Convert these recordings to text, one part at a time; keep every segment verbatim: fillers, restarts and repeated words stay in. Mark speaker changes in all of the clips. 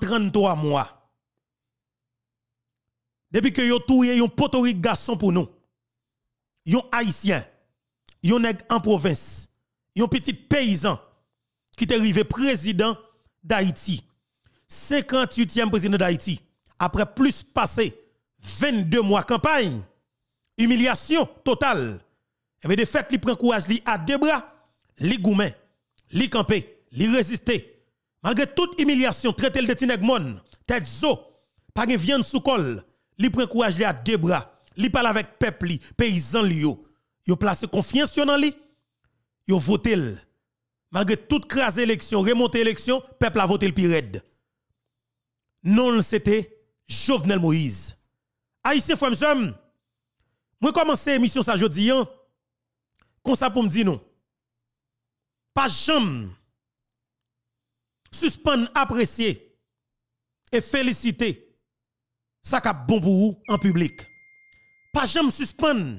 Speaker 1: trente-trois mois. Depuis que yo touye yon potorique garçon pour nous. Yon haïtien, yon nèg en province, yon petit paysan qui t'est arrivé président d'Haïti. cinquante-huitième président d'Haïti. Après plus passé vingt-deux mois campagne, humiliation totale. Et bien de fait, il prend courage, li à deux bras, li goumen, li campé, li résister. Malgré toute humiliation, traité le de tinegmon, tête zo, pas de viande sous col, li prend courage, li à deux bras, li parle avec peuple, li, paysan li yo. Yo place confiance dans li, yo voté. Malgré toute crase élection, remonte élection, peuple a voté le pirède. Non, c'était Jovenel Moïse. Haïtien frère m'sem, moi commencer émission ça jodi an, comme ça pour me dire non. Pas jamais suspendre, apprécier et féliciter ça qui bon pour vous en public. Pas jamais suspendre,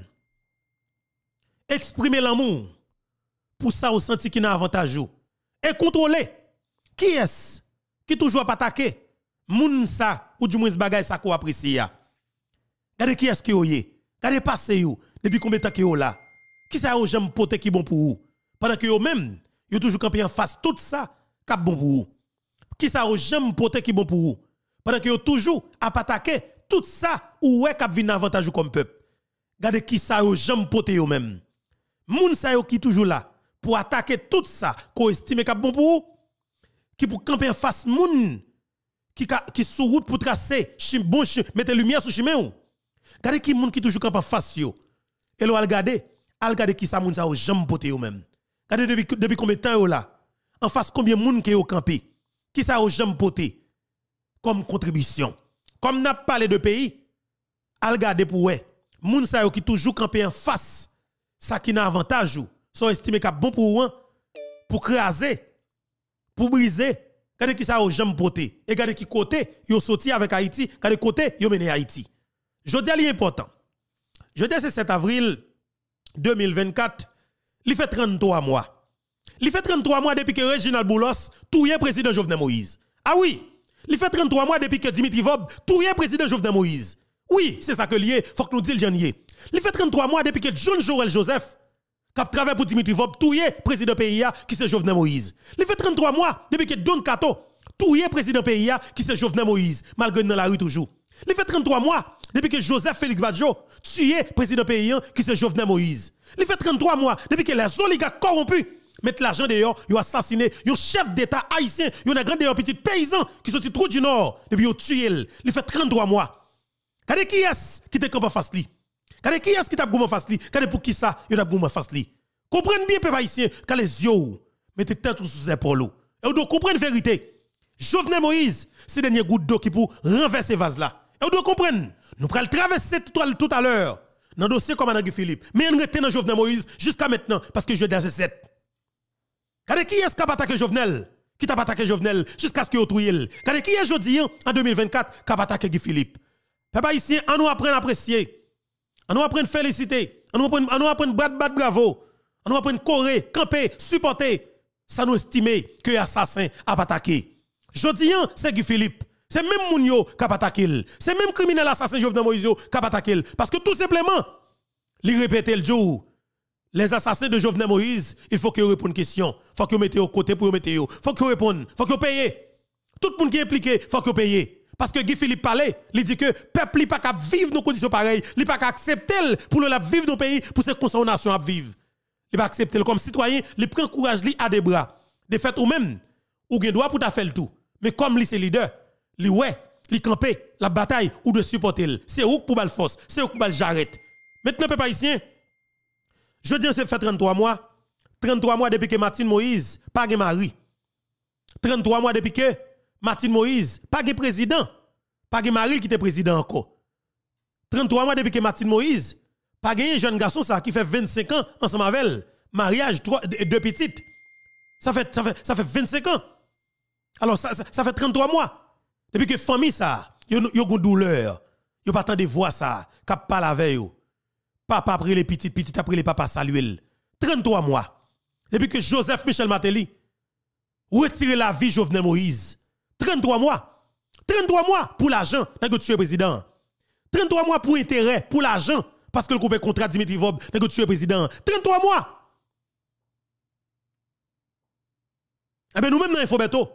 Speaker 1: exprimer l'amour pour ça au senti qui n'a avantage et contrôler qui est qui toujours pas attaquer moun ça ou du moins bagay ça qu'on apprécie. Regardez qui est-ce qui est. Regardez passé yo depuis combien de temps que yo là. Qui ça ou j'aime pote qui bon pour vous pendant que yo même yo toujours campé en face tout ça qui bon pour vous. Qui ça ou j'aime pote qui bon pour vous pendant que yo toujours à attaquer tout ça ou ouais cap vinn avantage comme peuple. Regardez qui ça ou j'aime pote yo même. Moun ça yo qui toujours là pour attaquer tout ça qu'on estime cap bon pour vous qui pour camper en face moun qui qui sous route pour tracer chim bon mettre lumière sur chemin ou. Regardez qui moun qui toujours camp en face yo. Et là regarder, al regarder qui ça moun ça ou jambe poté yo même. Regardez depuis depuis combien de temps yo là. En face combien moun qui yo campé. Qui ça ou jambe poté comme contribution. Comme n'a parlé de pays, al regarder pour ouais. Moun ça yo qui toujours campé en face ça qui n'a avantage ou. Sont estimé qu'a bon pour ou pour craser, pour briser. Regardez qui ça ou jambe poté. Et regardez qui côté yo sorti avec Haïti, regardez côté yo mené Haïti. Je dis à important. Je dis c'est sept avril deux mille vingt-quatre, il fait trente-trois mois. Il fait trente-trois mois depuis que Reginald Boulos touye président Jovenel Moïse. Ah oui, il fait trente-trois mois depuis que Dimitri Vob touye président Jovenel Moïse. Oui, c'est ça que lié, faut que nous disions le janvier. Il fait trente-trois mois depuis que John Joël Joseph qui travaille pour Dimitri Vob touye président P I A qui c'est Jovenel Moïse. Il fait trente-trois mois depuis que Don Kato touye président P I A qui c'est Jovenel Moïse, malgré dans la rue toujours. Il fait trente-trois mois depuis que Joseph Félix Badjo tué président paysan qui c'est Jovenel Moïse. Il fait trente-trois mois depuis que les oligarques corrompus mettent l'argent dehors, ils ont assassiné un chef d'État haïtien, ils ont un grand dehors petit paysan qui sont trop du nord depuis qu'ils ont tué. Il fait trente-trois mois. Regardez qui est-ce qui te campe en face li? Regardez qui est-ce qui t'a goumé en face li? Regardez pour qui ça, il t'a goumé en face li. Comprenez bien peuple haïtien, quand les yeux mettez tête sous ses épaules. Et vous devez comprendre la vérité. Jovenel Moïse, c'est le dernier goutte d'eau qui pour renverser vase là. Et vous devez comprendre, nous allons traverser tout à l'heure dans le dossier comme Guy Philippe. Mais nous restons dans Jovenel Moïse jusqu'à maintenant parce que je dis c'est sept. Regardez qui est-ce qui a attaqué Jovenel? Qui t'a attaqué Jovenel jusqu'à ce qu'il y ait eu. Regardez qui est jeudi en deux mille vingt-quatre qui a attaqué Guy Philippe. Papa ici, on nous apprend à apprécier. On nous apprend à féliciter. On nous apprend à battre battre bravo. On nous apprend à courir, camper, supporter. Ça nous estime que l'assassin a attaqué. Jeudi, c'est Guy Philippe. C'est même Mounio qui a attaqué. C'est même criminel assassin Jovenel Moïse qui a attaqué. Parce que tout simplement, il répète le jour. Les assassins de Jovenel Moïse, il faut qu'ils répondent une question. Il faut qu'ils mettent au côté pour mettre. Il faut qu'ils répondent. Il faut qu'ils payent. Tout le monde qui est impliqué, il faut qu'ils payent. Parce que Guy Philippe parlait, il dit que le peuple n'est pas capable de vivre dans des conditions pareilles. Il n'est pas capable d'accepter pour le vivre dans le pays pour ces consommations à vivre. Il n'est pas accepter comme citoyen, il prend courage à des bras. De fait, ou même, ou il doit pour faire le tout. Mais comme lui, c'est leader, li ouais, li camper la bataille ou de supporter. C'est où pour bal force, c'est où pour bal j'arrête. Maintenant peuple haïtien, je dis c'est fait trente-trois mois, trente-trois mois depuis que Martine Moïse pas de mari. trente-trois mois depuis que Martine Moïse pas de président, pas de mari qui était président encore. trente-trois mois depuis que Martine Moïse pas de jeune garçon ça qui fait vingt-cinq ans ensemble avec elle, mariage trois deux petites. Ça fait ça fait ça fait vingt-cinq ans. Alors ça, ça, ça fait trente-trois mois. Depuis que famille ça, yo yo gon douleur. Yo pas tant de voir ça, cap parle avec yo. Papa après les petites petites après les papa saluer. trente-trois mois. Depuis que Joseph Michel Martelly retire la vie Jovenel Moïse. trente-trois mois. trente-trois mois pour l'argent, nèg tuer président. trente-trois mois pour intérêt, pour l'argent, parce que le coupe contrat Dimitri Vob, nèg tuer président. trente-trois mois. Eh bien, nous-mêmes dans Infobeto,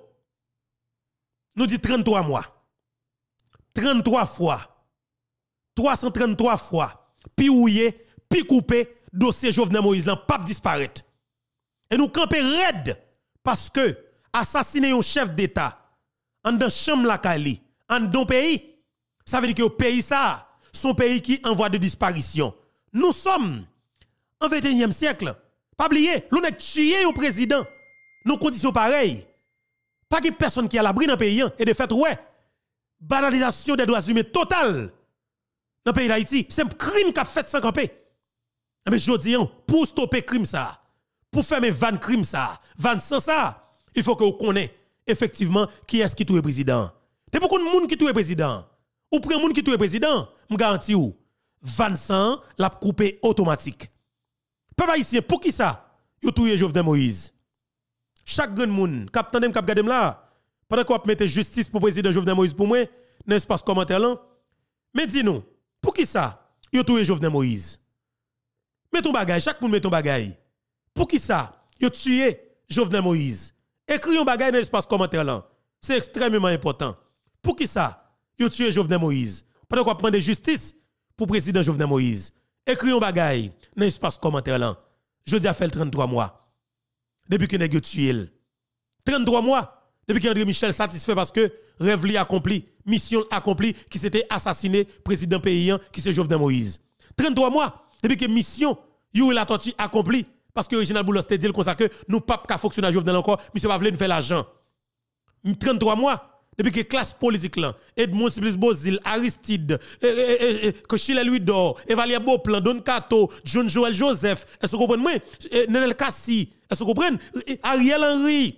Speaker 1: nous dit trente-trois mois. trente-trois fois. trois cent trente-trois fois. Puis ouillé, puis coupé, dossier Jovenel Moïse là, pas disparaître. Et nous camper raide parce que assassiner un chef d'État en dans chambre la Kali, en don pays, ça veut dire que le pays ça, son pays qui envoie de disparition. Nous sommes en vingt et unième siècle. Pas oublier, l'on est tué au président. Nos conditions pareilles. Pas de personne qui a l'abri dans le pays. Et de fait, ouais, banalisation des droits humains totale dans le pays d'Haïti. C'est un crime qu'a fait sans camper. Mais je dis, pour stopper crime ça, pour faire mes vingt crimes ça, vingt sans ça, il faut que vous connaissiez effectivement qui est-ce qui tue le président. C'est beaucoup de monde qui tue le président. Ou prend monde qui tue le président, je garantis vous, vingt sans la coupé automatique. Papa ici, pour qui ça? Vous tuez Jovenel Moïse. Chaque grand monde, cap tandem cap gadem là, pendant qu'on mette justice pour président Jovenel Moïse pour moi, n'est-ce pas commentaire là? Mais dis-nous, pour qui ça? Vous tuez Jovenel Moïse. Mets ton bagage, chaque monde met ton bagage. Pour qui ça? Vous tuez Jovenel Moïse. Écris un bagage dans l'espace commentaire là. C'est extrêmement important. Pour qui ça? Vous tuez Jovenel Moïse. Pendant qu'on prend de justice pour président Jovenel Moïse. Écris un bagage dans l'espace commentaire là. Je dis à faire trente-trois mois. Depuis que nous tué. trente-trois mois. Depuis que André Michel satisfait parce que rêve li accompli, mission accomplie, qui s'était assassiné président paysan qui c'est Jovenel Moïse. trente-trois mois. Depuis que mission, you la tortue accomplie. Parce que Reginald Boulos te dit comme ça que nous pas qu'à fonctionner à Jovenel encore, monsieur va vouloir nous faire l'argent. trente-trois mois. Depuis que classe politique là, Edmond Siblis Bozil, Aristide, Kochile Louis d'Or, Evalia Beauplan, Don Cato, John Joël Joseph, est-ce que vous comprenez? Nenel Kassi, est-ce que vous comprenez? Ariel Henry,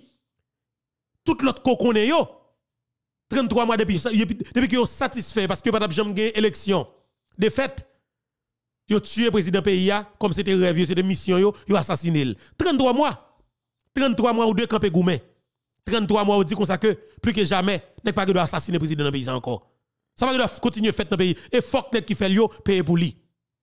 Speaker 1: tout l'autre qu'on connaît yo. trente-trois mois depuis depuis que vous satisfait parce que madame jamais gagné élection. De fait, yo tué président pays comme c'était rêve, c'était mission yo, yo assassiné. trente-trois mois. trente-trois mois ou deux campé Goumen. trente-trois mois, on dit comme ça que plus que jamais, n'est pas que doit assassiner le président dans le pays encore. Ça va doit continuer faire dans le pays. Et faut que qui fait yo payer pour lui.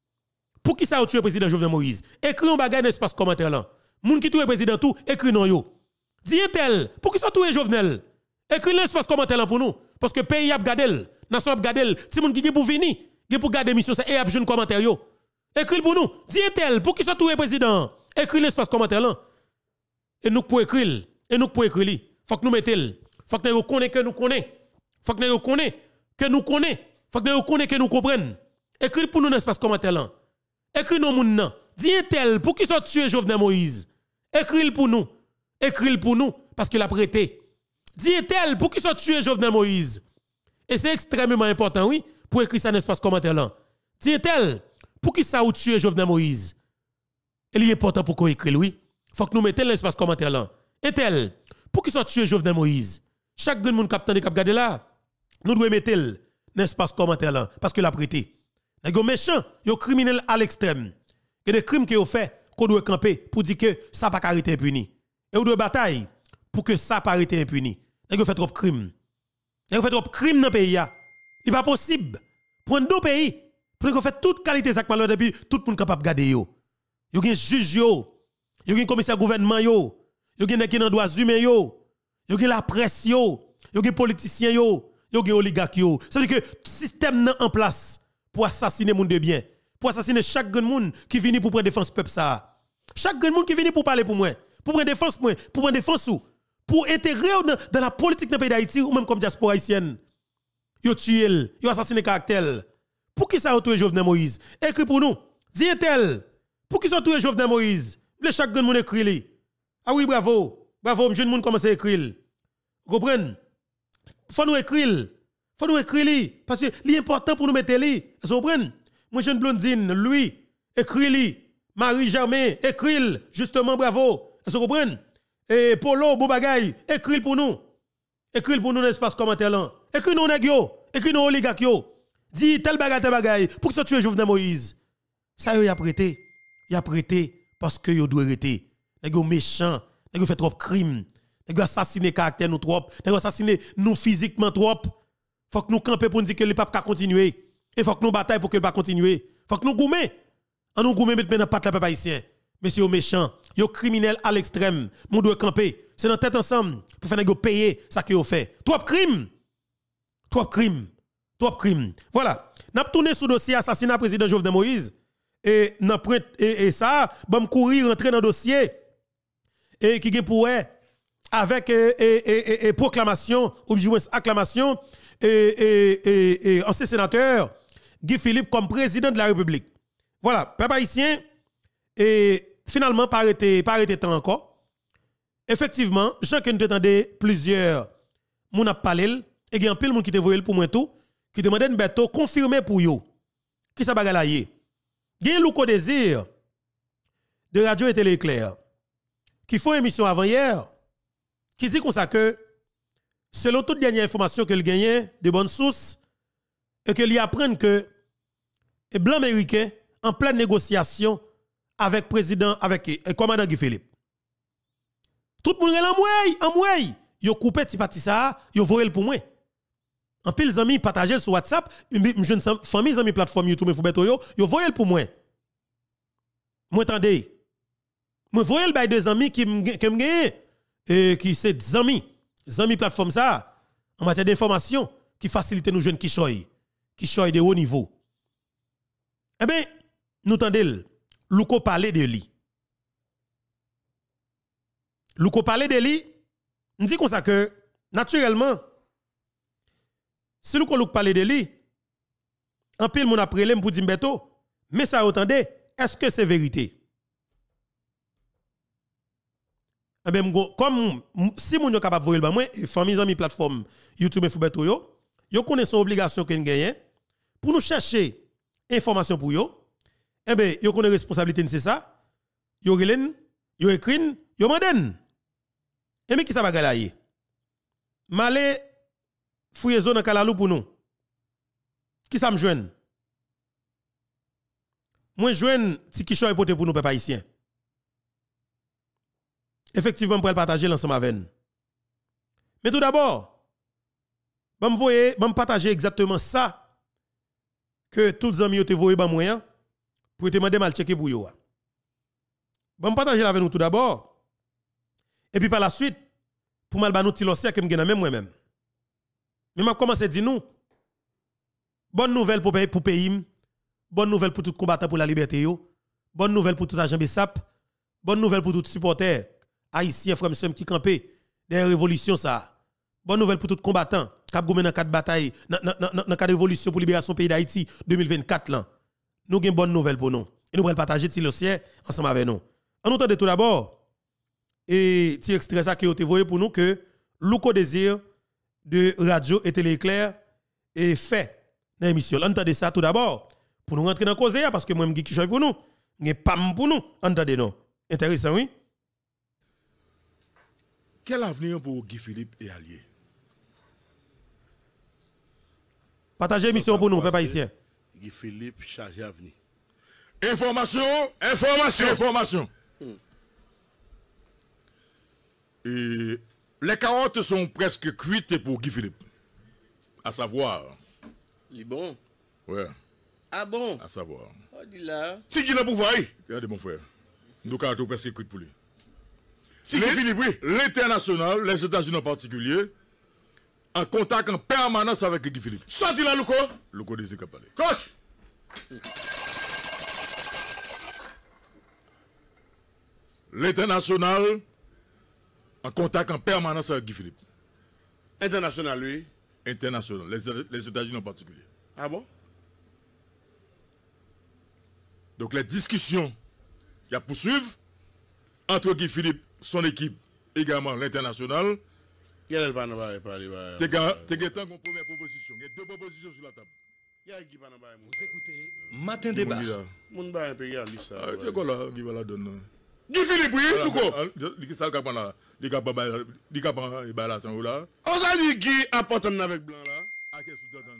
Speaker 1: Pour qui ça a tué le président Jovenel Moïse? Écris un bagage dans l'espace commentaire là. Moun qui tue le président tout, écris non yo. Dis tel, pour qui ça tue Jovenel? Écris dans l'espace commentaire là pour nous. Parce que le pays a gardé, nation a gardé. Si moun qui pour venir, qui pour garder mission ça et a jeune commentaire yo. Écris pour nous. Dis tel, pour qui ça tue le président? Écris dans l'espace commentaire là. Et nous pour écrire, et nous pour écrire. Faut que nous mettons. Faut que nous connaissons que nous connaissons. Faut que nous connaissons que nous connaissons. Faut que nous connaissons que nous comprenons. Écris pour nous dans l'espace commentaire là. Écris nous moun nan. Dis tel pour qui soit tué Jovenel Moïse. Écris pour nous. Écris pour nous parce qu'il a prêté. Dis tel pour qui soit tué Jovenel Moïse. Et c'est extrêmement important oui pour écrire ça dans l'espace commentaire là. Dis tel pour qui ça ou tué Jovenel Moïse. Il est important pour qu'on écrit oui. Faut que nous mettions dans l'espace commentaire là. Et tel pour qu'il soit tué Jovenel Moïse. Chaque grand monde qui a regardé là, nous devons mettre dans l'espace commentaire là, parce que l'a prêté. Les gens méchants, les criminels à l'extrême. Il y a des crimes qu'ils ont fait, qu'on doit camper pour dire que ça n'a pas arrêté impuni. Et on doit batailler pour que ça n'a pas arrêté impuni. Les gens fait trop de crimes. Les gens fait trop de crimes dans le pays. Il n'est pas possible. Pour deux pays, pour qu'on fait toute qualité de malheur depuis tout le monde capable de garder. Il y a des juges, il y a des commissaires gouvernement. Yo gen qui dans droits humains yo, yo gen la presse yo, yo gen politiciens yo, yo gen oligarques yo. Ça veut dire que système nan en place pour assassiner monde de bien, pour assassiner chaque grand monde qui vient pour prendre défense peuple ça. Chaque grand monde qui vient pour parler pour moi, pour prendre défense moi, pour prendre défense ou pour intégrer dans, dans la politique dans le pays d'Haïti ou même comme diaspora haïtienne. Yo tué, yo assassiné caractère. Pour qui ça a tué Jovenel Moïse? Écrit pour nous. Dis tel. Pour qui ça a tué Jovenel Moïse? Le chaque grand monde écrit li. Ah oui, bravo. Bravo, je ne commence à écrire. Vous comprenez? Faut nous écrire. Faut nous écrire. Parce que l'important pour nous mettre li. Vous comprenez? Moi, jeune blondine, lui, écrit. Marie Germain, écrit. Justement, bravo. Vous comprenez? Et Polo, Boubagaï, écrit pour nous. Écrit pour nous dans l'espace commentaire là. Écrit nous, nègyo. Écrit nous, oligarques. Dis tel bagay, tel bagay. Pour que ça tue Jovenel Moïse. Ça, il a prêté. Il a prêté parce que il doit arrêter. Nèg yo méchant, nèg yo fait trop crime, nèg yo assassiné caractère nous trop, nèg yo assassiné nous physiquement trop. faut que nous camper pour nous dire que le pape continuer. Et faut que nous bataille pour que le pape continuer. Faut que nous goumer. On nous goumer mettre dans patte la peuple haïtien. Monsieur méchant, yo criminel à l'extrême. Nous doit camper. C'est dans tête ensemble pour faire nèg payer ça que yo fait. Trop crime. Trop crime. Trop crime. Voilà. N'a tourné sous dossier assassinat président Jovenel Moïse et n'a et, et ça, bon courir rentrer dans dossier et qui est pour avec et, et, et, et proclamation ou du moins acclamation et, et, et, et ancien sénateur Guy Philippe comme président de la République. Voilà, peuple haïtien et finalement pas arrêté pas arrêté temps encore. Effectivement, Jean que nous attendait plusieurs moun a parlé et il y a un pile moun qui te voyé pour moi tout qui demandait Beto confirmer pour yo. Qui ça bagay la yé? Gen Louko Désir de Radio et Télé Éclair qui font émission avant hier qui dit comme ça que selon toute dernière information que le gagnait de bonnes sources et que lui apprennent que les blancs américains en pleine négociation avec président avec le commandant Guy Philippe. Tout le monde est en mouille, en mouille. Yo coupé ti pati ça, yo voyé pour moi. En pile amis partager sur WhatsApp, jeune famille amis plateforme YouTube me foubeto yo, yo voyé pour moi. Moi attendez. Moi voyé le bail des amis qui qui me gagne et qui c'est des amis, des amis plateforme ça en matière d'information qui facilite nous jeunes qui choy, qui choy de haut niveau. Eh bien, nous tendez Louko parler de lui. Louko parler de lui, nous dit comme ça que naturellement si Louko Louko parler de lui, en pile mon après l'aime pour dire Beto, mais ça entendez, est-ce que c'est vérité? Eh bien, comme si mon yo capable voir le moi, famille amis plateforme YouTube et Foubeto yo, yo connaît son obligation que nous gagne pour nous chercher information pour yo. Eh bien, yo connaît responsabilité c'est ça. Yo relen, yo écrin, yo manden. Et mais qui ça va galayer? Malé fouye zone en kalalou pour nous. Qui ça me joine? Moi joine ti ki choy pote pour nous peuple haïtien. Effectivement pour partager l'ensemble avec nous. Mais tout d'abord, je vais voyer, je partager exactement ça que tous les amis ont voyé ban moyen pour te demander mal checker pour yo. Je vais partager avec nous tout d'abord. Et puis par la suite pour mal ban nous ti losia que me gen même moi-même. Mais m'a commencé dire nous bonne nouvelle pour pour pays, bonne nouvelle pour tout combattant pour la liberté yo, bonne nouvelle pour tout agent B S A P, bonne nouvelle pour tout supporter haïtien frère monsieur qui campé des révolutions ça. Bonne nouvelle pour tout combattant qui a goumen dans quatre batailles dans dans cadre révolution pour libération pays d'Haïti deux mille vingt-quatre là. Nous avons une bonne nouvelle pour nous et nous allons partager ti dossier ensemble avec nous. En nous entendez tout d'abord et ti extrait ça qui ont été voyé pour nous que Louko Désir de Radio et Télé Éclair est fait dans l'émission. Entendez ça tout d'abord pour nous rentrer dans cause parce que moi je suis pour nous, je pas pour nous. Entendez non. Intéressant oui.
Speaker 2: Quel avenir pour Guy Philippe et alliés?
Speaker 1: Partagez l'émission pour nous, peuple haïtien.
Speaker 2: Guy Philippe chargé avenir. Information, information, information. Hmm. Et les carottes sont presque cuites pour Guy Philippe. À savoir.
Speaker 3: Il est bon.
Speaker 2: Ouais.
Speaker 3: Ah bon?
Speaker 2: À savoir.
Speaker 3: Oh, dis là.
Speaker 2: Si qui le pouvoir, regardez mon frère. Nous carottes presque cuites pour lui. Si Guy Philippe, oui, l'international, les États-Unis en particulier, en contact en permanence avec Guy Philippe. Sorti là, Louko. Louko Désir qui a parlé. Coach. L'international en contact en permanence avec Guy Philippe.
Speaker 3: International, oui.
Speaker 2: International, les, les États-Unis en particulier.
Speaker 3: Ah bon?
Speaker 2: Donc les discussions, il y a poursuivre entre Guy Philippe, son équipe, également l'international.
Speaker 3: Quel est le parler parler?
Speaker 2: Tu as une première proposition. Il y a deux propositions sur la table.
Speaker 4: Vous écoutez Matin Débat.
Speaker 3: Mon ba impérialiste ça.
Speaker 2: Ah, c'est quoi là qui va la donner?
Speaker 3: Guy Philippe, oui, Louko.
Speaker 2: Il ça capable là. Il capable il capable et là sans là.
Speaker 3: On a dit Guy apporte avec blanc là.
Speaker 2: Ah qu'est-ce que tu attends?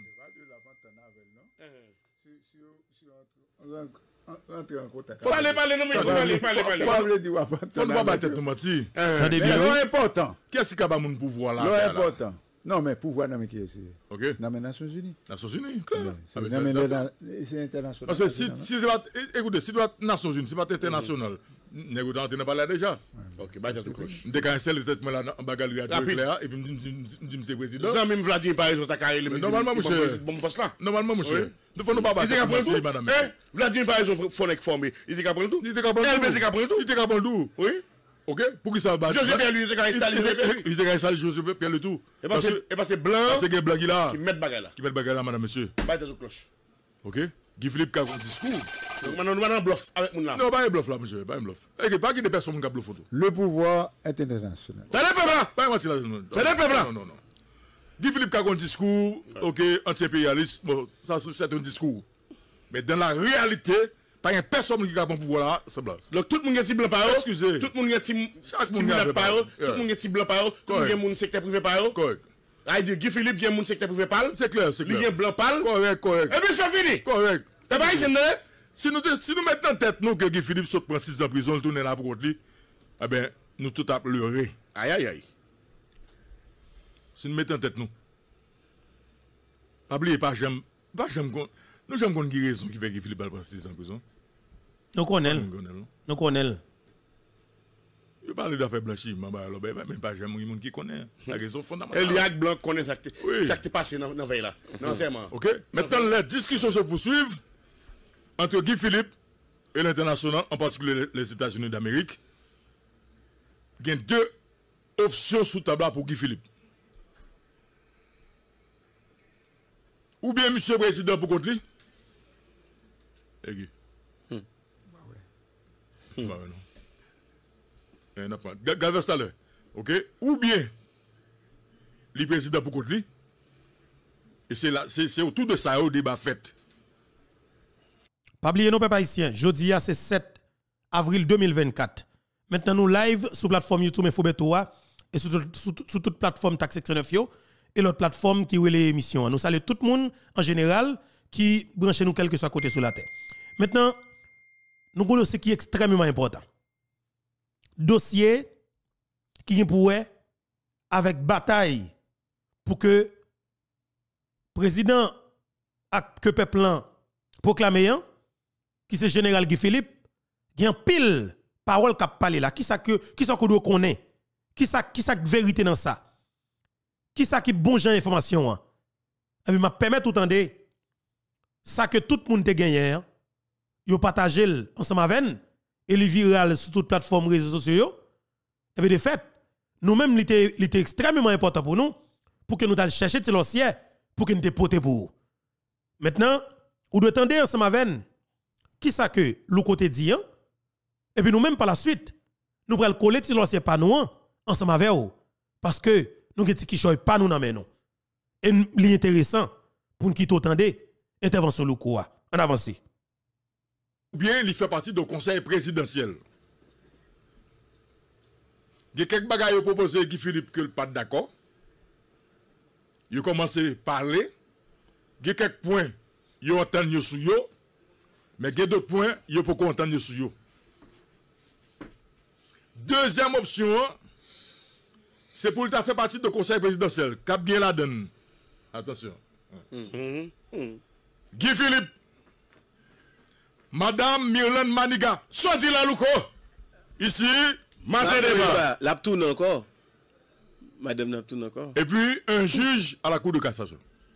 Speaker 5: Entrer en contact.
Speaker 3: Parlez, parlez, non mais parlez, parlez, parlez.
Speaker 5: Faut dire quoi?
Speaker 2: Faut pas battre tout mentir.
Speaker 1: Attendez bien.
Speaker 5: C'est important.
Speaker 2: Qu'est-ce qu'il y a mon pouvoir là?
Speaker 5: C'est important. Non, mais pouvoir dans qui est
Speaker 2: OK.
Speaker 5: dans les Nations Unies.
Speaker 2: Nations Unies, clair.
Speaker 5: C'est international.
Speaker 2: Parce que si si c'est pas écoutez, si doit Nations Unies, c'est pas international. Nèg dans pas là déjà.
Speaker 3: OK, bah t'as cloche.
Speaker 2: Dès qu'un seul tête moi là en bagarre clair et puis me dit me c'est président.
Speaker 3: Ça même Vladimir par exemple, t'as carré
Speaker 2: normalement monsieur.
Speaker 3: Bon poste là.
Speaker 2: Normalement monsieur. Nous faut nous pas battre madame.
Speaker 3: Eh, Vladimir par exemple faut nek formé. Il était capable tout.
Speaker 2: Il était capable.
Speaker 3: Il était capable tout.
Speaker 2: Il était capable tout.
Speaker 3: Oui.
Speaker 2: OK, pour qui ça bat?
Speaker 3: José Pierre lui il était installé.
Speaker 2: Il était installé José Pierre le tout.
Speaker 3: Et parce que et parce que blanc
Speaker 2: parce que blanc qui là
Speaker 3: qui met bagarre là.
Speaker 2: Qui met bagarre là madame monsieur.
Speaker 3: Bah t'as cloche.
Speaker 2: OK. Guy Philippe qui a un discours.
Speaker 3: Donc maintenant nous allons bluff avec mon là.
Speaker 2: Non, pas un bluff là monsieur, pas un bluff. Et pas qu'il des personnes qui bluff photo.
Speaker 5: Le pouvoir est international.
Speaker 3: T'as des peuples là.
Speaker 2: Pas mentir là. Non,
Speaker 3: T'as des peuples là.
Speaker 2: non, non. Guy Philippe qui a un discours, OK, anti-impérialiste, bon, ça c'est un discours. Mais dans la réalité, pas une personne qui a un pouvoir là, c'est blanc.
Speaker 3: Donc tout le monde est blanc par eux.
Speaker 2: Excusez.
Speaker 3: Tout le monde est
Speaker 2: Chaque
Speaker 3: petit
Speaker 2: monde
Speaker 3: par eux.
Speaker 2: yeah.
Speaker 3: Tout le monde est blanc par eux. Tout le monde est mon secteur privé par eux.
Speaker 2: Correct.
Speaker 3: Aïe de Guy Philippe qui est mon secteur privé par eux.
Speaker 2: C'est clair, c'est
Speaker 3: Lui
Speaker 2: clair.
Speaker 3: est blanc pâle.
Speaker 2: Correct, correct.
Speaker 3: Et puis c'est fini.
Speaker 2: Correct.
Speaker 3: T'as pas ici, non?
Speaker 2: Si nous, si nous mettons en tête nous que Guy Philippe saute prend six ans en prison, le tourne là pour contre lui, eh bien, nous tout à pleurer.
Speaker 3: Aïe aïe aïe.
Speaker 2: Si nous mettons en tête nous. Pas oublier, pas j'aime, pas j'aime, nous j'aime qu'on ait raison qui fait Guy Philippe prend six ans en prison.
Speaker 1: Nous connaissons. Nous connaissons.
Speaker 2: Je parle d'affaires blanchiment, mais pas j'aime les gens qui connaissent. La raison fondamentale.
Speaker 3: Eliac Blanc connaît ça qui
Speaker 2: Oui.
Speaker 3: est passé dans la veille là. Non, tellement.
Speaker 2: OK? Maintenant, les discussions se poursuivent entre Guy Philippe et l'international, en particulier les États-Unis d'Amérique. Il y a deux options sous table pour Guy Philippe. Ou bien monsieur le président pour contre lui. Et Guy. Bah ouais. Bah ouais, non. Eh, n'a pas. Galvez tout à l'heure. OK? Ou bien le président pour contre lui. Et c'est là, c'est autour de ça au débat fait.
Speaker 1: Pas oublier nos peuple haïtien. Jeudi c'est sept avril deux mille vingt-quatre. Maintenant nous live sur plateforme YouTube Infobetoa et sur, sur, sur toute plateforme Tax Section neuf yo et l'autre plateforme qui est l'émission. Nous saluons tout le monde en général qui branche nous quel que soit côté sur la terre. Maintenant nous avons ce qui est extrêmement important. Dossier qui est pour avec bataille pour que président que peuple proclamé qui c'est général Guy Philippe il y a un pile parole qu'a parlé là qui ça que qui ça qu'on doit connaître qui ça qui ça vérité dans ça qui ça qui bon genre information et puis m'a permettre tout entendre ça que tout le monde te gagné yo partager ensemble avec et le viral sur toute plateforme réseaux sociaux et puis de fait nous même il était extrêmement important pour nous pour que nous t'all chercher de l'ancien pour que nous te porter pour maintenant ou doit attendre ensemble avec qui ça que le côté dit et puis nous même par la suite nous pral coller de l'ancien pas nous ensemble avec eux parce que nous qui qui choy pas nous dans nous et l'intéressant pour nous qui t'entendez intervention le quoi en avance
Speaker 2: ou bien il fait partie du conseil présidentiel. Il y a quelques bagages proposés Guy Philippe que pas d'accord. Il a commencé à parler. Il y a quelques points, il entend yo sou yo, mais il y a d'autres points, il pas entendre sou yo. Deuxième option, c'est pour le faire partie du conseil présidentiel. Cap bien la donne. Attention.
Speaker 3: Mhm. Mhm.
Speaker 2: Guy Philippe, Madame Myrlène Maniga,
Speaker 3: Sorti la Louko.
Speaker 2: ici,
Speaker 3: Matin débat.
Speaker 6: La tourne encore. Madame la tourne encore.
Speaker 2: et puis un juge à la Cour de cassation.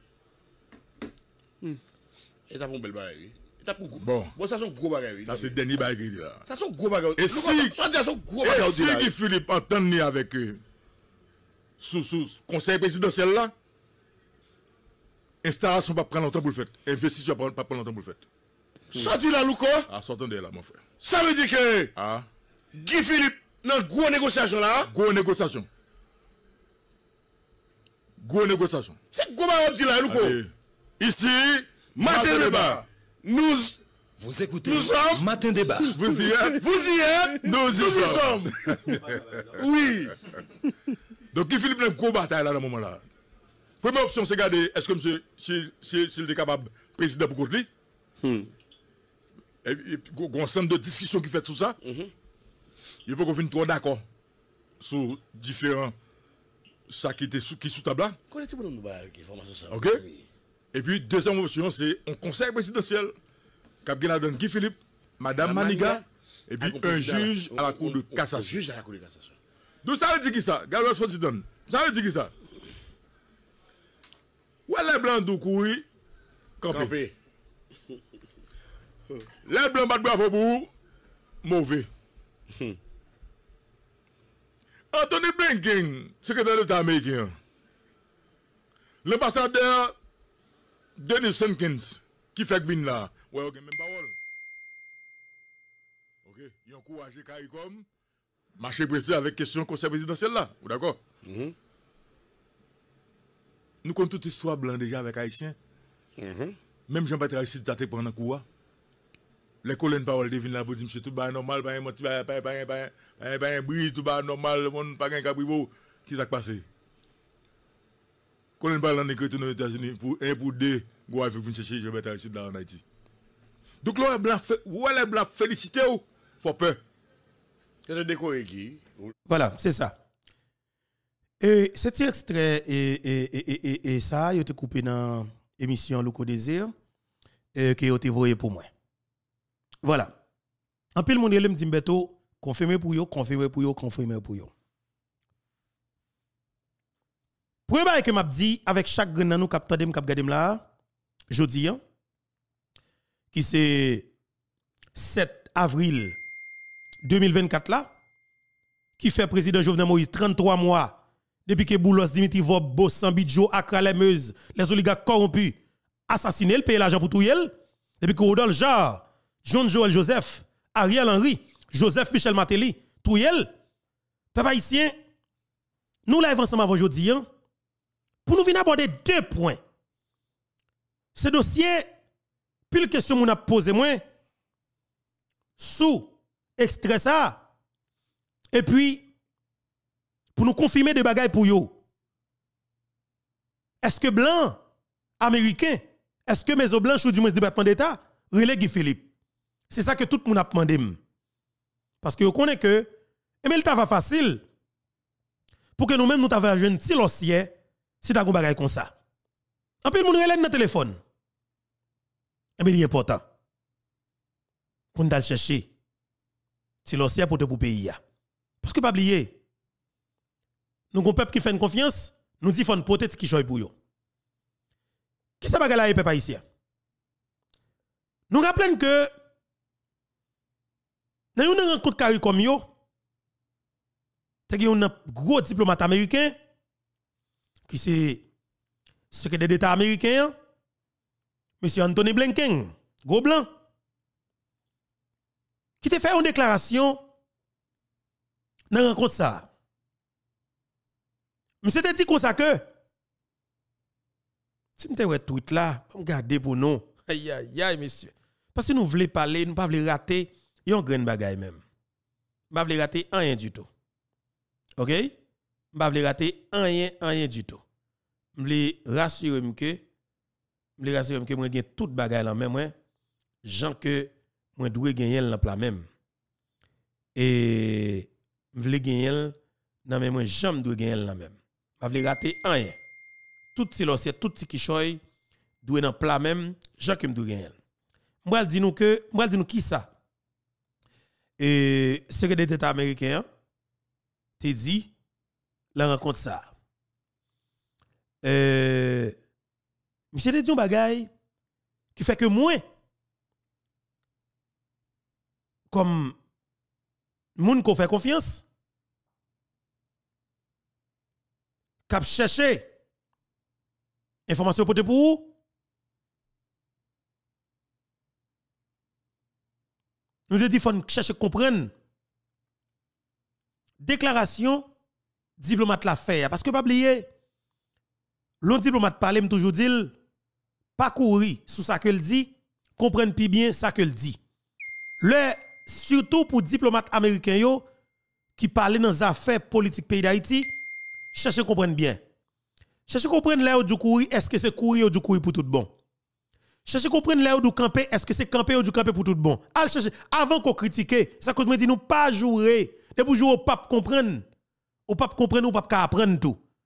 Speaker 3: Et ça pour belle bagaille. Et ça pour gros.
Speaker 2: Bon.
Speaker 3: Bon ça sont gros bagaille.
Speaker 2: Ça, c'est Denis Baguette là.
Speaker 3: Ça sont gros bagaille.
Speaker 2: Et si-
Speaker 3: ça sont gros
Speaker 2: Et
Speaker 3: bagaille.
Speaker 2: si Guy Philippe entend ni avec eux, sous sous conseil présidentiel là, installation pas prendre longtemps pour le faire. Investition pas pas prendre longtemps pour le faire.
Speaker 3: Sorti la Louko.
Speaker 2: Ah, sortons de là, mon frère.
Speaker 3: Ça veut dire que
Speaker 2: Ah,
Speaker 3: Guy Philippe dans gros négociation là,
Speaker 2: gros négociation. Gros négociation.
Speaker 3: c'est gros bagaille dit la Louko.
Speaker 2: Allez. Ici,
Speaker 3: Matin débat. Nous
Speaker 4: Vous écoutez
Speaker 3: Nous sommes-
Speaker 4: Matin Débat.
Speaker 2: Vous y êtes?
Speaker 3: vous y êtes.
Speaker 2: Nous y
Speaker 3: Nous y
Speaker 2: sommes.
Speaker 3: sommes. Oui.
Speaker 2: Donc, Guy Philippe a une grosse bataille là, dans ce moment-là. Première option, c'est regarder, est-ce que monsieur, s'il si, si, est capable de président pour contre lui? Et puis, il y a un ensemble de discussions qui fait tout ça. Il faut qu'on vienne trop d'accord sur différents ça qui était sous, qui sous table là.
Speaker 3: Connais-tu mon information ça?
Speaker 2: OK? Et puis, deuxième option, c'est un conseil présidentiel. Capitaine Guy Philippe, Madame Maniga, et puis un juge à la Cour de cassation.
Speaker 3: Juge à la Cour de cassation.
Speaker 2: Donc ça veut dire qui ça? Gabriel Fodidon. Ça veut dire qui ça? Où est les blancs d'où courir? Campé. Les blancs battent bravo pour mauvais. Anthony Blinken, secrétaire d'État américain. L'ambassadeur Denis Simpkins, qui fait que vin là. Ouais, ok, même parole. Ok, il encourage CARICOM, marché pressé avec question conseil présidentiel là. Vous d'accord?
Speaker 3: Mm-hmm.
Speaker 2: Nous connaissons toute histoire blanc déjà avec Haïtiens.
Speaker 3: Mm-hmm.
Speaker 2: Même Jean-Baptiste Haïtien, tu as pendant quoi? Les colonnes paroles devine là pour dire monsieur tout bas normal, pas un menti, pas pas pas pas pas un bruit, tout bas normal, le monde pas un cabrivo. Qui s'est passé? Colonne parle en écrit aux États-Unis pour un pour deux, go avec vous chercher Jean-Baptiste Haïtien là en Haïti. Donc là, blanc, ouais les blancs féliciter ou faut peur.
Speaker 3: C'est le décoré qui.
Speaker 1: Voilà, c'est ça. Et cet extrait et, et, et, et, et ça, il a été coupé dans l'émission Loco Désir et qui a été envoyé pour moi. Voilà. En pile, mon élève me dit, Beto, confirmé pour yo, confirmé pour yo, confirmé pour yo. Pour que que m'a dit avec chaque grain dans nous cap tandem cap gadem là, jodi hein, qui c'est sept avril deux mille vingt-quatre là, qui fait président Jovenel Moïse trente-trois mois depuis que Boulos Dimitrivov, Bossan Bidjo, Accra les Meuse, les oligarques corrompus assassinés, le payer l'argent pour tout yel, depuis que Rodolphe Jarre, John Joël Joseph, Ariel Henry, Joseph Michel Matéli, tout yel, peuple haïtien, nous live ensemble avant aujourd'hui hein, pour nous venir aborder deux points. Ce dossier, pile question qu'on a posé moi, sous extrait ça, et puis, pour nous confirmer des bagailles pour yo. Est-ce que blanc, américain, est-ce que maison blanche ou du moins département d'État, relève Guy Philippe? C'est ça que tout le monde a demandé. Parce que vous connaissez que, et mais le travail facile, pour que nous-mêmes nous t'avions un jeune petit lossier, si tu as un bagage comme ça. En plus, nous relève dans le téléphone. Et bien, il est important. Pour nous chercher, si lossier pour te pour pays. Parce que pas oublier, nous avons un peuple qui fait une confiance, nous disons qu'il faut une qui choisit pour eux. Qui ça bagay la peuple haïtien? Nous rappelons que dans une rencontre carré comme yo, c'est un gros diplomate américain qui c'est secrétaire d'État américain, monsieur Anthony Blinken, gros blanc, qui te fait une déclaration dans la rencontre ça. Monsieur te dit comme ça que si vous avez tweet là, regardez pour nous. Aïe aïe aïe monsieur. Parce que nous voulons parler, nous ne voulons pas rater et on graine bagaille même. Nous ne voulons rater rien du tout. OK? Nous ne voulons rater rien rien du tout. Nous voulons rassurer que nous voulons rassurer que moi j'ai toute bagaille là même moi, gens que moi dois gagner là plat même. Et nous voulons gagner dans même moi jamais dois gagner là même. Nous voulons rater rien. Tout si l'on tout si qui choy doit dans plat même, gens que me dois gagner. Moi dis nous que moi dis nous qui ça? Et secrétaire d'État américain te dit la rencontre ça. Euh monsieur te dit un bagay qui fait que moi comme moun ko fait confiance cap chercher information pour te pour nous dit faut chercher comprendre déclaration diplomate la fait parce que pas oublier l'on diplomate parler me toujours dit pas courir sous ça que le dit comprendre plus bien ça que le dit le surtout pour diplomate américain yo qui parler dans affaires politiques pays d'Haïti chercher comprendre bien chercher comprendre là où du courir est-ce que c'est courir ou du courir pour tout bon. Cherchez comprendre là où du camper, est-ce que c'est camper ou du camper pour tout bon? Al chercher avant qu'on critique, ça cause me dit nous pas jouer, de pour jouer au pape comprendre. Au pape comprendre ou pape ka apprendre tout.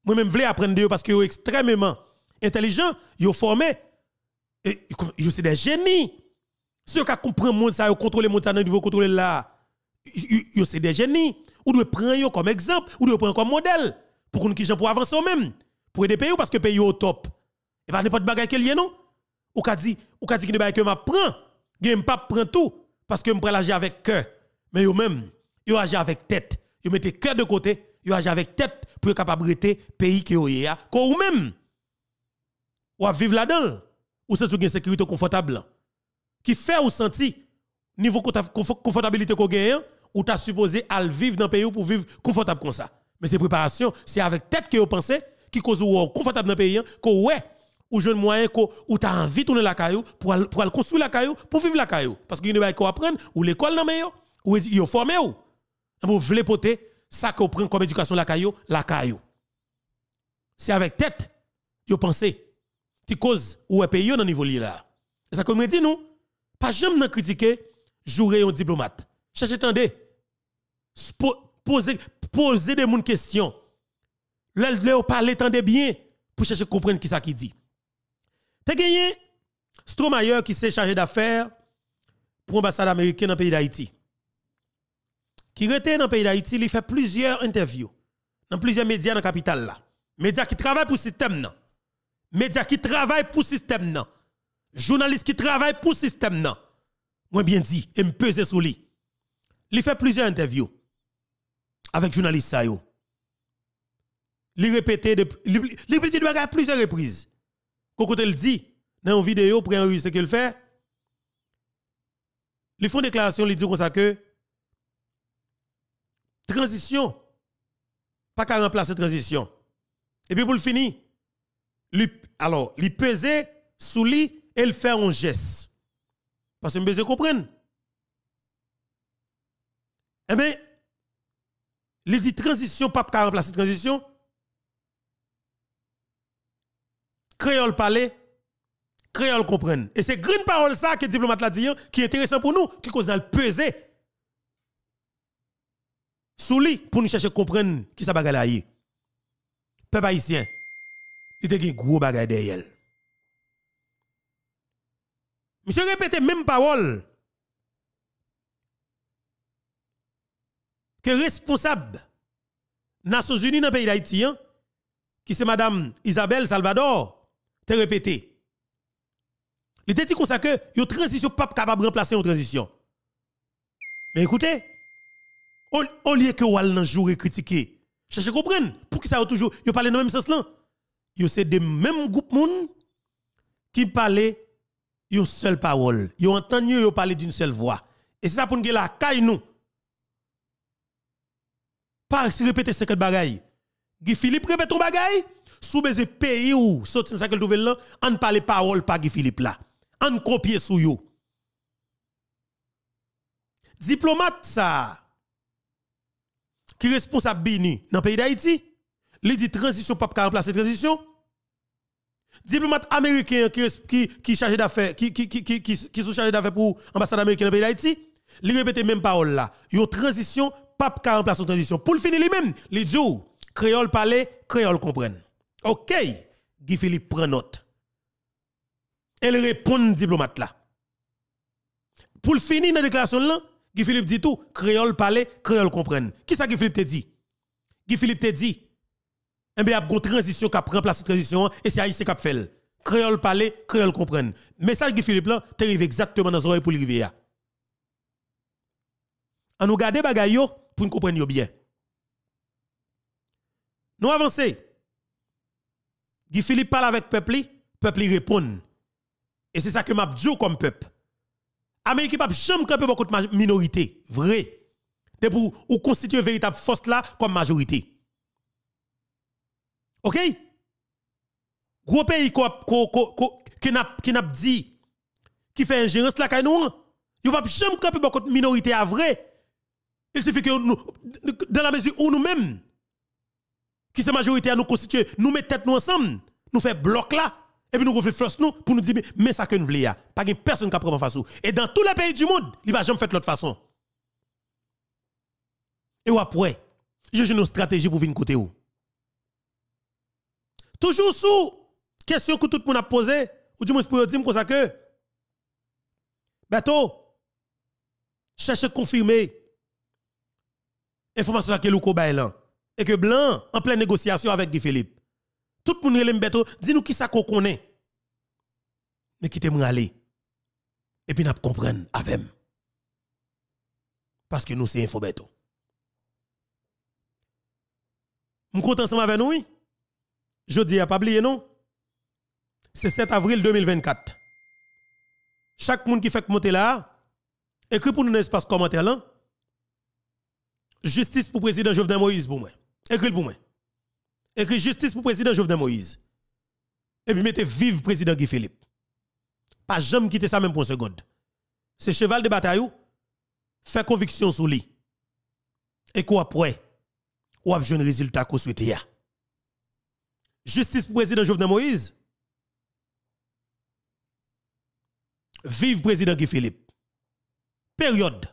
Speaker 1: Moi-même, je voulais apprendre de eux parce qu'ils sont extrêmement intelligents, ils sont formés, et ils sont des génies. Ceux qui comprennent le monde, ça, ils contrôlent le monde, ça, dans le niveau contrôler là, ils sont des génies. Ou doit prendre eux comme exemple, ou doit prendre comme modèle, pour qu'on qui pour avancer eux-mêmes, pour aider pays, parce que pays au top. Et pas n'importe bagaille qu'il y a, non? Ou qu'a dit, ou qu'a dit que ne bagaille que m'a prend, game pas prend tout, parce que me prend l'agir avec cœur. Mais eux-mêmes, ils agissent avec tête. Ils mettent cœur de côté, ils agissent avec tête pour être capable de rester pays qui est là. Ou même, ou à vivre là-dedans, ou c'est une sécurité confortable. Qui fait ou senti niveau confortabilité qu'on gagne, ou t'as supposé à vivre dans le pays pour vivre confortable comme ça. Mais c'est préparation, c'est avec tête que vous pensez, qui cause ou confortable dans le pays, que ouais, ou jeune moyen, ou t'as envie de tourner la caillou, pour aller construire la caillou, pour vivre la caillou. Parce qu'il y a des choses à apprendre, ou l'école dans le meilleur, ou ils formé ou. Vous voulez porter ça que vous prenez comme éducation la caillou, la caillou. C'est avec tête, vous pensez, qui cause ou est pays dans le niveau là. C'est ça que me dit nous, pas jamais critiquer, jouer un diplomate. Cherchez attendez. Poser poser des moun questions. Leur parler tendez bien pour chercher comprendre qui ça qui dit. T'as gagné Stromayer qui s'est chargé d'affaires pour l'ambassade américaine dans le pays d'Haïti. Qui était dans le pays d'Haïti, il fait plusieurs interviews dans plusieurs médias dans la capitale là. Médias qui travaillent pour le système là. Médias qui travaillent pour le système là. Journalistes qui travaillent pour le système là. Moi bien dit, et me peser sur lui. Il fait plusieurs interviews avec journalistes ça yo. Il répète de il répète à plusieurs reprises. Quand il dit dans une vidéo pour enregistrer qu'il fait, ils font une déclaration, ils disent comme ça que transition pas qu'à remplacer transition. Et puis pour le finir, alors, il pesait sous lui et il fait un geste. Parce que je besoin comprendre. Eh bien, il dit transition, pas qu'à remplacer transition. Créole parler, créole comprendre. Et c'est grande parole ça que le diplomate l'a dit, qui est intéressant pour nous, qui cause dans le peser sous lui pour nous chercher à comprendre qui ça bagaille là. Peuple haïtien, il y a un gros bagaille derrière. Monsieur répète même parole que responsable Nations Unies dans le pays d'Haïti, qui c'est madame Isabelle Salvador, te répété. Il te dit comme ça que une transition pas capable de remplacer une transition. Mais écoutez, au lieu que vous nan jour et critiquer, cherchez comprendre pour qui ça toujours yo parler dans le même sens là. Yo c'est des mêmes groupe moun qui parlent une seule parole. Yo entend yo parler d'une seule voix. Et c'est ça pour nous la caille nous. Pas répéter cinquante bagaille. Guy Philippe répète ton bagaille, sous besoin pays ou sorti ça que nouvelle là, on parle parole pas Guy Philippe là. On copier sous yo. Diplomate ça qui responsable bini dans le pays d'Haïti, il dit transition pas pour remplacer transition. Diplomate américain qui qui qui chargé d'affaires qui qui qui qui qui sont chargés d'affaires pour l'ambassade américaine dans le pays d'Haïti, il répète même parole là. Une transition pas pour remplacer transition. Pour le finir lui-même, il dit créole parler, créole comprendre. OK, Guy Philippe prend note. Elle répond diplomate là. Pour le finir dans la déclaration là, Guy Philippe dit tout, créole parler, créole comprendre. Qui ça Guy Philippe te dit? Guy Philippe te dit, eh bien, il y a une transition qui a remplacé la transition et c'est Haïtien qui a fait. Créole parler, créole comprendre. Message Guy Philippe là, t'arrive exactement dans les oreilles pour l'arrivée. On nous garde bagay yo pour nous comprendre bien. Nous avançons. Guy Philippe parle avec peuple, peuple répond. Et c'est ça que m'a dit comme peuple. Amérique pas jamais camper beaucoup de minorité, vrai. De pour ou constituer une véritable force là comme majorité. OK? Gros pays qui n'a qui n'a dit qui fait ingérence là kay nous, yo pas jamais camper beaucoup de minorité à vrai. Il suffit que nous dans la mesure où nous-mêmes qui c'est majorité à nous constituer, nous mettons tête nous ensemble, nous fait bloc là. Et puis nous reflètons nous pour nous dire, mais ça que nous voulons, pas de personne qui prend en face. Et dans tous les pays du monde, il ne va jamais faire de l'autre façon. Et après, j'ai une stratégie pour venir côté où. Toujours sous question que tout le monde a posée, ou du moins pour dire comme ça que, Beto, cherche à confirmer l'information que Louko Baïlan, et que Blanc, en pleine négociation avec Guy Philippe. Tout le monde relève Beto, dis-nous qui ça qu'on connaît. Mais quittez-moi aller. Et puis nous comprendre avec. Parce que nous, c'est Info Beto. Nous comptons ensemble avec nous, oui. Je dis, à pas oublier, non? C'est sept avril deux mille vingt-quatre. Chaque monde qui fait monter là, écrit pour nous dans l'espace commentaire là. Justice pour président Jovenel Moïse pour moi. Écrit pour moi. Écrit justice pour président Jovenel Moïse. Et puis mettez vive président Guy Philippe. Pas jamais quitter ça même pour une seconde. C'est cheval de bataille, fait conviction sur lui. Et quoi après, ou a besoin de résultat qu'on souhaite. Justice pour président Jovenel Moïse. Vive président Guy Philippe. Période.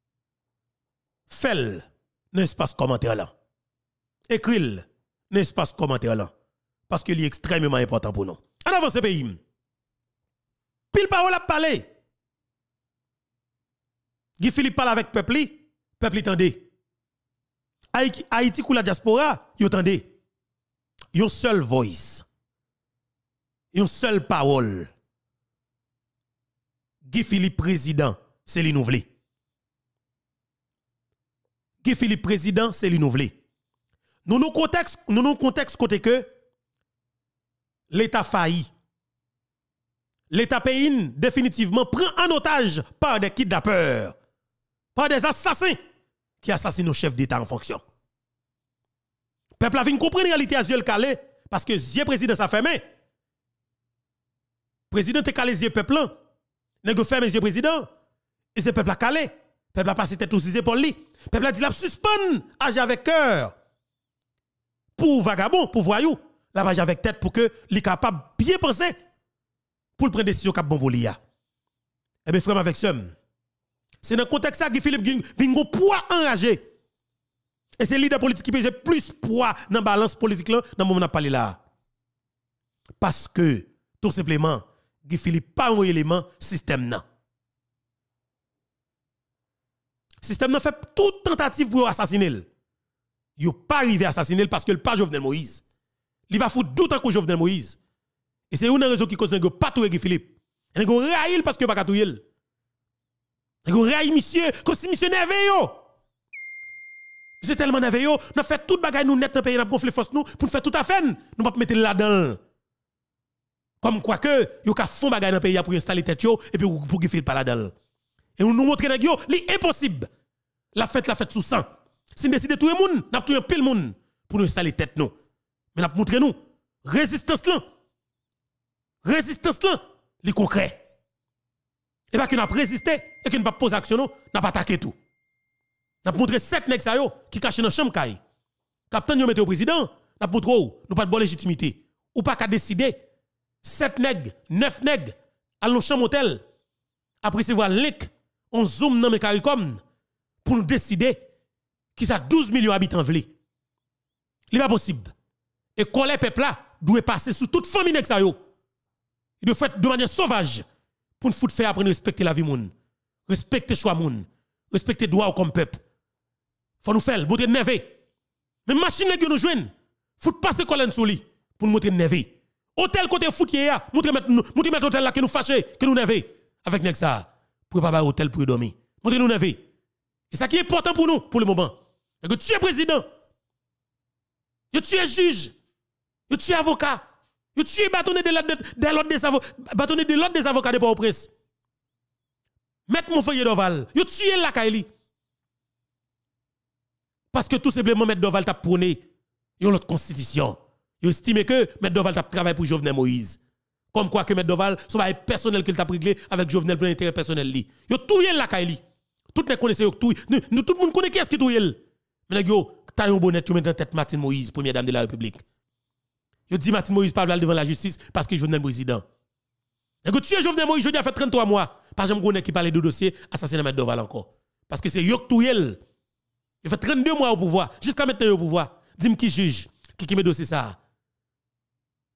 Speaker 1: Fell dans l'espace commentaire là. Écrit dans l'espace commentaire là. Parce qu'il est extrêmement important pour nous. En avant ce pays. Pile parole à parler. Guy Philippe parle avec peuple, peuple tendez. Haïti kou la diaspora, yo tendez. Yon seul voice. Yon seule parole. Guy Philippe président, c'est li nou vle. Guy Philippe président, c'est li nou vle. Nous nous contexte, nous nous contexte côté que l'État failli. L'État pays définitivement prend en otage par des kidnappeurs, par des assassins qui assassinent nos chefs d'État en fonction. Peuple a vu comprendre la réalité à yeux calé parce que yeux président ça fermé. Président te calé yeux peuple là. Nèg ferme yeux président et c'est peuple a calé. Peuple a passé tête sous épaules li. Peuple a dit la suspend age avec cœur. Pour vagabond, pour voyou, la age avec tête pour que li capable bien penser pour prendre décision cap bon pour li ya. Eh bien frère avec somme. C'est dans le contexte ça Guy Philippe vient go poids enragé. Et c'est leader politique qui pèse plus poids dans la balance politique là dans le moment où on a parlé là. Parce que tout simplement Guy Philippe pas un élément système nan. Système nan fait toute tentative pour assassiner. Yo pas arrivé à assassiner parce que le pas Jovenel Moïse. Il va foutre doute en Jovenel Moïse. Et c'est une raison qui cause que pas touyer Guy Philippe. Et go raïl parce que pas touyer. Et go raïl monsieur comme si monsieur nerveux. C'est tellement nerveux, nous fait toute bagaille nous net dans pays, nous gonfler force nous pour faire tout à fait, nous pas mettre là-dedans. Comme quoi que yo ka font bagaille dans pays pour installer tête yo et puis pour Guy Philippe pas là-dedans. Et nous nous montrer nèg yo, li impossible. La fête la fête sous sang. Si nous décider tout le monde, n'a tout pile monde pour nous installer tête nous. Mais n'a montrer nous résistance là. Résistance là, li concret. Et pas que n'a résisté et que n'a pas poser action nous, n'a pas attaquer tout. N'a montré sept nèg sa yo qui caché dans chambre kay. Capitaine yo mette au président, n'a montré nous pas de bonne légitimité ou pas qu'à décider sept nèg, neuf nèg à nos chambre hôtel après se voir link on zoom dans mes CARICOM pour nous décider qui ça douze millions d'habitants vle. Il pas possible. Et colère peuple là doit passer sous toute famille nèg sa yo. Il doit faire de manière sauvage pour nous foutre faire apprendre respecter la vie moun, respecter choix moun, respecter droit comme peuple. Faut nous faire, monter neve. Mais machine que nous joignent, faut passer colonne sous lui pour nous montrer neve. Hôtel côté foot qui est là, montrer mettre montrer mettre hôtel là que nous fâché, que nous neve avec nek ça pour pas hôtel pour dormir. Montrer nous neve. Et ça qui est important pour nous pour le moment. Que tu es président. Tu es juge. Tu es avocat. Tu es bâtonné de l'autre de l'autre des avocats, bâtonné de l'autre des avocats de Port-au-Prince. Mettre mon feuille d'oval. Tu es là Kaili. Parce que tout simplement, M. Doval t'a prôné une autre constitution. Il estime que M. Doval t'a travaillé pour Jovenel Moïse. Comme quoi que M. Doval, c'est un personnel qu'il t'a réglé avec Jovenel pour l'intérêt personnel. Il a tout la Kaili. Tout le monde connaît tout. Tout le monde connaît qui est-ce qui tout yel. Mais yo, t'as un bonnet, tu mets dans tête Martine Moïse, première dame de la République. Yo dit Martine Moïse parle devant la justice parce que Jovenel président. Et que tu es Jovenel Moïse, je dis a fait trente-trois mois. Pas jamais connaît qui parle de dossier assassinat M. Doval encore. Parce que c'est yok tout yel. Il fait trente-deux mois au pouvoir. Jusqu'à maintenant au pouvoir. Dis-moi qui juge, qui qui met dossier ça.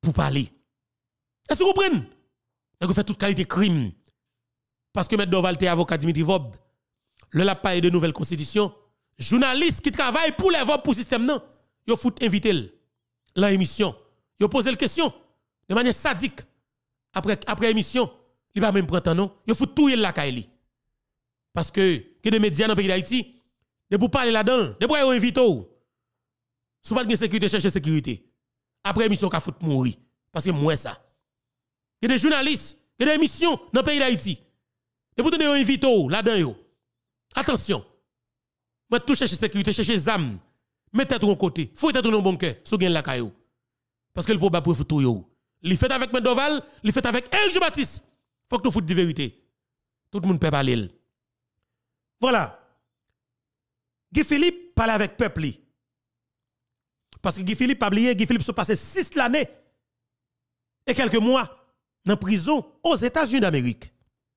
Speaker 1: pour parler. Est-ce que vous comprenez? Vous faites toute qualité de crime. Parce que M. Doval est avocat Dimitri Vob. Le l'a parlé de nouvelle constitution. Journaliste qui travaille pour les Vob pour le système, non. Yo fout invité dans l'émission. Yo pose la question de manière sadique. Après après émission, il va même prendre temps non. Yo fout tout la kaili. Parce que que des médias dans le pays d'Haïti, de pour parler là-dedans, de pour inviter ou. Si vous pas de sécurité, chercher sécurité. Après émission ka fout mourir parce que moi ça. Il y a des journalistes, il y a des émissions dans le pays d'Haïti. De pour donner un invité là-dedans. Attention. Moi tout chercher sécurité, chercher zam. Mettez tout de côté. Faut être dans bon cœur, sous gain la caillou. Parce que le probable pour tout yo. Il fait avec Mendoval, il fait avec Elge Baptiste. Faut que nous foute de vérité. Tout le monde peut parler. Voilà. Guy Philippe parle avec peuple. Parce que Guy Philippe pas oublié, Guy Philippe se passé six l'année et quelques mois dans prison aux États-Unis d'Amérique.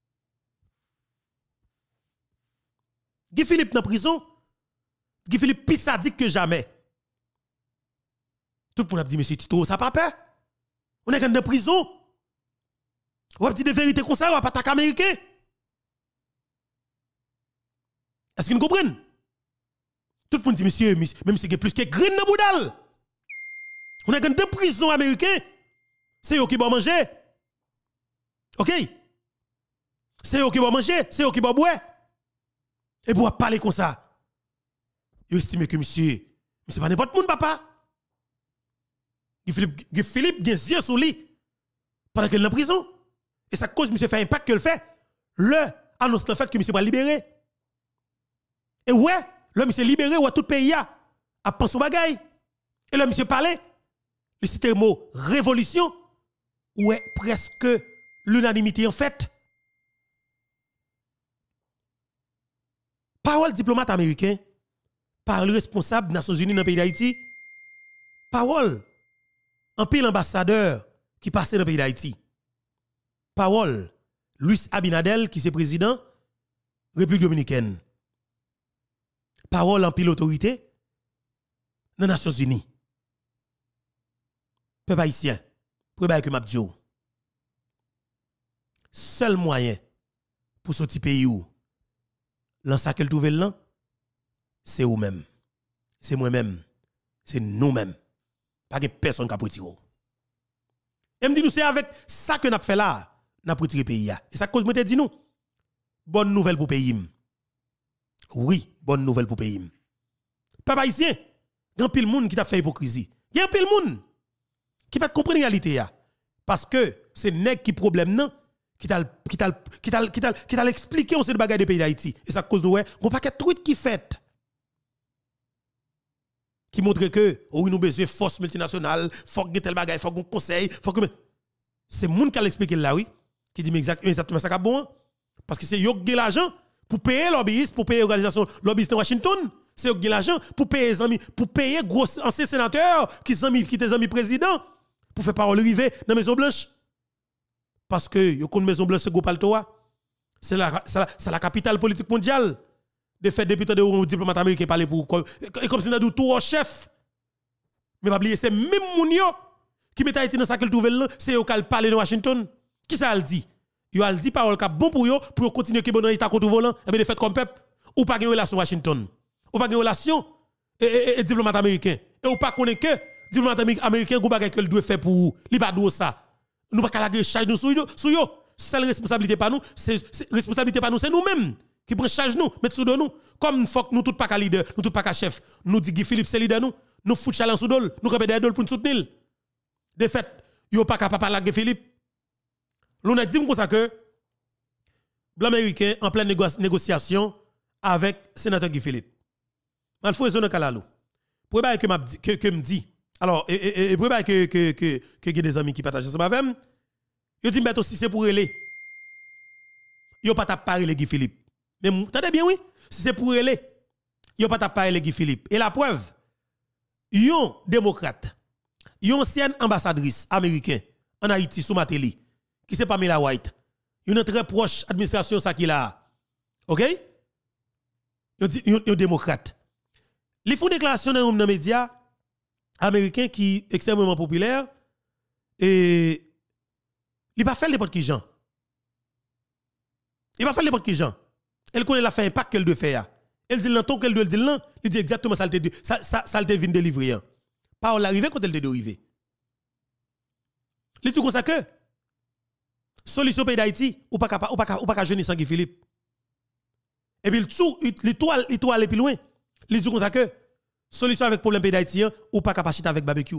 Speaker 1: Guy Philippe dans prison, Guy Philippe plus sadique que jamais. Tout le monde a dit, monsieur Tito, ça pas peur. On est dans prison. On a dit des vérités comme ça, on va pas attaquer américain. Est-ce que vous comprenez? Tout le monde dit, monsieur, même si c'est plus que green dans boudal. On est dans prison américain. C'est eux qui vont manger. OK? C'est eux qui vont manger, c'est eux qui vont boire. Et pour parler comme ça. Yo estime que monsieur, monsieur pas n'importe monde papa. Guy Philippe, Guy Philippe des yeux sur lui pendant qu'il est en prison. Et ça cause monsieur fait impact que le fait. Le annonce le fait que monsieur va libérer. Et ouais, le monsieur libéré ou tout pays a a pensé au bagaille. Et le monsieur parlait, le cité le mot révolution ouais presque l'unanimité en fait. Parole diplomate américain par le responsable des Nations Unies dans le pays d'Haïti, parole en pile ambassadeur qui passait dans le pays d'Haïti, parole Luis Abinadel qui est président République Dominicaine, parole en pile autorité dans les Nations Unies. Peuple haïtien, pour que m'a dit, seul moyen pour sortir pays où l'ansa qu'elle trouve là, c'est vous-même. C'est moi-même. C'est nous-mêmes. Pas de personne qui a retiré. Et me dit nous c'est avec ça que nous avons fait là, nous avons retiré le pays. Et ça cause moi te dit nous. Bonne nouvelle pour le pays. Oui, bonne nouvelle pour le pays. Papa haïtien, il y a pile monde qui t'a fait hypocrisie. Il y a pile monde qui pas comprendre la réalité parce que c'est nèg qui problème non qui t'a qui t'a qui t'a qui t'a qui t'a expliqué on sait de bagaille des pays d'Haïti et ça cause nous ouais on paquet truc qui fait qui montre que oh nous besoin force multinationale faut que tel bagaille faut qu'on conseil faut que c'est monde qui a expliqué là oui qui dit mais exactement exactement ça bon parce que c'est yo qui l'argent pour payer lobbyiste pour payer organisation lobbyiste de Washington c'est yo qui l'argent pour payer les amis pour payer gros anciens sénateurs qui sont qui des amis président pour faire parole river dans maison blanche. Parce que yo connait Maison Blanche c'est Gopaltoa. C'est la c'est la, la capitale politique mondiale. De fait depuis de diplomate américain parler pour comme, comme si nous tout au chef. Mais pas oublier c'est même moun yo qui met Haïti dans ça qu'il trouve là, c'est yo qui parler dans Washington. Qui ça le dit? Yo a dit parole cap bon pour yo pour continuer qui bon dans état contre volant et bien de fait comme peuple ou pas une relation Washington. Ou pas une relation et, et, et diplomate américain. Et ou pas connaît que diplomate américain go bagay que doit faire pour li pas do ça. Nous pas la charge nous sou yo. Seule responsabilité pas nous, c'est responsabilité pas nous, c'est nous-mêmes qui prend charge nous, mettre sous nous. Comme faut que nous tout pas ka leader, nous tout pas ka chef. Nous dit Guy Philippe c'est leader nous, nous fout challenge sous dol, nous rebe derrière dol pour nous soutenir. De fait, yo pas capable parler Guy Philippe. L'on a dit comme ça que blanc américain en pleine négociation avec sénateur Guy Philippe. Il faut raisonner kalalou. Pour que m'a que que me dit. Alors et et pour que que que que des amis qui partagent ça avec moi. Yo dit mais aussi c'est pour aller. Yo pas t'a parler Guy Philippe. Mais attendez bien oui, si c'est pour aller. Yo pas t'a parler Guy Philippe. Et la preuve yon démocrate. Yon ancienne ambassadrice américaine en Haïti sous Matéli qui c'est Pamela White. Yon très proche administration ça qui là. OK? Yon yon démocrate. Li font déclaration dans les médias américains qui extrêmement populaire et il pas faire n'importe qui gens. Il va faire n'importe qui gens. Elle connaît la fin impact qu'elle doit faire. Elle dit l'anton qu'elle doit dire là, il dit exactement ça elle ça ça ça elle vient délivrer. Pas l'arrivée quand elle est arrivée. Il dit comme ça que solution pays d'Haïti ou pas capable ou pas ou pas jeune sans Guy Philippe. Et puis tout il tout il tout aller plus loin. Il dit comme ça que solution avec problème pays d'Haïti ou pas capable avec barbecue.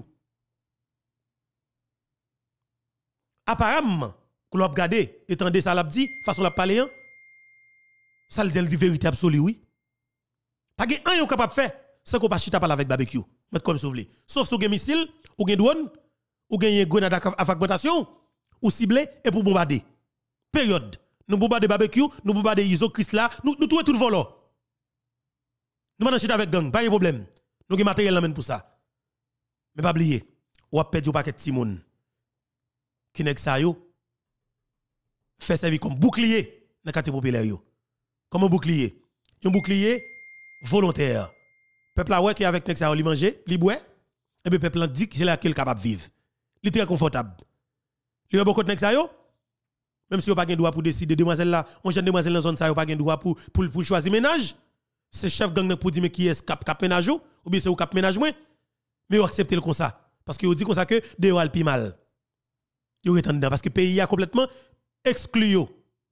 Speaker 1: Apparemment, quand l'on regarde, étendez ça l'a dit, façon la parler, ça le dit vérité absolue, oui. Pas que un yon capable de faire, sans qu'on pas chita parler avec barbecue. Mettre comme vous voulez. Sauf si vous avez un missile, ou un drone, ou un grenade à fragmentation, ou ciblé, et pour bombarder. Période. Nous bombarder barbecue, nous bombarder Iso, Christ là, nous nous tout tout volant. Nous allons chita avec gang, pas de problème. Nous avons matériel là pour ça. Mais pas oublier, ou a perdu un paquet de Timon. Qui n'est que ça yo fait servir comme bouclier dans le quartier populaire yo. Comme un bouclier. Un bouclier volontaire. Peuple là ouais qui avec nek ça li manger, li boire et puis peuple là dit que c'est là qu'il capable vivre. Li très confortable. Li y a beaucoup de nek ça yo même si on pas gen droit pour décider demoiselle là, on jeune demoiselle dans zone ça yo pas gen droit pour pour pour choisir ménage. C'est chef gang pour dire mais qui est cap cap ménage ou bien c'est ou cap ménage moins. Mais on accepter le comme ça parce que on dit comme ça que de al pi mal. Yo retan dedans parce que le pays a complètement exclu yo.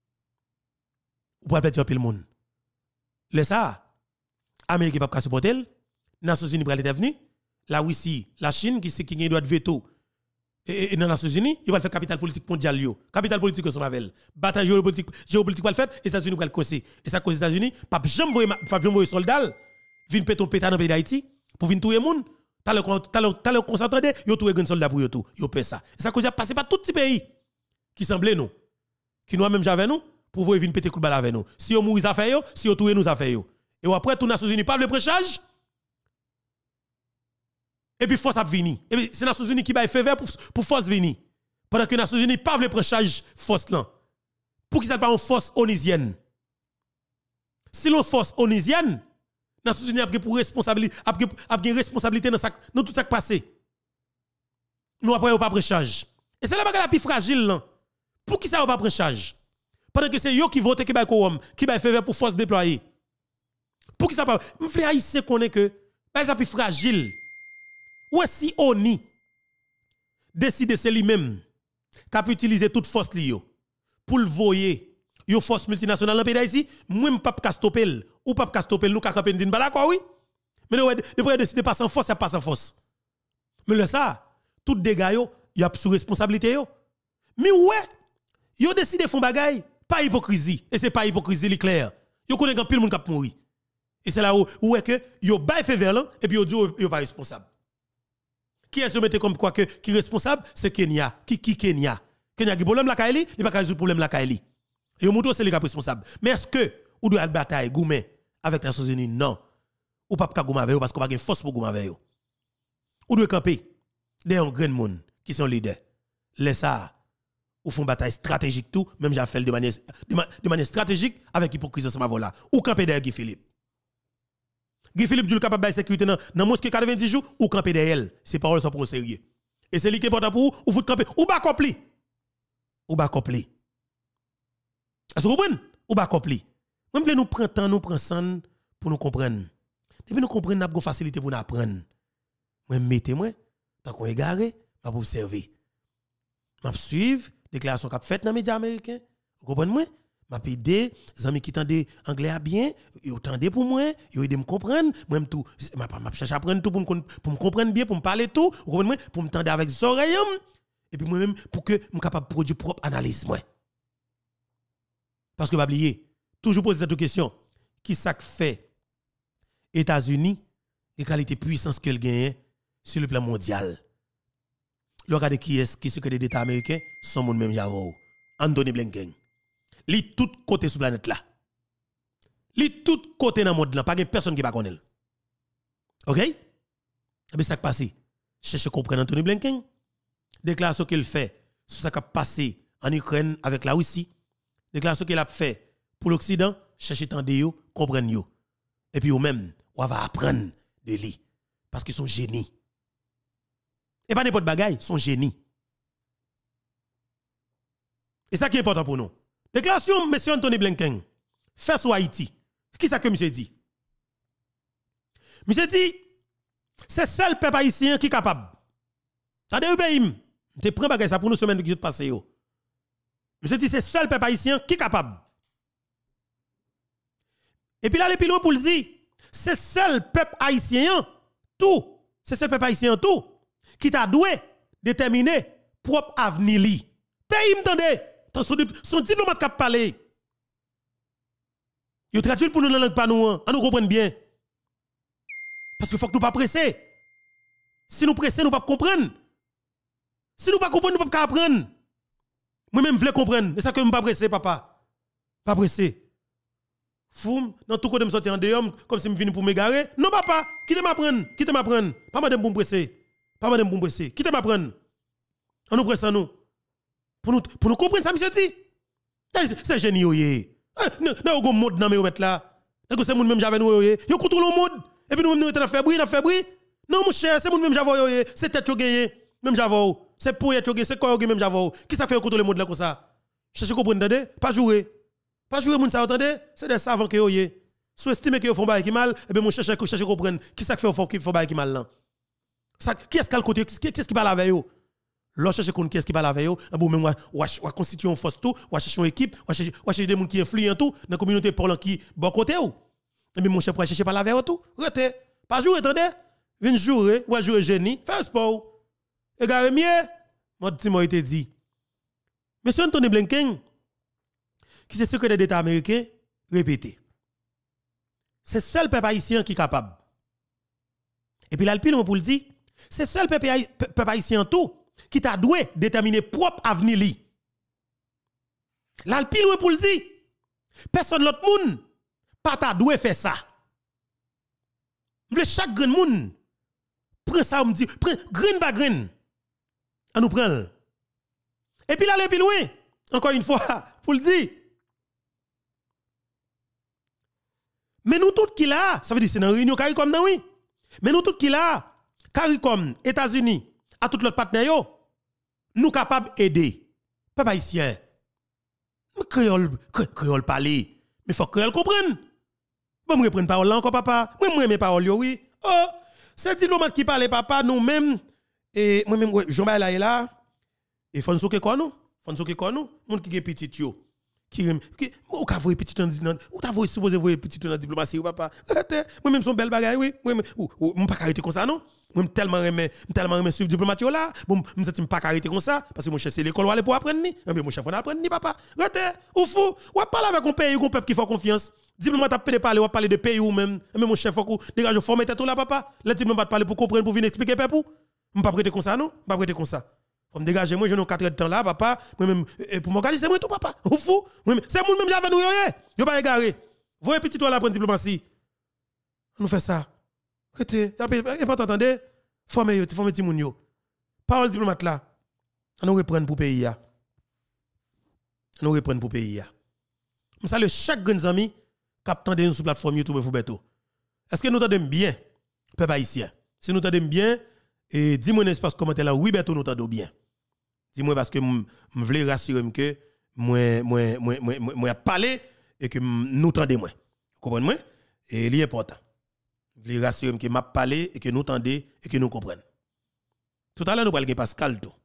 Speaker 1: Ou pas dire pile monde. Le ça Amérique pas supporter, Nations Unies pral être venu, la Russie, la Chine qui c'est qui gagne droit de veto et dans les Nations Unies, il va faire capital politique mondial yo. Capital politique que Mavel. Bataille géopolitique géopolitique va le faire et les États-Unis pral causer. Et ça cause les États-Unis, pas jamais voyer pas jamais voyer soldat vinn péton péta dans pays d'Haïti pour vinn touyer monde. T'as le t'as le t'as le concentré yo touyer grand soldat pour yo tout. Yo fait ça. Et ça cause a passé par tout petit pays qui semblait nous qui nous même j'avais nous pour voir venir péter coup de balle avec nous. Si on mourir ça fait yo, si on touyer nous ça fait yo. Et après tout Nations Unies pas le prêchage. Et puis force a venir. Et puis c'est Nations Unies qui bail feu vert pour pour force venir. Pendant que Nations Unies pas le prêchage force là. Pour qui ça pas une force onisienne. Si l'on force onisienne, Nations Unies a pris pour responsabilité a pris a pris responsabilité dans ça dans tout ça qui passé. Nous après on pas prêchage. Et c'est la bagarre la plus fragile là. Pour qui ça pas prêchage? Pendant que c'est yo qui vote qui bail quorum, qui bail feu vert pour force déployer. Pour qui ça pas m'frère haïtien connaît que bah ça plus fragile. Ou si oni décide c'est lui-même qui peut utiliser toute force li yo pour le voyer yo force multinationale dans pays d'Haïti, moi pas ka stopper ou pas ka stopper nous ka camper din bala quoi oui. Mais de décider pas sans force, ça pas sans force. Mais le ça tout dégâts yo y a sous responsabilité yo. Mais ouais, yo décide font bagay, pas hypocrisie et c'est pas hypocrisie li clair. Yo connaît grand pile monde qui mourir. Et c'est là où où est que yo bay fait vers là et puis yo dit yo pas responsable. Qui est-ce mettre comme quoi que qui responsable c'est Kenya. Qui qui Kenya? Kenya qui problème la Kaili, il pas résoudre problème la Kaili. Et yo montre c'est les responsable. Mais est-ce que ou doit bataille goumen avec les Nations Unies non. Ou pas ka goumen avec yo parce qu'on pas gain force pour goumen avec yo. Ou doit camper des un grand monde qui sont leaders. Laisse ça ou font bataille stratégique tout, même j'ai fait de manière de manière stratégique avec hypocrisie sama voilà. Ou camper derrière Guy Philippe. Guy Philippe du capable de sécurité dans dans mosquée quatre-vingt-dix jours ou camper derrière elle. Ces paroles sont pour sérieux. Et c'est lui qui est important pour ou vous camper ou ba compli. Ou ba compli. Est-ce que vous comprenez? Ou ba compli. Même nous prend temps nous prend sang pour nous comprendre. Depuis nous comprendre n'a pas facilité pour nous apprendre. Moi mettez moi tant qu'on égaré, m'a observer. M'a suivre déclaration qu'a faite dans les médias américains. Vous comprenez moi? M'a aidé, les amis qui tendent anglais bien, ils tendent pour moi, ils aident me comprendre, moi tout, m'a m'a chercher à apprendre tout pour me pour me comprendre bien, pour me parler tout, vous comprenez moi, pour me tendre avec les oreilles et puis moi même pour que me capable produire propre analyse moi. Parce que pas oublier, toujours poser cette question, qui ça fait États-Unis et qualité puissance qu'elle gagne sur le plan mondial. Le regardez qui est qui secrétaire d'État américain, son monde même Javo, Anthony Blinken. Li tout côté sur planète là. Li tout côté dans monde là, pas personne qui va connaître. OK? Et bien ça qui passe. Cherchez comprendre Anthony Blinken. Déclaration qu'il fait sur ça qui a passé en Ukraine avec la Russie. Déclaration qu'il a fait pour l'Occident, cherchez tendre yo, comprendre yo. Et puis eux même, on va apprendre de lui parce qu'ils sont génies. Et pas n'importe bagaille, ils sont génies. Et ça qui est important pour nous. Déclaration M. Anthony Blinken fait sur Haïti. Qui ça que monsieur dit? Monsieur dit, c'est seul peuple haïtien qui est capable. Ça dit, pays, c'est prend bagay ça pour nous semaine qui passé yo. Monsieur dit, c'est seul peuple haïtien qui est capable. Et puis là, les pilons pour le dire, c'est seul peuple haïtien tout, c'est seul peuple haïtien tout qui t'a doué déterminer propre avenir li. Pays m'tendez, son diplomate qui a parlé. Il traduit pour nous dans la langue pas nous, on nous comprenne bien. Parce qu'il faut que nous pas presser. Si nous presser, nous pas comprendre. Si nous pas comprendre, nous pas apprendre. Moi-même je veux comprendre, c'est ça que je pas presser papa. Pas presser. Fou, dans tout côté me sortir en dehors comme si me venu pour me garer. Non papa, quittez m'apprendre, quittez m'apprendre. Pas madame pour me presser. Pas madame pour me presser. Quittez m'apprendre. On nous presse nous. Pour nous pour nous comprendre ça monsieur dit. C'est génie yoyé. Non go mode dans me mettre là. C'est moun même j'avais nous yoyé. Yo contrôle le monde et puis nous même nous était fait bruit, n'a fait bruit. Non mon cher, c'est moun même j'avais yoyé, c'est tête yo gagné. Même j'avais. C'est pour y être c'est quoi yo même j'avais. Qui ça fait contrôler le monde là comme ça? Cherchez comprendre entendez? Pas jouer. Pas jouer moun ça entendez? C'est des savants que yoyé. Sous-estimer que yo font bail qui mal, et ben mon chercher chercher comprendre qui ça fait qui font bail qui mal là. Ça qui est-ce qu'à côté qui est-ce qui parle avec yo? L'on cherche qu'on qui est-ce qui parle avec yo, bon même on va constituer une force tout, on va chercher une équipe, on va chercher des gens qui influent tout dans la communauté parlant qui bon côté ou. Et bien mon cher pour chercher parler avec tout. Rete, pas jouer attendez. Vinn jouer, ou jouer génie, faire sport. Et gare mieux, mon petit moi été dit. Monsieur Anthony Blinken qui est secrétaire d'État américain, répété. C'est seul peuple haïtien qui est capable. Et puis là le pile pour le dire, c'est seul peuple haïtien tout qui t'a doué déterminer propre avenir li. Là le pile pour le dire, personne l'autre monde pas t'a doué faire ça. Vle chaque grand monde prend ça me dit, prend grain par grain. On nous prend. Et puis là le pile loin, encore une fois pour le dire. Mais nous tous qui là, ça veut dire c'est dans réunion CARICOM non oui. Mais nous tous qui là, CARICOM, États-Unis, à tout l'autre partenaire, nous capables d'aider. Papa haïtien. Créole, créole parler. Mais faut créole comprendre. Bon, me reprendre parole là encore papa. Moi moi mes paroles oui. Oh, c'est diplomate qui parle papa nous même et moi même Jean-Baptiste là est là. Et faut nous souke quoi nous? Faut nous souke quoi nous? Monde qui est petit yo. Qui qui ou ka voyer petit ou ta voyer supposé voyer petit dans diplomatie ou papa. Moi même son belle bagaille oui. Moi ou pas arrêter comme ça non? Moi tellement aimer tellement aimer suivre diplomatie là bon me senti pas arrêter comme ça parce que mon chef c'est l'école aller pour apprendre ni mais mon chef on apprendre ni papa rete ou fou ou parler avec un pays un peuple qui fait confiance diplomate a peut parler ou parler de pays ou même mais mon chef faut dégage former tête là papa le diplomate parler pour comprendre pour venir expliquer peuple on pas prêter comme ça non pas prêter comme ça faut me dégager moi j'ai nos quatre heures de temps là papa moi même pour m'organiser moi tout papa ou fou c'est moun même j'avais nous yo yo pas égaré voyez petit toi là prendre diplomatie on nous fait ça. Rete, important attendez, former yo, former ti moun yo. Parole diplomate là. On nous reprendre pour pays ya. On nous reprendre pour pays ya. Je salue chaque grand ami qui attendent nous sur plateforme YouTube Foubeto. Est-ce que nous t'entendons bien peuple haïtien? Si nous t'entendons bien et dis-moi dans l'espace commentaire là oui Beto nous t'entendons bien. Dis-moi parce que je voulais rassurer que moi moi moi moi moi parler et que nous t'entendons moi. Comprenez moi? Et c'est important. Je voulais rassurer que m'a parlé et que nous entendons et que nous comprenons. Tout à l'heure, nous parlons de Pascal. Tout.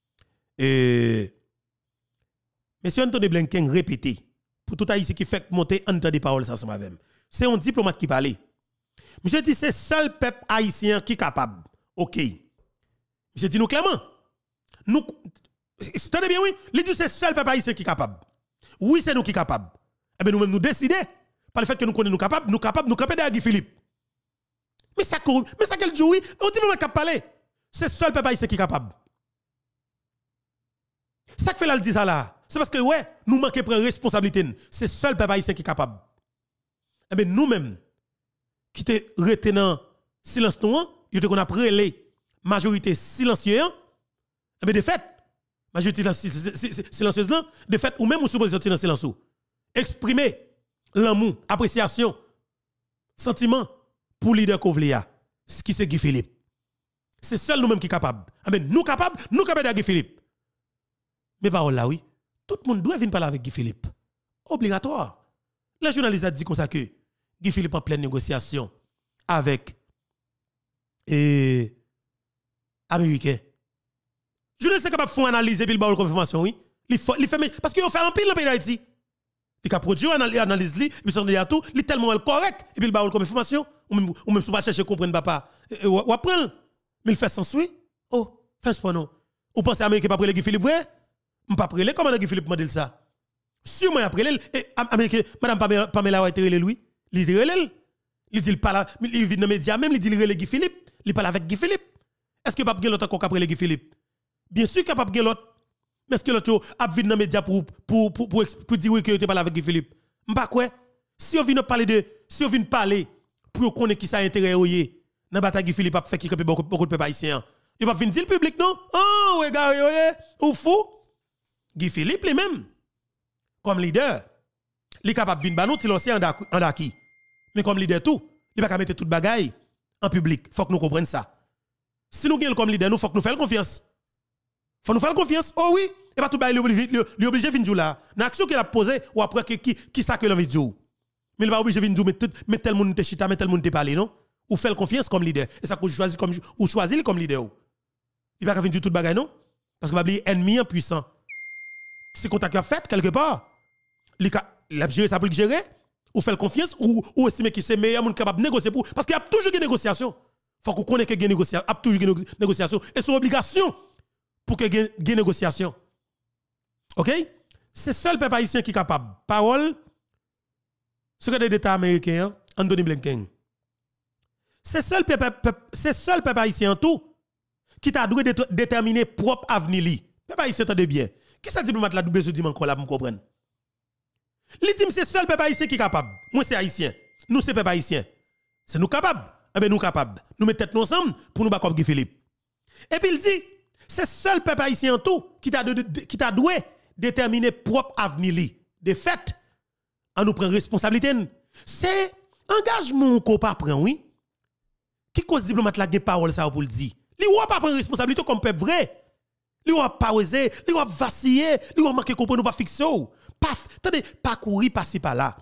Speaker 1: Et monsieur Anthony Blinken répété, pour tout haïtien qui fait monter entendre des paroles, ça avec moi. C'est un diplomate qui parle. Monsieur dit c'est seul peuple haïtien qui est capable. OK. Monsieur dit nous clairement. Nous, attendez bien, oui. Il dit c'est seul peuple haïtien qui est capable. Oui, c'est nous qui sommes capables. Eh bien, nous-mêmes nous décider, par le fait que nous connaissons nous capables, nous capables, nous capables derrière Guy Philippe. Mais ça, mais ça qu'elle dit oui, on dit nous parler. C'est seul peuple haïtien qui est capable. Ça que fait là, dit ça là. C'est parce que ouais, nous manquons prendre responsabilité. C'est seul peuple haïtien qui est capable. Eh bien, nous-mêmes, qui te retenant silence nous, nous te qu'on a prélé majorité silencieuse, eh bien, de fait, majorité silencieuse là, de fait, ou même ou supposé sortir dans silence. Exprimer l'amour, appréciation, sentiment pour leader Kovlia, ce qui c'est Guy Philippe. C'est seul nous-mêmes qui sommes capables. Eh bien, nous capables, nous capables de Guy Philippe. Mais paroles là, oui. tout le monde doit venir parler avec Guy Philippe. Obligatoire. Le journaliste a dit comme ça que Guy Philippe en pleine négociation avec et Américain. Journaliste est capable de faire une analyse et puis le bail confirmation, oui. Il fait parce qu'il fait un pile dans le pays d'Haïti. Il a produit une analyse, et puis son à tout, il est tellement correct, et puis il bail comme information, ou même, ou même si vous ne cherchez à comprendre papa, ou apprendre. Mais il fait sans oui. Oh, fais pas non. Ou pensez à Américain pas prêler Guy Philippe, ouais? Je pas prêler, comment Guy Philippe m'a dit ça? Sûrement après elle, Américain, madame Pamela a été lui. Il dit relève. Il dit il parle, il vit dans les médias même, il dit relève Guy Philippe. Il parle avec Guy Philippe. Est-ce que pas bien l'autre encore après Guy Philippe? Bien sûr qu'il pas bien l'autre. Mais est-ce que l'autre a venu dans les médias pour pour pour pour, pour dire que tu parles avec Guy Philippe? M'pas quoi? Si on vient parler de si on vient parler pour connaître qui ça intérêt oyé dans bataille Guy Philippe a fait qui beaucoup beaucoup de peuple haïtien. Il pas venir dire le public non? Oh, regarde oyé, ou fou. Guy Philippe lui-même comme leader, il est capable de venir bah nous ti l'ancien en daki. Mais comme leader tout, il pas capable mettre toute bagaille en public. Faut que nous comprenions ça. Si nous gagnons comme leader, nous faut que nous fassions confiance. Faut nous faire confiance. Oh oui, et pas tout bail obligé lui obligé venir là. Dans action qu'il a posé ou après qui qui ça que l'envie dire. Mais il pas obligé venir mais mais tel monde te chita, mais tel monde te parler non? Ou faire confiance comme leader. Et ça que choisir comme ou choisir comme leader. Il pas venir dire toute bagaille non? Parce que pas oublier ennemi puissant. Si contact a fait quelque part, il a géré ça pour le gérer ou faire confiance ou ou estimer que c'est meilleur monde capable de négocier pour parce qu'il y a toujours des négociations. Faut qu'on connaisse que des négociations, a toujours des négociations et c'est obligation pour que gagne gagne négociation. OK? C'est seul peuple haïtien qui est capable. Parole secrétaire d'État américain Anthony Blinken. C'est seul peuple c'est seul peuple haïtien tout qui t'a dû déterminer propre avenir li. Peuple haïtien tendez bien. Qui ça diplomate là besoin dire encore là pour comprendre? Li dit c'est seul peuple haïtien qui est capable. Moi c'est haïtien. Nous c'est peuple haïtien. C'est nous capables. Eh bien nous capables. Nous mettons tête ensemble pour nous battre comme Guy Philippe. Et puis il dit c'est seul peuple haïtien tout qui t'a qui t'a doué déterminer propre avenir li. De fait, on nous prend responsabilité. C'est engagement qu'on pas prend oui. Qui cause diplomate là gen parole ça pour le dire. Li ou pas prendre responsabilité comme peuple vrai. Li ou pas oser, li ou vaciller, li ou manquer comprendre pas fixer. Paf, attendez, pas courir passer par là.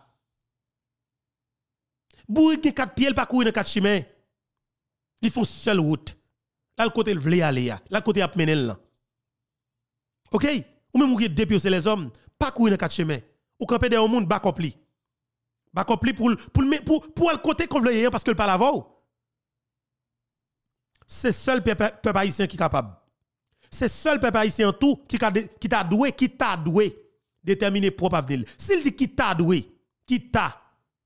Speaker 1: Bourri qui quatre pieds, pas courir dans quatre chemins. Ils font seule route. Là le côté le vle aller là, là côté a mener là. OK? Ou même ou qui dépier les hommes, pas courir dans quatre chemins. Ou camper derrière monde bas compli. Bas compli pour pour pour pour le côté qu'on veut parce que le pas l'avant. C'est seul peuple haïtien qui est capable. C'est seul peuple haïtien tout qui qui t'a doué, qui t'a doué déterminer propre avenir. S'il dit qui t'a doué, qui t'a.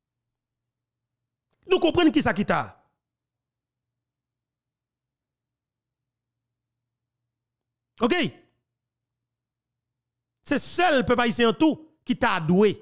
Speaker 1: Nous comprenons qui ça qui t'a. OK? C'est seul peuple haïtien tout qui t'a doué.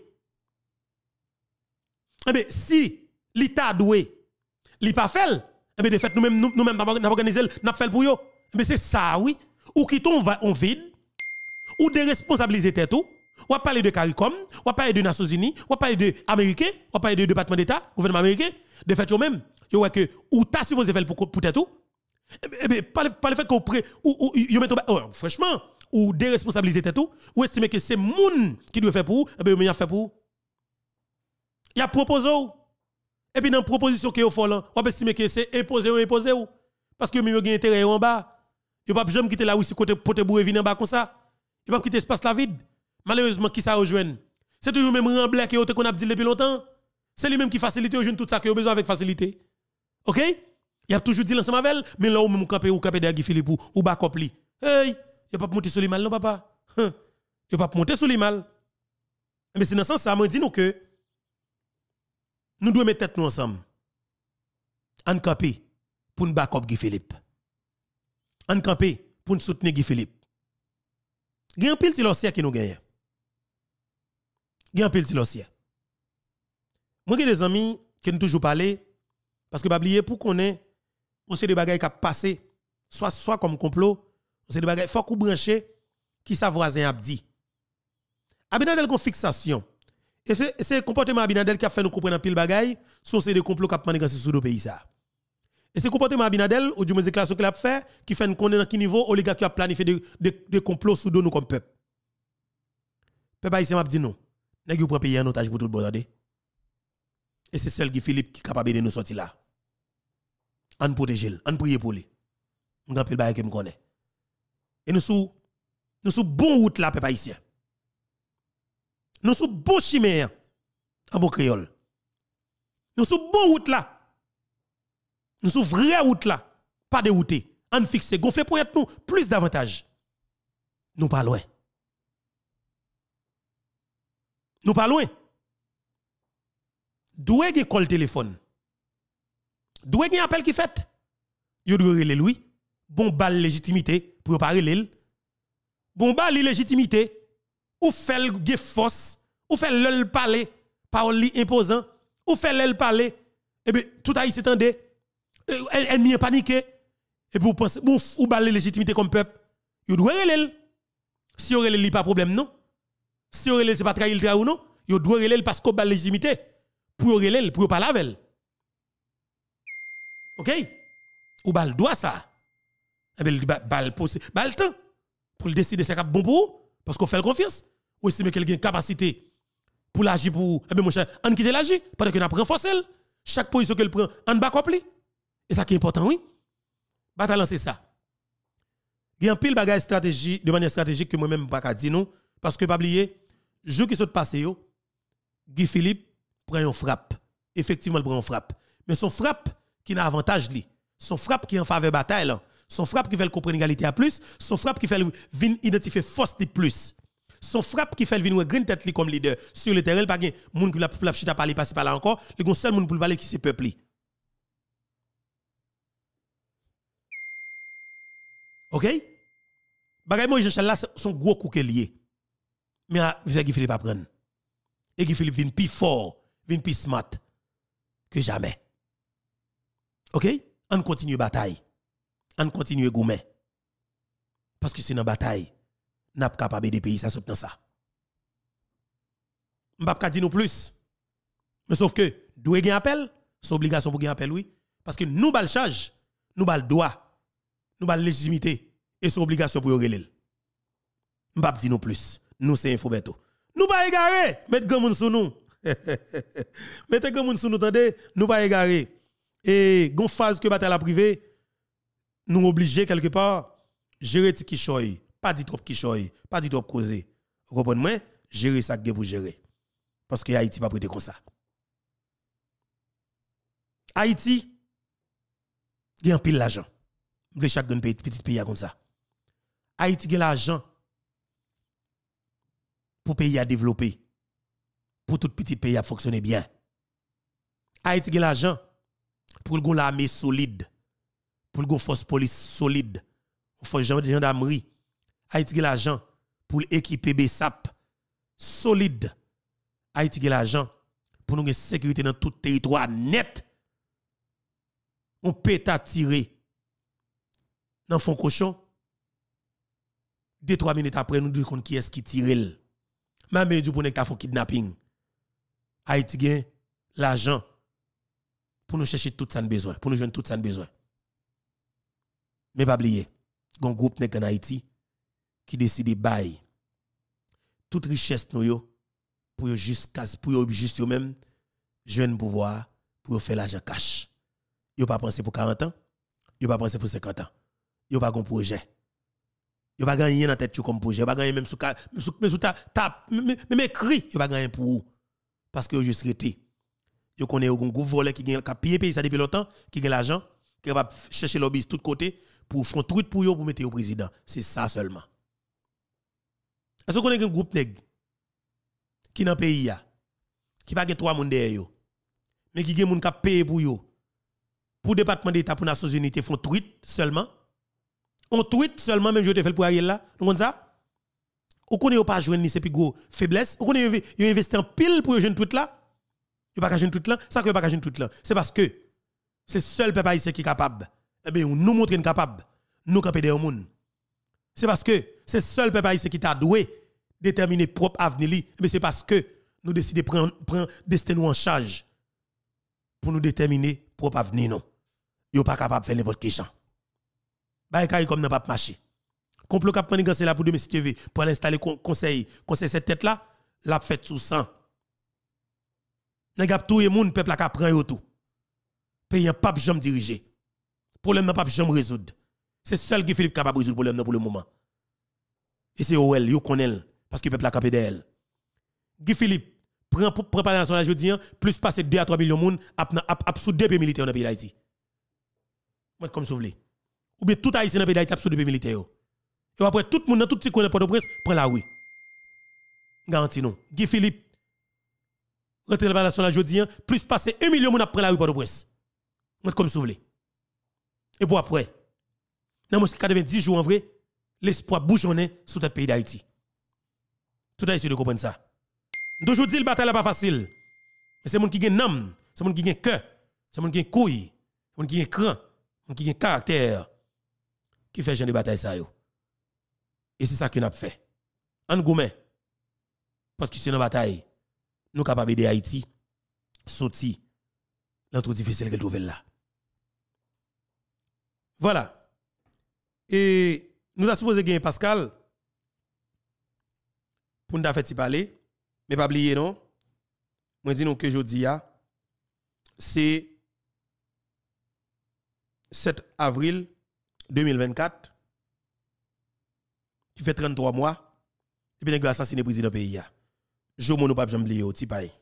Speaker 1: Eh bien, si l'État doué, l'I pas fait, eh bien, de fait, nous-mêmes, nous-mêmes, nous avons organisé, nous avons fait pour eux. Mais c'est ça, oui. Ou qui tombe en vide, ou de responsabiliser tout. On va parler de CARICOM, on va parler de Nations Unies, on va parler de Américains, on va parler de département d'État, gouvernement américain. De fait, eux-mêmes, ils voient que, ou t'as supposé faire pour pour tout. Eh bien, par le fait qu'on prend, ou ils mettent, oh, franchement, ou déresponsabiliser tout, ou estimer que c'est moun qui doit faire pour, eh bien, il a fait pour. Il a proposé. Et puis dans la proposition qui est au fond, on va estimer que c'est imposé ou imposé. Parce que nous avons intérêt en bas. Il ne va pas jamais quitter là où c'est côté pote bourré venir en bas comme ça. Il va pas quitter l'espace la vide. Malheureusement, qui ça rejoint? C'est toujours le même remblai qu'on a dit depuis longtemps. C'est lui-même qui facilite au jeune tout ça qui a besoin avec facilité. OK? Il a toujours dit l'ensemble avec elle, mais là où même campé ou campé derrière Guy Philippe ou bas copli. Hey, il pas monter sur les mal non papa. Il pas monter sur les mal. Mais c'est dans ce sens ça me dit nous que nous devons mettre tête nous ensemble. En camper pour nous battre Guy Philippe. En camper pour nous soutenir Guy Philippe. Il y a un pile de qui nous gagne. Il y a un pile de moi, j'ai des amis qui nous toujours parlé parce que, pas oublier, pour qu'on ait, on sait des bagages qui ont passé, soit, soit comme complot, on sait des bagages, il faut qu'on branche qui sa voisin a dit. Abinadel a fixation. Et c'est le comportement Abinadel qui a fait nous comprendre un pile bagaille, sur ces complots qui ont manigancé sur le pays. Ça. Et c'est le comportement Abinadel, ou du moins déclaration qu'il a fait, qui fait nous connaître dans quel niveau oligarque a planifié des de, de complots sous nous comme peuple. peuple haïtien m'a dit non. Nèg yo prend pays en otage pour tout le monde. Et c'est celle qui Philippe qui est capable de nous sortir là. On protéger, on prier pour lui. On grand pile bail que me connaît. Et nous sous nous sous bon route là peuple haïtien. Nous sous bon chimère en bon créole. Nous sous bon route là. Nous sous vraie route là, pas de route. On fixe gonfler pour être nous plus d'avantages. Nous pas loin. Nous pas loin. D'où est call téléphone? D'où est appel qui fait? Yo doit relé lui. Bon bal légitimité pour pas relé. Bon bal légitimité ou fait le force, ou fait le parler, parole imposant, ou fait le parler. Et bien tout haïtien tendait. Elle m'y paniqué. Et puis vous pensez ou bal légitimité comme peuple. Yo doit relé. Si vous relé pas problème non. Si vous relé c'est pas trahir le ou non, yo doit relé parce qu'on bal légitimité. Pour relé pour pas laver. OK? Ou bal doit ça. Et bien bal pose bal temps pour le décider c'est bon pour parce qu'on fait confiance. Ou si quelqu'un a une capacité pour l'agir pour eh bien mon cher, on quitte l'agir pendant que n'a renforcer chaque position qu'elle prend en bas complet. Et ça qui est important oui. Bataille c'est ça. Il y a un pile bagage stratégie de manière stratégique que moi même pas dire non parce que pas oublier jour qui saute passé yo Guy Philippe prend une frappe. Effectivement, il prend une frappe. Mais son frappe qui n'a avantage li, son frappe qui en faveur bataille là, son frappe qui fait le comprendre égalité à plus, son frappe qui fait vin identifier force de plus. Son frappe qui fait venir green tête li comme leader sur le terrain, pas gen moun qui la chita parler passer par là encore, le gon seul moun pour parler qui c'est peuple. OK? Bagay moi Jean-Charles là son gros coup que lié. Mais Guy Philippe pas prendre. Et Guy Philippe vient plus fort, vient plus smart que jamais. OK? On continue bataille. On continue gourmet. Parce que c'est dans bataille, n'a pas capable de pays ça saute dans ça. M'pa pas dire nous plus. Mais sauf que doit gagner appel, c'est obligation pour gagner appel oui parce que nous bal charge, nous bal droit, nous bal légitimité et c'est obligation pour relève. M'pa pas dire nous plus. Nous c'est info beto. Nous pas égarer, mettez grand monde sous nous. Mettez grand monde sous nous tendez, nous pas égarer. Et gon phase que bataille la privée nous obliger quelque part gérer ti kichoy, pas dit trop kichoy, pas dit trop causer. Vous comprenez moi? Gérer ça que pour gérer. Parce que Haïti pas prêter comme ça. Haïti il y a un pile l'argent. Vous chaque pays petit pays comme ça. Haïti a l'argent pour pays à développer, pour tout petit pays à fonctionner bien. Haïti a l'argent pour une armée solide, pour une force police solide, une force gendarmerie. Haïti a l'argent pour équiper B S A P solide. Haïti a l'argent pour nous une sécurité dans tout territoire net. On peut tirer dans fond cochon. Deux, trois minutes après, nous disons qui est-ce qui tire. Même du pour nous faire kidnapping. Haïti a l'argent pour nous chercher tout ça besoin, pour nous joindre tout ça besoin. Mais pas oublier, il y a un groupe en Haïti qui décide de bailler toute richesse nous yo pour jusqu'à pour juste même jeune pouvoir pour faire l'argent cash. Yo pas penser pour quarante ans, yo pas penser pour cinquante ans. Yo pas un projet. Yo pas gagner dans tête comme projet, yo pas gagner même sous même sous même sous ta même écrit, yo pas gagner pour vous parce que yo juste rété. Yo connaît un groupe volé qui gagne qui payer pays ça depuis longtemps, qui gagne l'argent, qui va chercher lobbyiste de tous côtés pour faire truc pour yo pour mettre au président. C'est ça seulement. Est-ce que vous connaissez un groupe nèg qui dans pays ya qui pas gen trois monde derrière yo mais qui gen moun qui payer pour yo pour département d'état pour Nations Unies font tweet seulement on tweet seulement même je te fait pour Ariel là vous connaissez ça ou connaissez pas joindre ni c'est plus gros faiblesse ou connaissez yo investi en pile pour joindre tweet là yo pas joindre tweet là ça que yo pas joindre tweet là c'est parce que c'est seul peuple haïtien qui est capable eh bien nous montrer capable nous camper derrière monde c'est parce que c'est seul peuple haïtien qui t'a doué déterminer propre avenir mais c'est parce que nous décidons de prendre prendre destin nous en charge pour nous déterminer propre avenir non yo pas capable de faire n'importe quel champ. Bah comme n'a pas marché. complot cap manigancé là pour de Messi T V pour l'installer conseil conseil cette tête là, l'a fait sous sang. Nèg a tout le monde peuple a prend yo tout. Pays pas jamais diriger. Problème n'a pas jamais résoudre. C'est seul Guy Philippe capable de résoudre problème pour le moment. Et c'est O L, yo connaît parce que peuple a capé d'elle. Guy Philippe prend prend parler national jodi plus passer deux à trois millions de monde a sous deux pays militaires dans le pays d'Haïti. Moi comme souvelé. Ou bien tout haïtien dans le pays d'Haïti a sous deux pays militaires. Et après tout le monde dans tout petit coin de Port-au-Prince prend la rue. Garanti non. Guy Philippe rentre dans le national jodi plus passer un million de monde prend la rue Port-au-Prince. Moi comme souvelé. Et pour après dans moins quatre-vingt-dix jours en vrai, l'espoir bouchonné sous le pays d'Haïti. Tout haïtien de comprendre ça. D'aujourd'hui, le bataille n'est pas facile. Mais c'est monde qui gagne âme, c'est monde qui gagne cœur, c'est monde qui gagne couille, c'est monde qui gagne cran, c'est monde qui gagne caractère qui fait genre de bataille ça yo. Et c'est ça qu'on a fait. En goumé. Parce que c'est une bataille, nous sommes capables d'aider Haïti sortir dans tout difficile qu'elle trouve là. Voilà. Et nous avons supposé gagner Pascal pour nous faire parler. Mais pas oublier non. Moi dis nous que jeudi c'est sept avril deux mille vingt-quatre qui fait trente-trois mois et puis nous assassiné le président du pays. Je ne peux pas oublier au petit pays.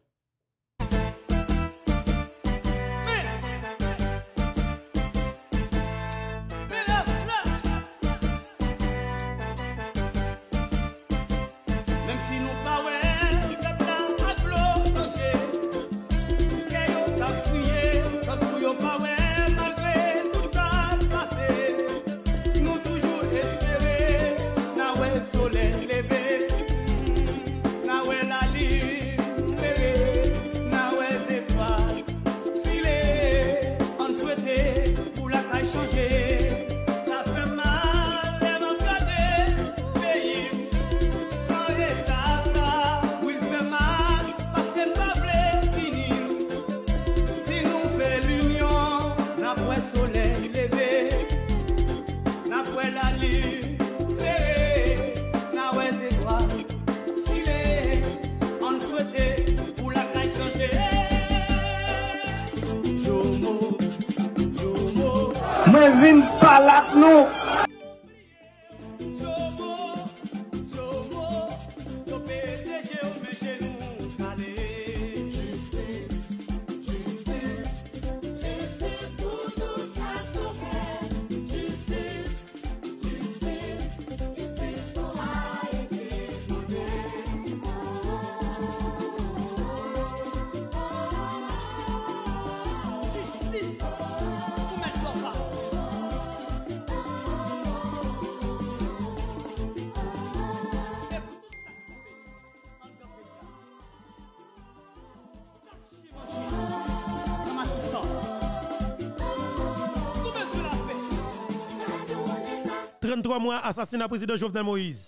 Speaker 1: trente-trois mois assassinat président Jovenel Moïse.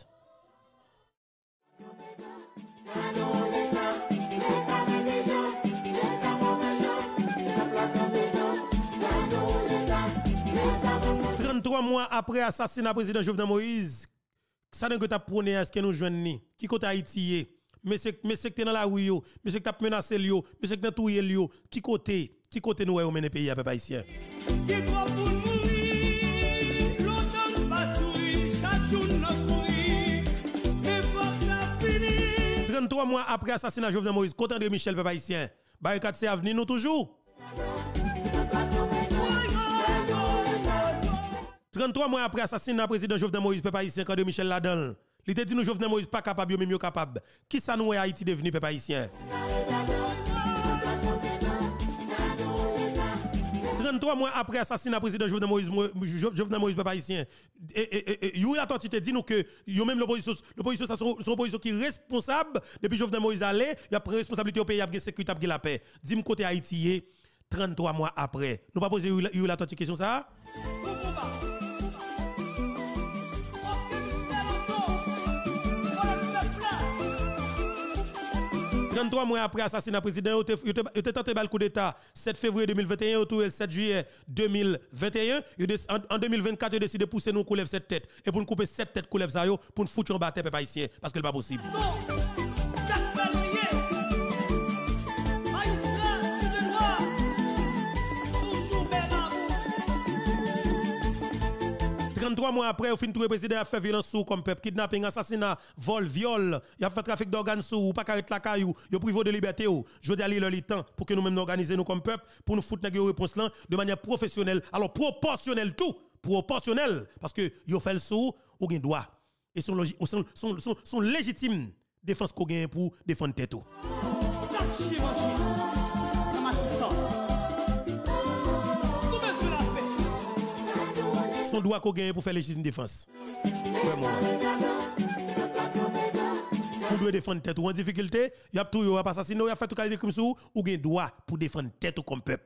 Speaker 1: trente-trois mois après assassinat président Jovenel Moïse, ça n'est que tu prôné est-ce que nous joignons qui côté Haïti, mais c'est mais c'est que dans la rue, mais c'est que tu menacé yo, mais c'est que tu touyer yo, qui côté qui côté nous au mener pays à peuple haïtien. trente-trois mois après assassinat Jovenel Moïse, côté André Michel peuple haïtien, barricade c'est avenir nous toujours. trente-trois mois après assassinat président Jovenel Moïse peuple haïtien quand André Michel là-dedans. Il te dit nous Jovenel Moïse pas capable yo même yo capable. Qui ça nous Haïti devenu peuple haïtien? trente-trois mois après assassinat président Jovenel Moïse Jovenel Moïse peuple haïtien. Et yo la tortue te dit nous que yo même l'opposition l'opposition ça son opposition qui responsable depuis Jovenel Moïse allé, il a pris responsabilité au pays, il a sécurité, il a la paix. Dis-moi côté Haïti trente-trois mois après. Nous pas poser yo la tortue question ça? trente-trois mois après assassinat président, il était tenté de le coup d'État sept février deux mille vingt et un, autour du sept juillet deux mille vingt et un. En deux mille vingt-quatre, il a décidé de pousser nous coulève cette tête. Et pour nous couper cette tête coulève ça, pour nous foutre en bas peuple haïtien. Parce que ce n'est pas possible. trente-trois mois après, au fin de le président a fait violence sous comme peuple, kidnapping, assassinat, vol, viol, il a fait trafic d'organes sous, pas carré la caillou, il a privé de liberté. Je veux dire, il le temps pour que nous-mêmes nous organiser nous comme peuple, pour nous foutre une réponse là de manière professionnelle, alors proportionnelle tout, proportionnelle, parce que il fait le sous, ou gain droit. Et son, son, son, son, son légitime défense qu'on gagne pour défendre tête. Son droit qu'on gagne pour faire légitime défense. Vraiment. Pour doit défendre tête ou en difficulté, il y a tout, il y a pas assassiné, il y a fait tout cas de crimes sous, ou gagne droit pour défendre tête comme peuple.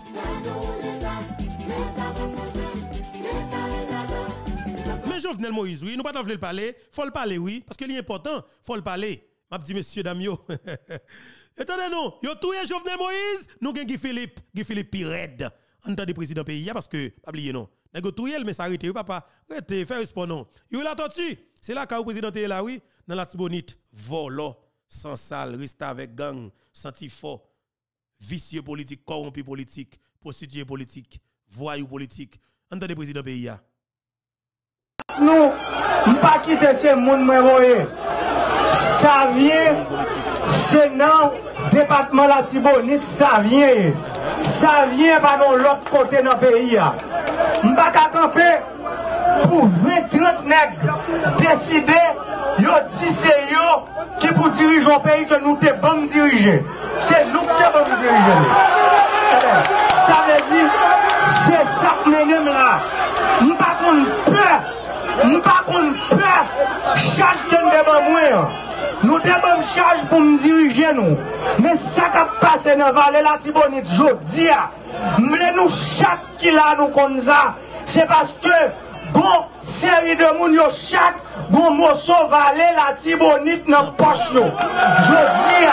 Speaker 1: Mais Jovenel Moïse, oui, nous pas le parler, faut le parler, oui, parce que c'est important, faut le parler. M'a dit monsieur Damio. Attendez nous, yo touye Jovenel Moïse, nous gagne Guy Philippe, Guy Philippe Pired. En tant que président pays parce que pas oublier non. Nèg touye mais ça arrêté papa, arrêtez faire respect non. Yo la tortue, c'est là quand le président est là oui, dans la Tibonite, volo, sans sale, reste avec gang, senti fort, vicieux politique, corrompu politique, prostitué politique, voyou politique. En tant que président pays a.
Speaker 7: Nous, pas quitter ces monde moi voyez. Ça vient c'est dans département la Tibonite, ça vient. Ça vient par l'autre côté dans le pays. Je ne vais pas camper pour vingt trente nègres décider, yo dit c'est yo qui pour diriger un pays que nous te bon diriger. C'est nous qui bon diriger. Ça veut dire, c'est ça que nous là. Nous ne pas qu'on peur, nous ne pas qu'on peur, charge de nous moi. Nous devons charge pour nous diriger nous. Mais ça qui a passé dans la vallée la Tibonite, je dis, nous chaque qui là nous comme ça, c'est parce que gon série de monde chaque gon morceau vallée la Tibonite dans poche nous. Je dis,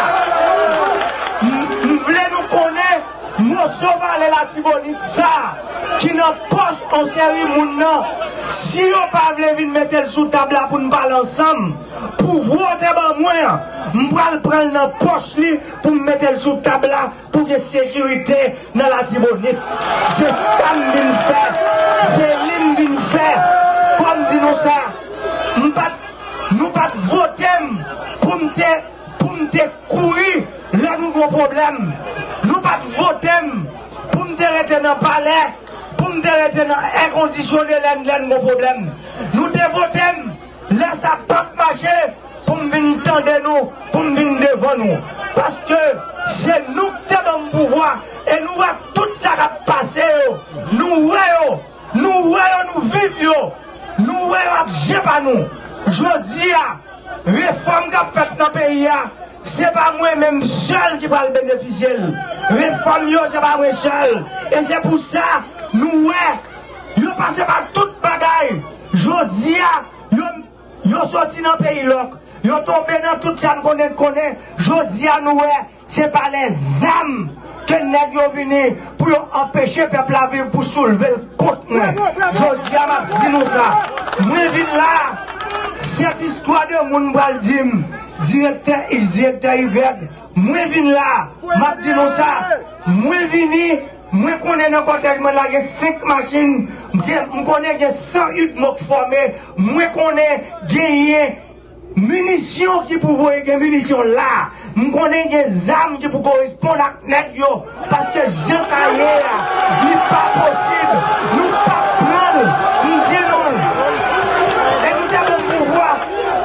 Speaker 7: nous voulons nous connaître morceau vallée la Tibonite ça qui n'a poche en série monde non. Si on pas veut venir mettre sous table pour nous parler ensemble, pour voter par moi, je vais le prendre dans la poche pour me mettre sous table pour que sécurité dans la Tibonite. C'est ça que je vais faire. C'est lui qui vais faire. Comme dit nous ça, nous ne pouvons pas voter pour me courir là nous avons problème. Nous ne pouvons pas voter pour me rester dans le palais. Pour nous arrêter dans l'inconditionné, l'un problème. Nous devons laisser ça pas marcher pour nous venir tendre nous, pour nous venir devant nous. Parce que c'est nous qui avons le pouvoir et nous voyons tout ça qui a passé. Nous voyons, nous voyons, nous vivons, nous voyons, j'ai pas nous. Je dis à réforme qui a faite dans le pays, ce n'est pas moi-même seul qui va le bénéficier. Réforme, ce n'est pas moi seul. Et c'est pour ça. Nous, ouais, nous passons par toute bagaille. Je dis, nous sorti dans le pays, nous tombé dans tout ça qu'on connaît. Je dis à nous, ouais, ce n'est pas les âmes que nous sommes venus pour empêcher le peuple à vivre, pour soulever le compte. Je dis à ma dit nous ça. Moi, je viens là, cette histoire de mon bral dim, directeur X, directeur Y. Moi, je viens là, m'a dit nous ça. Moi, je viens. Moi, je connais dans le contexte, il y a cinq machines, je connais cent huit mots formés, moi, je connais des munitions qui peuvent être des munitions là, je connais des armes qui peuvent correspondre à net, parce que je ça y est, il n'est pas possible, nous ne pouvons pas prendre, nous disons, et nous devons pouvoir,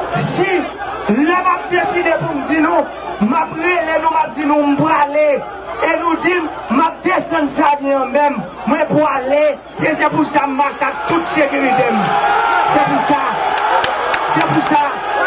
Speaker 7: si là, m'a décidé pour nous dire nous, m'a brûlé, nous m'a dit nous, nous aller. Et nous disons, ma descente ça vient même, moi pour aller, et c'est pour ça que je marche à toute sécurité. C'est pour ça, c'est pour ça,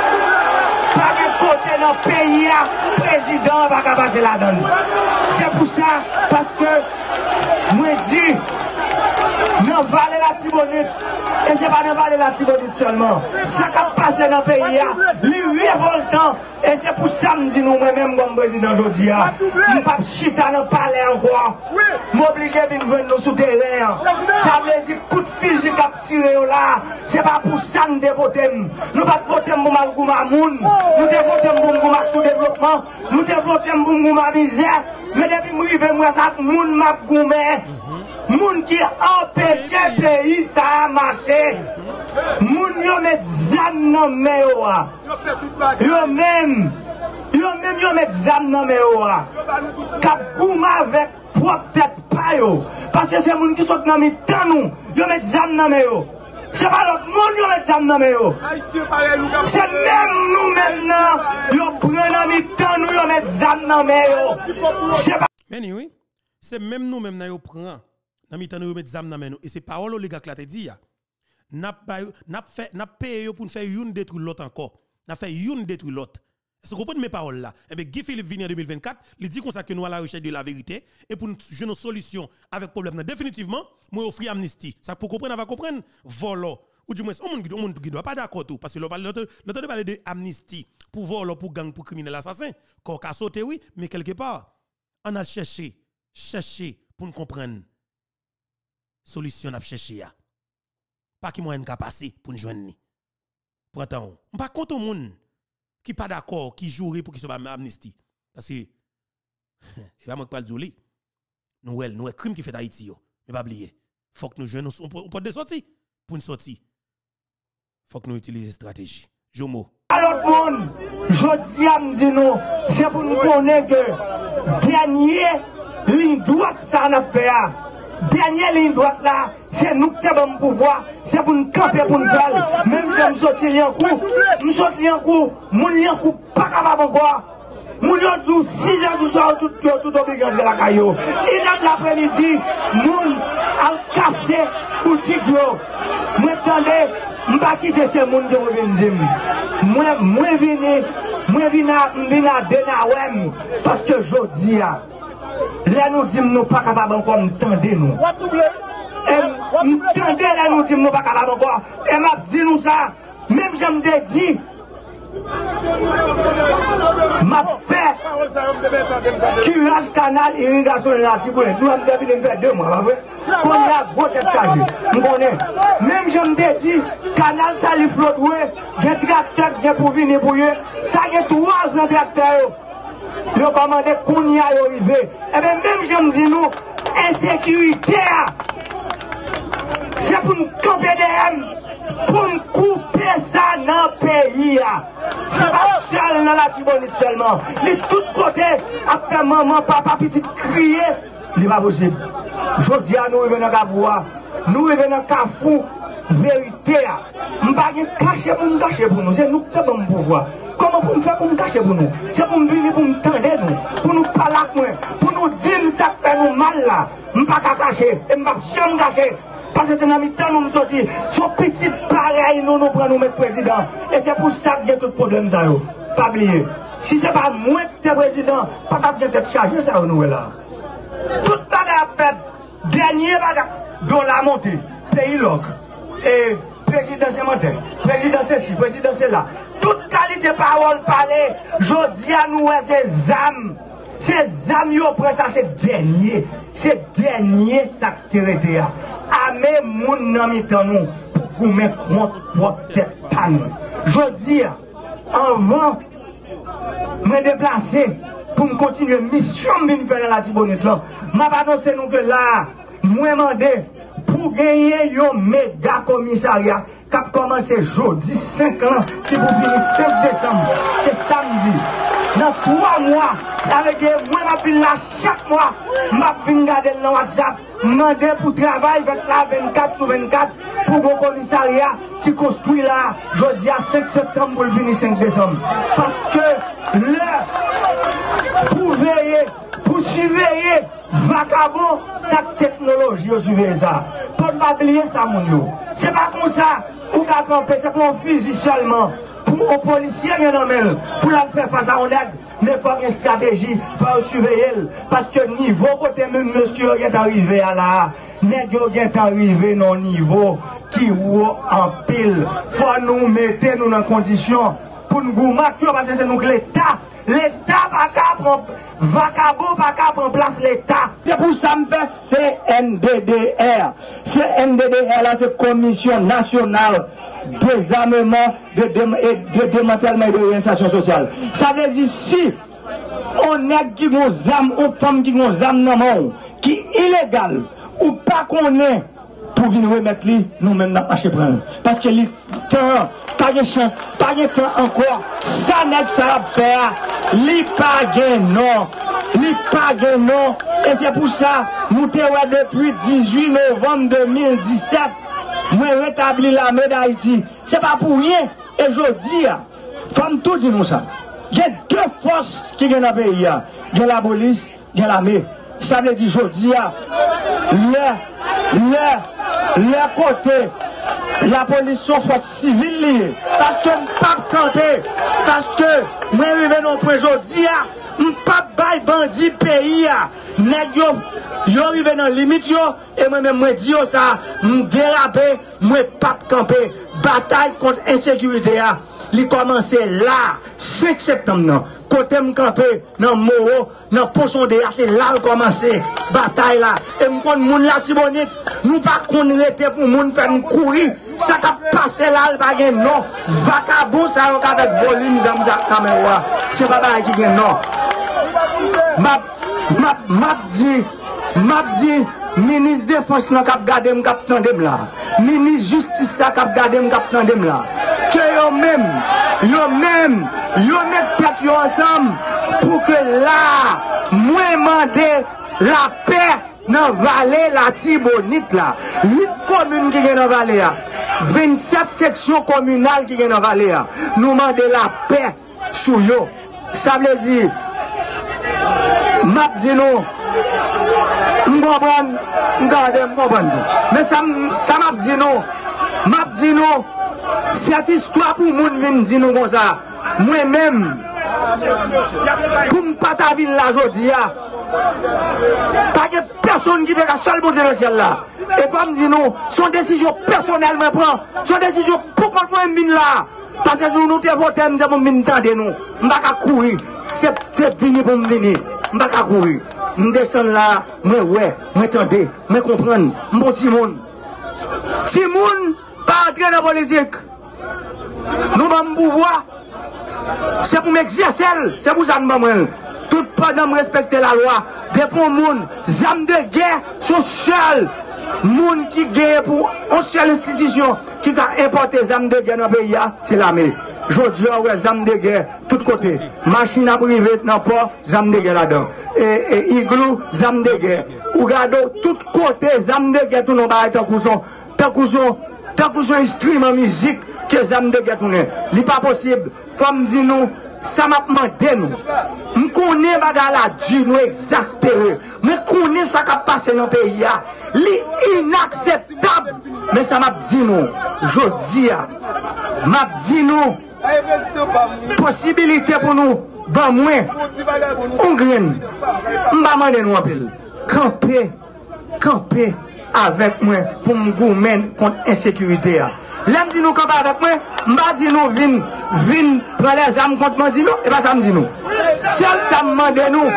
Speaker 7: pas de côté dans le pays, le président va passer la donne. C'est pour ça, parce que, moi dis, Dans Vallée la Tibonite, et c'est pas dans Vallée la Tibonite seulement. Ça qui a passé dans le pays, les révoltants, et c'est pour ça que je dis nous, moi-même, comme président aujourd'hui, je ne peux pas chita dans le palais encore. M'oblige à venir voir nous sous terrain. Ça veut dire coup de fusil qui a tiré là. C'est pas pour ça que nous devons voter. Nous ne pas voter pour Malgouma Moun. Nous devons voter pour Malgouma sous-développement. Nous devons voter pour Malgouma misère. Mais depuis que je suis moi, ça moun m'a goumé. Moun qui empêche le pays, ça a marché. Moun yo met zam nan men yo a. Yo même, yo même yo met zam nan men yo a. Kap gouma avec propre tête pa yo. Parce que c'est moun qui sont dans mi temps nous. Yo met zam nan men yo. C'est pas l'autre monde yo met zam nan men yo. C'est même nous maintenant, yo prend dans mi temps nous yo met zam nan men yo. C'est pas
Speaker 1: mais oui, c'est même nous même yo prend dans mi temps nous met zam nan men yo et c'est parole les gars qui l'a dit ya. N'a n'a fait n'a payé pour faire une détruire l'autre encore. N'a fait une détruire l'autre. Est-ce que vous comprenez mes paroles là? Eh bien, Guy Philippe vient en deux mille vingt-quatre, il dit qu'on que nous à la recherche de la vérité et pour nous jouer une solution avec problème définitivement, moi offrir amnistie. Ça pour comprendre, on va comprendre volo ou du moins on monde on monde qui doit pas d'accord tout parce que l'autre l'autre parler de amnistie pour volo pour gang pour criminel assassin. Qu'on a sauté oui, mais quelque part on a cherché chercher pour nous comprendre solution à chercher. Pas qui moyen ka passer pour nous joindre. Pour attendre, on pas contre monde qui pas d'accord, qui jouerait pour qu'il soit amnistie parce que il va manquer pas le joli. Nous nous un crime qui fait d'Haïti yo, mais pas oublier. Faut que nous joignons on peut de sortir pour une sortie. Faut que nous utiliser stratégie. Jomo.
Speaker 7: Alors monde, je dis à me dire nous, c'est pour nous connaître que dernier ligne droite ça n'a fait. Dernière ligne droite là, c'est nous qui avons le pouvoir, c'est pour nous camper, pour nous faire. Même si je me sortis en coup, je me sortis en coup, mon lien coup pas capable encore. Mon lien jour six heures du soir, tout tout obligé de la caillou. Il a de l'après-midi, moun al cassé ou tigro. Moi attendez, je ne vais pas quitter ces moun qui viennent dire. Moi moi vini, moi vini à Denawem parce que je dis là nous disons nous pas capables encore m'tendre nous. Et m'tendre là nous disons nous pas capables encore. Et m'a dit nous ça, même j'aime te dit m'a fait curage canal irrigation de la Tibonite. Nous avons devenu faire deux mois, pas vrai? Qu'on a gros tête chargée. Nous connaissons. Même j'aime te dit canal ça li flotte ouais, des tracteurs qui pour venir pour eux, ça y a trois ans tracteurs. Le commandé qu'on y a arrivé. Et bien même je me dis nous, insécurité, c'est pour nous camper derrière, pour nous couper ça dans le pays. Ce n'est pas seul dans la Tibonite seulement. De tous côtés, après maman, papa, petit crier, il n'est pas possible. Je dis à nous, nous revenons à voir, nous revenons à Kafou, vérité. Je ne vais pas cacher pour nous cacher pour nous, c'est nous qui avons le pouvoir. Comment pour me faire pour me cacher pour nous? C'est pour me venir pour me tendre nous, pour nous parler avec moi, pour nous dire ça fait nous mal là. Je ne vais pas cacher, je ne vais pas jamais cacher. Parce que c'est dans le temps nous nous sortis. Son petit pareil nous nous prenons nous mettre président. Et c'est pour ça qu'il y a tout le problème ça. Pas oublier. Si ce n'est pas moi qui suis président, pas de tête chargée ça nous là. Toute bagarre fait, dernier bagarre, dollar monté, pays loc. Et président c'est monté, président c'est ci, président c'est là. Toute qualité parole parler, je dis à nous, ces âmes, ces âmes, yo prennent ça, c'est dernier, c'est dernier ça qui est Amé moun nan mitan nous, pour qu'on mette contre propre tête pan. Je dis, avant, me déplacer, pour me continuer, mission de faire dans la Tibonite là, m'a annoncé nous que là, moi demandé, pour gagner un méga commissariat, qui a commencé jeudi cinq ans, qui pour finir cinq décembre, c'est samedi. Dans trois mois, avec dire, moi, je vais là chaque mois, je vais regarder dans WhatsApp, demander pour travailler vingt-quatre sur vingt-quatre pour le commissariat qui construit là, jeudi à cinq septembre pour le finir cinq décembre. Parce que là, pour veiller, pour surveiller, vagabond, sa technologie, vous surveillez ça. Pour ne pas oublier ça, mon yo. C'est pas comme ça, ou qu'à camper, c'est pour un fusil seulement. Pour aux policiers pour la faire face à un nègre, mais il faut une stratégie, il faut surveiller. Parce que niveau côté même monsieur est arrivé à la, nègre est arrivé dans le niveau qui ou en pile. Il faut nous mettre nous dans condition pour nous gouverner, parce que c'est nous l'État. L'État va prendre, vacabo va prendre place l'État. C'est pour ça que je fais C N D D R. C N D D R là, c'est Commission nationale désarmement de, de, de démantèlement et de réinsertion sociale. Ça veut dire si on est qui ont âme, on femme qui ont âme dans le monde, qui est illégal, ou pas qu'on est, pour venir remettre lui, nous-mêmes dans marché prendre. Parce que le temps, pas de chance, pas de temps encore, ça n'est que ça va faire, li pas de non, li pas de non, et c'est pour ça, nous te depuis dix-huit novembre deux mille dix-sept, moi rétabli l'armée d'Haïti. C'est pas pour rien, et je dis, femme tout dit nous ça. Il y a deux forces qui sont dans le pays, il y a la police, il y a l'armée. Ça veut dire, je dis, le, le, le côté, la police sont forces civiles, parce que pas camper, parce que moi arrivé dans le point aujourd'hui, pas bail bandit pays, nèg yo yo arrivé dans limite yo et moi même moi dis ça, me déraper, moi pas camper, bataille contre insécurité a, li commencé là cinq septembre non. Côté me camper dans Moro, dans pochon de c'est là le commencer bataille là et me kon moun la Tibonite, nous pas kon rete pour moun faire courir, ça ka passer là pas gen non, vacabon ça avec volume ça ça caméra, c'est pas bail qui gen non. Map map map dit map dit ministre défense nan k'ap gade m k'ap tandem là, ministre justice là k'ap gade m k'ap tandem là, que yo même yo même yo met tête yo ensemble pour que là moi mandé la paix dans vallée la Tibonite là, huit communes qui gen dans vallée là, vingt-sept sections communales qui gen dans vallée là, nous mandé la paix sous yo. Ça veut dire m'a dit nous, nous comprenons, nous comprenons. Mais ça m'a dit nous, m'a dit nous, cette histoire pour moun vin dire nous comme ça, moi-même, pour ne pas ta ville là aujourd'hui, pas de personne qui fait la seule monter dans le ciel là. Et pour me dire nous, son décision personnelle me prend, son décision pour qu'on moi mine là. Parce que nous nous te voté, nous avons mis tenter nous, nous ne pas courir, c'est fini pour me venir. Je ne vais pas courir. Je descends là, moi ouais, moi tendez, moi comprendre, mon petit monde. Si moun pas entrer dans la politique, nous avons pouvoir, c'est pour m'exercer, c'est pour ça que nous tout pendant respecter la loi, des pour moun, âmes de guerre sont seuls. Moun qui gagne pour une seule institution qui a importé les armes de guerre dans le pays, c'est l'armée. Je dis, ouais, les armes de guerre, tous côtés. Machine à privé dans le port, les armes de guerre là-dedans. Et, et igloo, les armes de guerre. Ou regardez, tous côtés, les armes de guerre, tout le monde va être en couson. Tant que son, tant que son instrument musique, que les armes de guerre tournent. Ce n'est pas possible. Faut me dire nous, ça m'a demandé nous. Je connais bagarre la dure, nous exaspérés. Mais connais ça qui a passé dans le pays. C'est inacceptable. Mais ça m'a dit nous, je dis, m'a dit nous, possibilité pour nous, ben moins, on graine, on va demander nous un peu, camper, camper avec moi pour me gouverner contre l'insécurité. L'aime dit nous camper avec moi, m'a dit nous, vin, vin, prendre les armes contre moi, dit nous, et pas ça me dit nous. Seul ça me demande nous,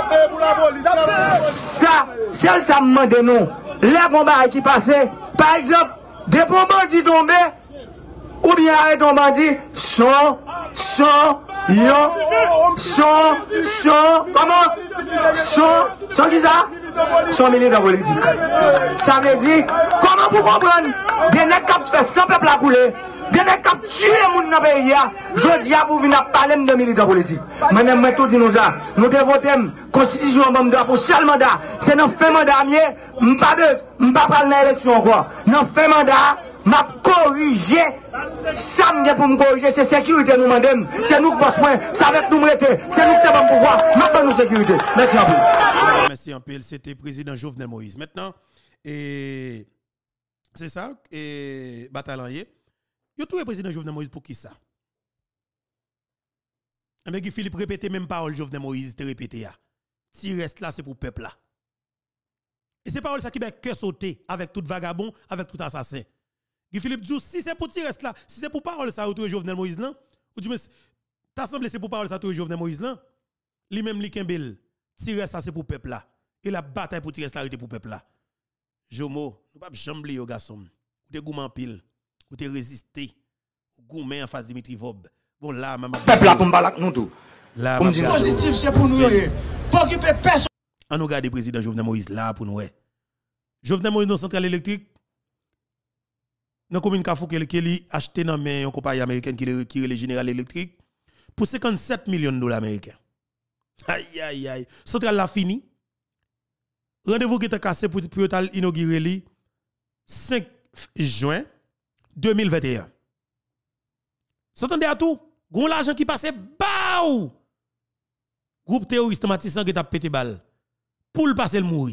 Speaker 7: ça, seul ça me demande nous, les bombes qui passaient, par exemple, des bombes qui tombent, ou bien arrête ton bandit, son, son, yo, son, son, comment? Son, son qui ça? Son militant politique. Ça veut dire, comment vous comprenez? Des nègres qui fait sans peuple à couler, des nègres qui tuent les gens dans le pays, je dis à vous, vous n'avez pas de militants politiques. Moi-même, moi, tout dit nous ça. Nous devons voter, constitution, mandat, pour seul mandat. C'est dans fait mandat, je ne vais pas parler dans l'élection encore. Dans fait mandat, m'a corrigé, ça me pour me corriger, c'est sécurité nous demandons, c'est nous qui bossons, c'est avec nous mettez, c'est nous qui avons pouvoir, maintenant nous sécurité. Merci un peu.
Speaker 1: Merci un peu, c'était président Jovenel Moïse. Maintenant, et c'est ça, et bataillon, vous trouvez président Jovenel Moïse pour qui ça? Mais Guy Philippe répétait même parole Jovenel Moïse, te répété ya. Si reste là, c'est pour peuple là. Et c'est parole ça qui va que sauter avec tout vagabond, avec tout assassin. Guy Philippe dit, si c'est pour tirer là, si c'est pour parole ça, autour de Jovenel Moïse là, ou du moins, t'as semblé c'est pour parole ça, autour de Jovenel Moïse là, lui-même, li Kembel, tirer ça c'est pour peuple là. Et la bataille pour tirer ça arrêté pour peuple là. Jomo, nous pas chambler au garçon. Ou te gouman pile, ou te résister, ou goumen en face de Dimitri Vob. Bon là, maman.
Speaker 7: Peuple là pour balak nous tout.
Speaker 1: Là,
Speaker 7: Comme dit positif c'est pour nous yoye. Pour occuper personne.
Speaker 1: On nous regarde le président Jovenel Moïse là pour nous. Jovenel Moïse dans centrale électrique. Dans la commune Kafou qui a acheté dans une compagnie américaine qui est le Général Electric pour cinquante-sept millions de dollars américains. Aïe aïe aïe. Centrale là fini. Rendez-vous qui est cassé pour pour inaugurer le cinq juin deux mille vingt et un. S'entendez à tout? Gon l'argent qui passe baou. Groupe terroriste Matissan qui t'a pété balle pour le passer le mourir.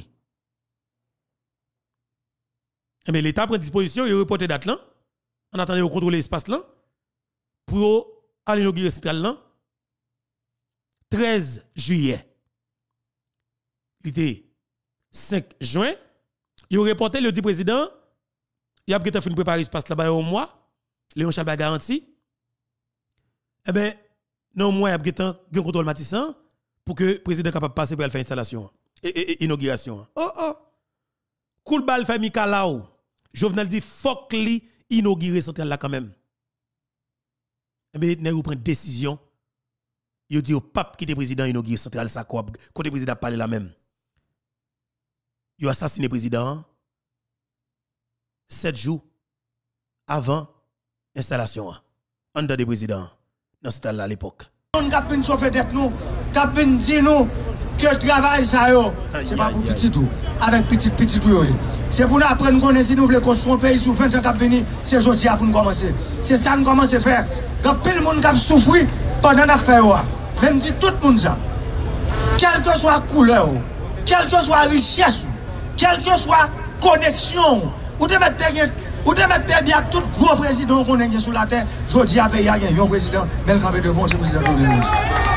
Speaker 1: Mais l'État prend disposition, il reporte date là. En attendant de contrôler l'espace là pour aller inaugurer centrale là treize juillet. Il était cinq juin, il a reporté le dit président, il a fait préparer l'espace là-bas au mois, Léon Chabot garanti. Eh bien, non, moi, il y a un contrôle Matissan pour que le président soit capable de passer pour faire installation et, et, et inauguration. Oh, oh. Koul bal fait Mikalao. Jovenel dit, faut qu'il inaugure centrale là quand même. Eh bien, il prend décision. Il dit au pape qui était président inaugure centrale ça quoi. Quand le président parle là même. Il a assassiné le président sept jours avant l'installation. En dedans des présidents. Dans ce temps-là à l'époque.
Speaker 7: On a venu chauffer tête nous, on venu dire nous que le travail ça yo, c'est pas pour petit tout, avec petit petit tout. C'est pour nous apprendre qu'on si nous voulons construire un pays sous vingt ans qui venir, c'est aujourd'hui pour nous commencer. C'est ça nous commencer à faire. Quand pile monde qui souffrir pendant la faire même dit tout le monde ça. Quelle que soit la couleur, quelle que soit la richesse, quelle que soit la connexion, ou de mettre ou de mettre bien tout gros président qu'on a sur la terre, je dis à pays a un président, mais le campé devant c'est président Jovenel Moïse.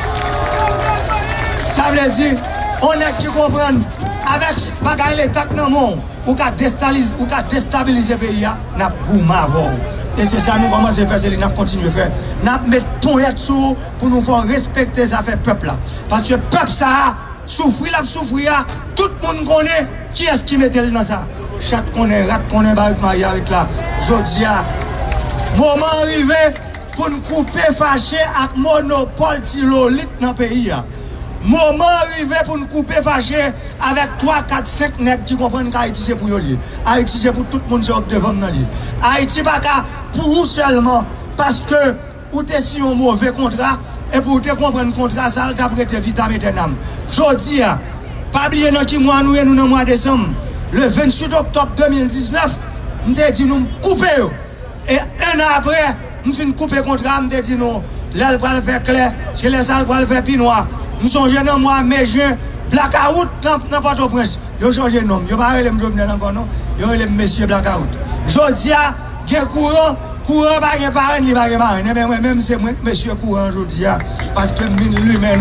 Speaker 7: Ça veut dire, on est qui comprend avec bagaille l'état dans le monde, ou qu'à déstabiliser ou qu'à déstabiliser le pays, n'a gouma et c'est ça nous commençons à faire, c'est nous continuer à faire. Nous mettons ton yet sous pour nous faire respecter les affaires peuple là. Parce que peuple ça souffrir la souffrir, tout le monde connaît qui est-ce qui mettait dans ça. Chaque connaît rat connaît barrique mariage là. Jodi a moment arrivé pour nous couper fâché avec monopole tilolite dans le pays. Moment arrivé pour nous couper fâché avec trois, quatre, cinq nègres qui comprennent qu'Haïti c'est pour eux. Haïti c'est pour tout le monde qui est devant nous. Haïti pas pour vous seulement parce que vous avez si un mauvais contrat et pour vous comprendre le contrat ça vous avez prêté vitamine d'âme. Jodi a pas oublier dans qui mois nous nous dans mois décembre. Le vingt-huit octobre deux mille dix-neuf, nous avons dit nous couper. Et un an après, nous avons coupé le contrat, nous avons dit nous, l'aile pour le faire clair, chez les salles pour le faire pinois. Nous sommes jeunes dans mois mai juin, blackout dans Port-au-Prince. Ils ont changé de nom. Ils n'ont pas les Jovenel encore, non? Ils ont les messieurs blackout. Jodi a, il y a courant, courant, pas de parents, il n'y a pas de parents. Mais moi-même, c'est monsieur courant jodi a, parce que nous sommes l'humain,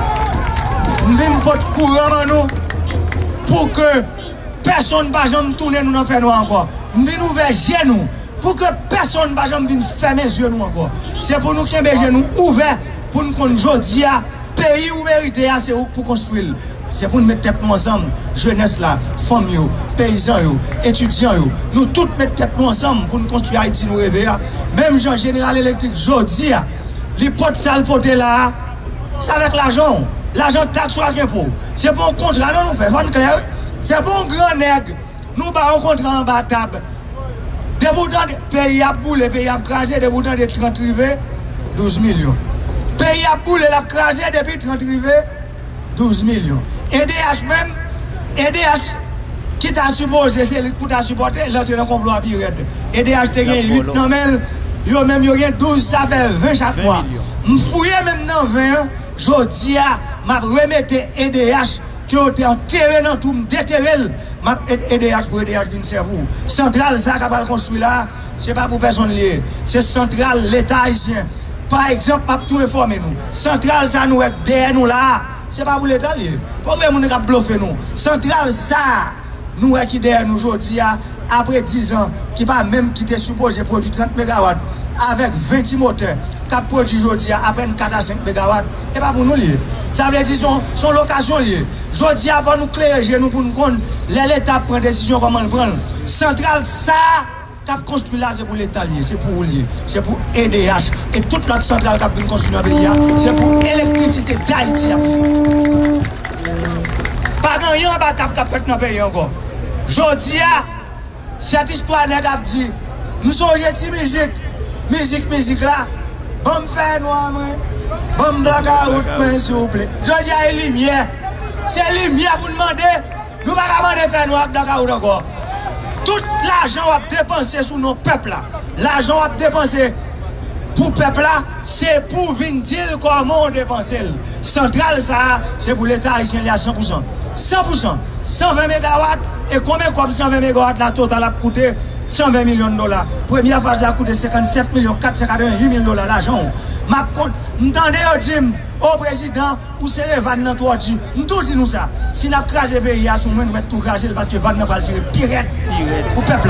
Speaker 7: nous. Nous sommes pas de courant, nous, pour que personne ne va jamais tourner nous dans faire nous encore. Nous venons ouvrir les genoux pour que personne ne va jamais venir fermer les yeux nous encore. C'est pour nous qui avons les genoux ouverts pour nous qu'on jodi a pays où mérité c'est pour construire. C'est pour nous mettre tête nous ensemble, jeunesse là, femmes yo, paysans yo, étudiants yo. Nous tous mettre tête nous ensemble pour nous construire Haïti nous rêver. Même Jean Général Électrique jodi a les potes sales potes là, c'est avec l'argent. L'argent taxe soit rien pour. C'est pour un contrat non nous fait fan clair. C'est bon grand nègre. Nous avons rencontré en bas table. Des boutons de pays à boule, pays à craser, des boutons de trente rivets, douze millions. Pays à boule, la craser depuis trente rivets, douze millions. E D H même, E D H qui t'a supposé, c'est pour t'a supporter, l'autre dans le complot à pire. E D H t'a gagné huit nommés, yo même yo gagné douze, ça fait vingt chaque mois. M'fouille même dans vingt, jodi a, m'a remettre E D H qui ont été enterrés dans tout, déterrés. Ma E D H pour E D H d'une cerveau. Centrale, ça, qui va construire là, ce n'est pas pour personne lié. C'est centrale, l'État haïtien. Par exemple, pas tout informer nous. Centrale, ça nous est derrière nous là. C'est pas pour l'État lié. Pour que nous qui bluffé nous. Centrale, ça, nous est qui derrière nous aujourd'hui, après dix ans, qui pas même qui était supposé produire trente mégawatts avec vingt moteurs, qui a produit aujourd'hui après quatre à cinq mégawatts. Et pas pour nous lié. Ça veut dire son, son location liée. Aujourd'hui, avant nous clairer nous pour nous connaître, l'État prend décision comment le prendre. Centrale, ça, cap construit là, c'est pour l'État lié, c'est pour lié, c'est pour E D H. Et toute notre centrale cap vient construire dans le pays, c'est pour l'électricité d'Haïti. Pas grand yon pas cap cap fait dans le pays encore. Aujourd'hui, cette histoire n'est pas dit, nous sommes petite musique, musique, musique là, bon fait noir, bon blague à route, s'il vous plaît. Aujourd'hui, il y a lumière. C'est lumière pour demander, nous ne pouvons pas demander faire noir, blague à route encore. Tout l'argent à dépenser sur nos peuples là, l'argent à dépenser pour peuple là, c'est pour venir dire comment on dépense. Centrale ça, c'est pour l'État haïtien à cent pour cent. cent pour cent, cent vingt mégawatts, et combien comme cent vingt mégawatts la totale a coûté cent vingt millions de dollars. Première phase a coûté cinquante-sept millions quatre cent quatre-vingt-huit mille dollars l'argent. Ma compte, m'entendez au dim au président ou c'est Van dans toi dit, nous dit nous ça. Si n'a crasé le pays à son moins mettre tout craser parce que Van n'a pas le pirate pour peuple là.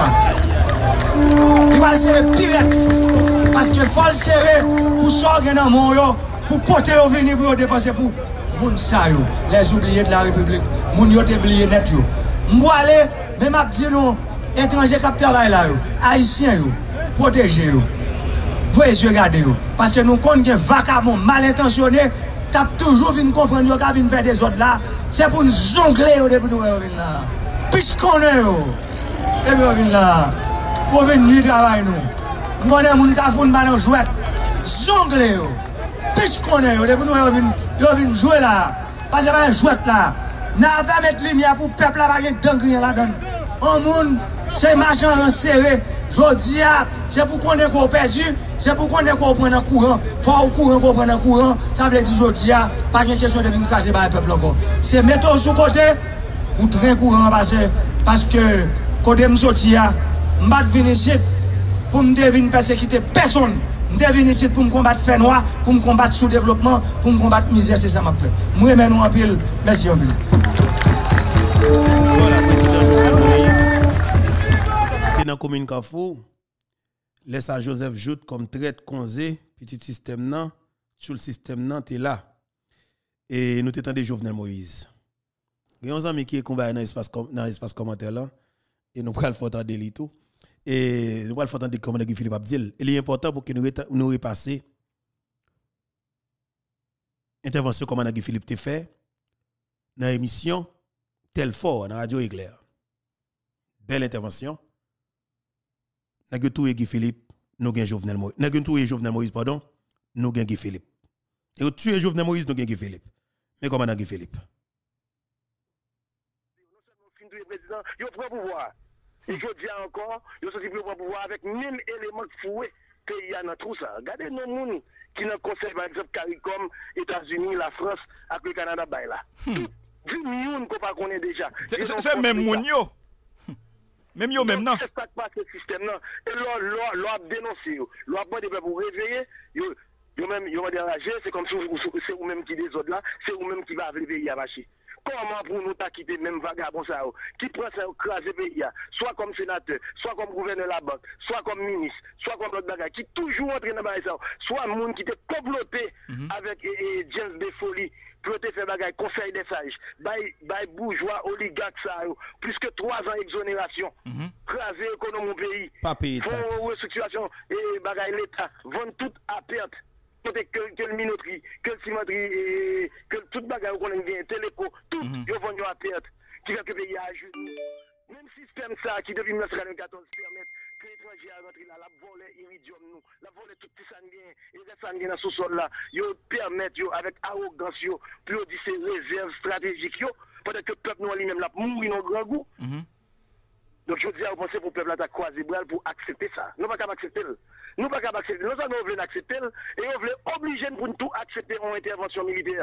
Speaker 7: Il va le pirate parce que faut le serrer pour sortir dans mon yo pour porter au venir pour dépenser pour moun sa yo, les oubliés de la République, moun yo te oublié net yo. M'bo aller même a dit nous étrangers qui travaillent là yo, haïtiens yo, protéger yo. Voyez regarder yo parce que nous connaissons vacabond mal intentionné, t'as toujours vinn comprendre yo, qu'a vinn faire des autres là, c'est pour nous zongler yo depuis nous venir là. Puisqu'on est yo. Et puis on vient là pour venir travailler nous. On connaît moun ka foun ba nan jouet. Zongler yo. Puisqu'on est yo depuis nous yo vinn jouer là. Parce que pas un jouet là. N'a va mettre lumière pour peuple là pas gen dangrien là-dedans. On moun c'est machin serré. Jodi a c'est pour qu'on ait qu'on perdu, c'est pour qu'on ait qu'on prenne un courant. Faut au courant qu'on prenne un courant, ça veut dire jodi a pas une question de venir cracher par peuple encore. C'est mettre sous côté pour train courant passer parce que côté me sorti a m'bat venir ici pour me deviner persécuter personne. Je suis venu ici pour me combattre fait noir, pour me combattre sous-développement, pour me combattre misère, c'est ça que je fais. Moi, je nous en pile. Merci en pile.
Speaker 1: Voilà, président Jovenel Moïse, qui est dans la commune Kafou, laisse à Joseph Jout comme traite Konzé, petit système nan, sur le système nan, t'es là. Et nous t'étendons Jovenel Moïse. Il y a un ami qui est combattu dans l'espace commentaire là, et nous prenons le photo de tout. Et nous allons entendre comment Guy Philippe Abdil. Il est important pour que nous nous repassions intervention comme Guy Philippe te fait dans l'émission Tel Fort dans Radio Éclair. Belle intervention. Nous avons tout Guy Philippe, nous avons Jovenel Moïse. Nous avons tout Jovenel Moïse, pardon, nous avons Guy Philippe. Et nous tuer Jovenel Moïse, nous avons Guy Philippe. Mais comment Guy Philippe?
Speaker 8: Yo prend pouvoir. Et je dis encore, yo sorti pour pouvoir avec mille éléments foués que il y a dans tout ça. Regardez nos moun qui dans conseil par exemple CARICOM, États-Unis, la France, avec le Canada bail là. Tout du moun qu'on pas connaît déjà.
Speaker 9: C'est même moun yo. Même yo même non.
Speaker 8: C'est pas pas ce système là. Et là là là dénoncer yo. Là pas de pour réveiller yo yo même yo va déranger, c'est comme si c'est vous même qui des autres là, c'est vous même qui va le pays à marcher. Comment pour nous ta quitter même vagabond ça qui prend ça craser pays soit comme sénateur, soit comme gouverneur de la banque, soit comme ministre, soit comme l'autre bagage qui toujours entraîné dans ça, soit monde qui était comploté mm-hmm. avec et, et James de Folie pour te faire bagage conseil des sages, bay bay bourgeois oligarque ça plus que trois ans exonération, mm-hmm. craser économie au pays,
Speaker 1: pas payer taxe,
Speaker 8: restructuration et bagage l'état, vendre tout à perte. Que, que le minoterie, que le cimenterie, que tout le bagage qu'on a gagné, téléco, tout, ils vont à perte, qui fait que le pays a ajouté. Même système ça, qui depuis mille neuf cent quatre-vingt-quatorze permet que l'étranger a rentré là, la volée iridium nous, la volée tout petit sanguin, et les sanguins dans le sous-sol là, ils permettent, avec arrogance, pour dire ces réserves stratégiques, pendant que le peuple nous lui-même là, mourir dans grand goût. Donc je dis à vous penser pour le peuple à croiser bras pour accepter ça. Nous ne pouvons pas accepter. Nous ne pouvons pas accepter. Nous ne voulons accepter et on veut obliger pour nous tout accepter en intervention militaire.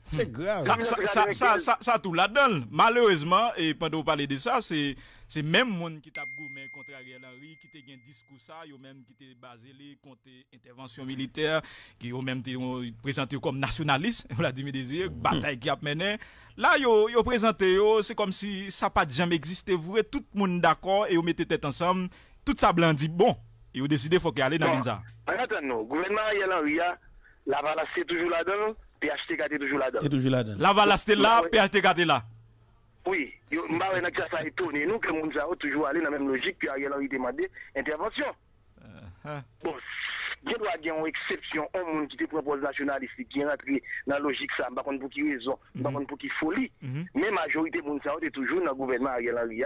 Speaker 5: C'est grave.
Speaker 9: Ça, ça, ça, ça, ça, ça tout là-dedans. Malheureusement, et pendant qu'on parlait de ça, c'est c'est même monde qui t'a gourmé contre Ariel Henry, qui t'a un discours ça, yo même qui t'a basé contre intervention militaire, qui yo même présenté comme nationaliste, Vladimir Désiré, bataille qui a mené. Là, yo yo présenté yo, c'est comme si ça pas jamais existé vrai, tout le monde d'accord et yo mettez tête ensemble, tout ça blanc dit bon, et yo décidé faut qu'il aller dans ça.
Speaker 8: Attends, non, gouvernement Ariel Henry, la Valace c'est toujours là-dedans. P H T K est toujours là-dedans.
Speaker 1: C'est toujours là-dedans.
Speaker 9: La Valace est là, P H T K est là.
Speaker 8: Oui, je ne sais pas si ça étonné. Nous, que nous avons toujours allé dans la même logique que Ariel Henry demandé intervention.
Speaker 9: Uh-huh.
Speaker 8: Bon, il doit y avoir une exception au monde qui te propose nationaliste, qui est rentré dans la logique, ça, par contre, pour qui raison, par contre, pour qui folie. Mais la majorité de monde est toujours dans le gouvernement Ariel Henry.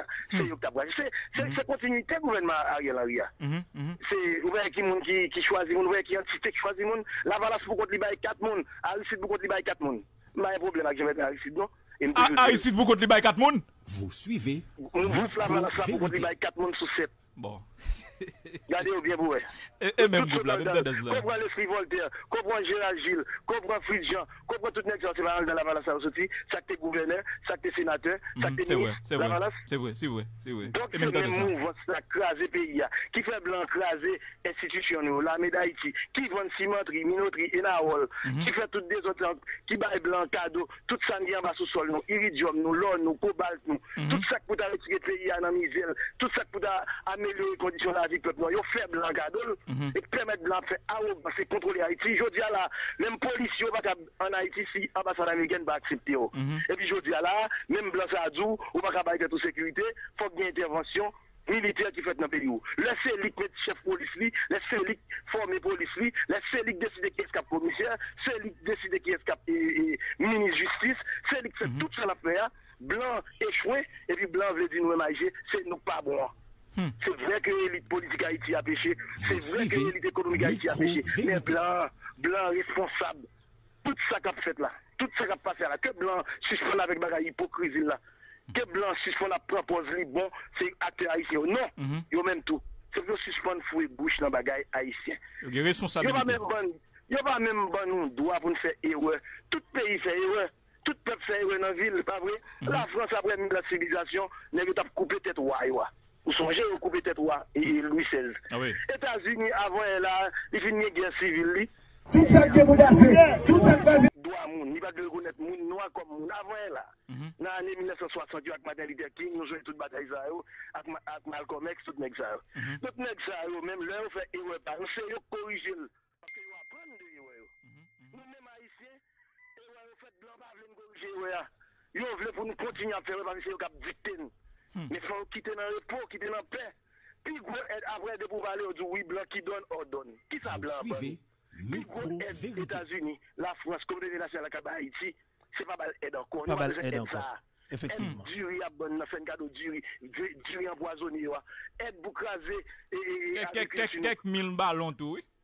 Speaker 8: C'est continuité du gouvernement Ariel Henry. C'est ouvert qui monde qui choisit, ouvert qui entité qui choisit. La Valace pour contre libérer quatre personnes, Aristide pour contre libérer quatre personnes. Il y a un problème avec Jean-Baptiste Aristide, non?
Speaker 9: Aristide pour contre libérer quatre personnes?
Speaker 4: Vous suivez.
Speaker 8: On va la Valace pour contre libérer quatre personnes sur sept.
Speaker 9: Bon.
Speaker 8: Gardez-vous bien pour eux.
Speaker 9: Et même groupe là, même dans là.
Speaker 8: Comprends l'esprit Voltaire, comprends Gérald Gilles, comprends Fritz Jean, comprends tout le monde qui va dans la Valace à sortir, ça que t'es gouverneur, ça que t'es sénateur, ça que t'es ministre.
Speaker 9: C'est vrai, c'est vrai, c'est vrai, c'est vrai.
Speaker 8: Donc c'est le même mouvement qui a crasé pays, qui fait blanc craser institutions, l'armée d'Haïti, qui vend cimenterie, minoterie, énaol, qui fait toutes des autres, qui baille blanc cadeau, tout ça qui en bas sous sol, nous, iridium, nous, l'or, nous, cobalt, nous, tout ça pour retirer le pays à la misère, tout ça pour améliorer les conditions de la vie peuple, ils fait blanc cadeau et permettre blanc faire arrogance et contrôler Haïti. Je dis là, même policiers en Haïti, si l'ambassade américaine va accepter. Et puis je dis là, même blanc ça a dit, ou pas capable de sécurité, il faut qu'il y ait une intervention militaire qui fait dans le pays. Laissez les chef police, laissez les former police, laissez les décider qui escape commissaire, c'est les décider qui escape ministre justice, c'est les fait tout ça l'affaire. Blanc échoué, et puis blanc veut dire nous manger, c'est nous pas bon. Hmm. C'est vrai que l'élite politique Haïti a péché, c'est vrai que l'élite économique Haïti a péché, mais blanc, blanc responsable, tout ça qu'a fait là, tout ça qu'a passé là, que blanc suspend avec bagaille hypocrisie là, que blanc suspend la propose li bon, c'est acteur haïtien, non, mm-hmm. Yo même tout, c'est que suspend fouet bouche dans bagaille haïtien.
Speaker 9: Il y a responsabilité.
Speaker 8: Yo pas même bon, yo pas même bon nous droit pour nous faire erreur, tout pays fait erreur. Tout peuple fait erreur dans la ville, pas vrai? Mm-hmm. La France après la civilisation, n'a pas coupé tête roi. Vous songez au coupé tête roi et Louis seize.
Speaker 9: Ah oui.
Speaker 8: États-Unis avant là, il finit guerre civile.
Speaker 7: Tout ça qui est bouleversé, tout ça qui est
Speaker 8: doit moun, il va de reconnaître moun noir comme moun avant là. Dans l'année mille neuf cent soixante avec Martin Luther King, nous jouons toute bataille ça avec Malcolm X tout nèg ça. Tout nèg ça même là on fait erreur pas, on sait corriger parce que yo apprendre de erreur. Nous même haïtiens, erreur fait blanc pas veut corriger erreur. Yo veut pour nous continuer à faire parce que c'est yo cap dicter. Mais il faut quitter dans le repos, quitter dans la paix. Puis après de pouvoir aller au dit oui, blanc qui donne, ordonne. Qui ça blanc?
Speaker 4: Suivez, micro,
Speaker 8: les États-Unis, la France, communauté nationale, la Haïti, c'est pas mal aide encore.
Speaker 1: Pas mal aide encore. Effectivement.
Speaker 8: Du riz à bonne, fait un cadeau du riz, du riz empoisonné. Aide pour craser.
Speaker 9: Quelques mille ballons tout, oui.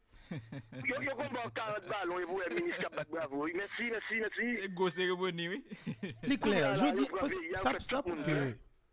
Speaker 8: Yo yo combat quarante ballons et vous le ministre cap bravo. Merci, merci, merci.
Speaker 9: Et go cérémonie, oui.
Speaker 1: C'est clair, je dis ça ça pour que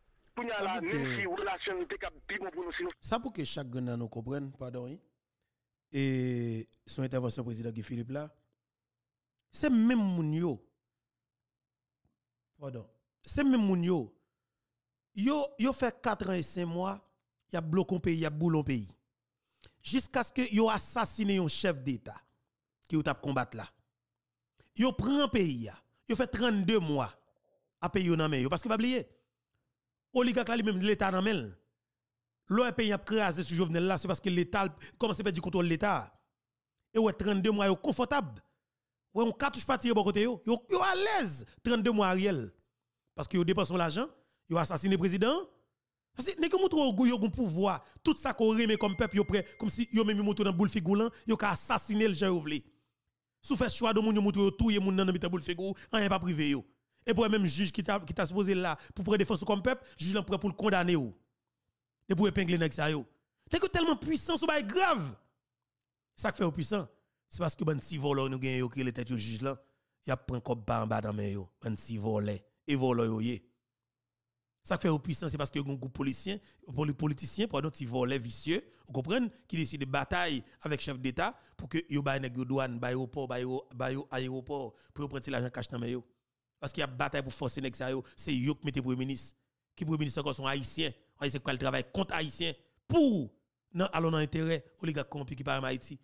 Speaker 1: ça pour que chaque gagnant nous comprenne, pardon, et son intervention président Guy Philippe là, c'est même moun yo, pardon, c'est même moun yo, yo, yo fait quatre ans et cinq mois, y a bloqué un pays, y a boulon pays, jusqu'à ce que yo assassiné un chef d'État qui ou t'a combattre là, yo prend un pays, yo fait trente-deux mois à payer nan men yo, parce que pas oublier. Oligarque là lui-même l'État nan men. L'un pays a crasé sur Jovenel là, c'est parce que l'État commence à perdre du contrôle de l'État. Et ouais trente-deux mois yo confortable. Ouais on cartouche parti bon côté yo, yo yo à l'aise trente-deux mois Ariel. Parce que yo dépense l'argent, yo assassiné le président. Parce que n'est que montre orgueil yo gon pouvoir, tout ça qu'on remet comme peuple yo prêt comme si yo même monté dans boule figoulan, yo ka assassiner le gens vle. Sous fait choix de moun yo montre yo touyer moun dans boule figou, rien pas privé yo. Et pour même juge qui t'a qui t'a supposé là pour prendre défense comme peuple, juge là prêt pour le condamner ou. Et pour épingler nèg ça yo. T'es que tellement puissant ou bail grave. Ça qui fait au puissant, c'est parce que ben si voleur nous gagne yo qui les tête au juge là, y a prend comme bas en bas dans main yo, ben si voleur et voleur yo yé. Ça fait au puissant, c'est parce que un groupe policier, pour les politiciens, pardon, qui volent vicieux, vous comprenez, qui décide de bataille avec chef d'État pour que yo ba nèg yo douane, ba aéroport, ba aéroport pour prendre l'argent cash dans yo. Parce qu'il y a bataille pour forcer nèg ça yo, c'est yo qui mette premier ministre. Qui premier ministre encore sont haïtiens. On sait quoi le travail contre haïtiens pour non allons dans intérêt oligarque corrompu qui par Haïti.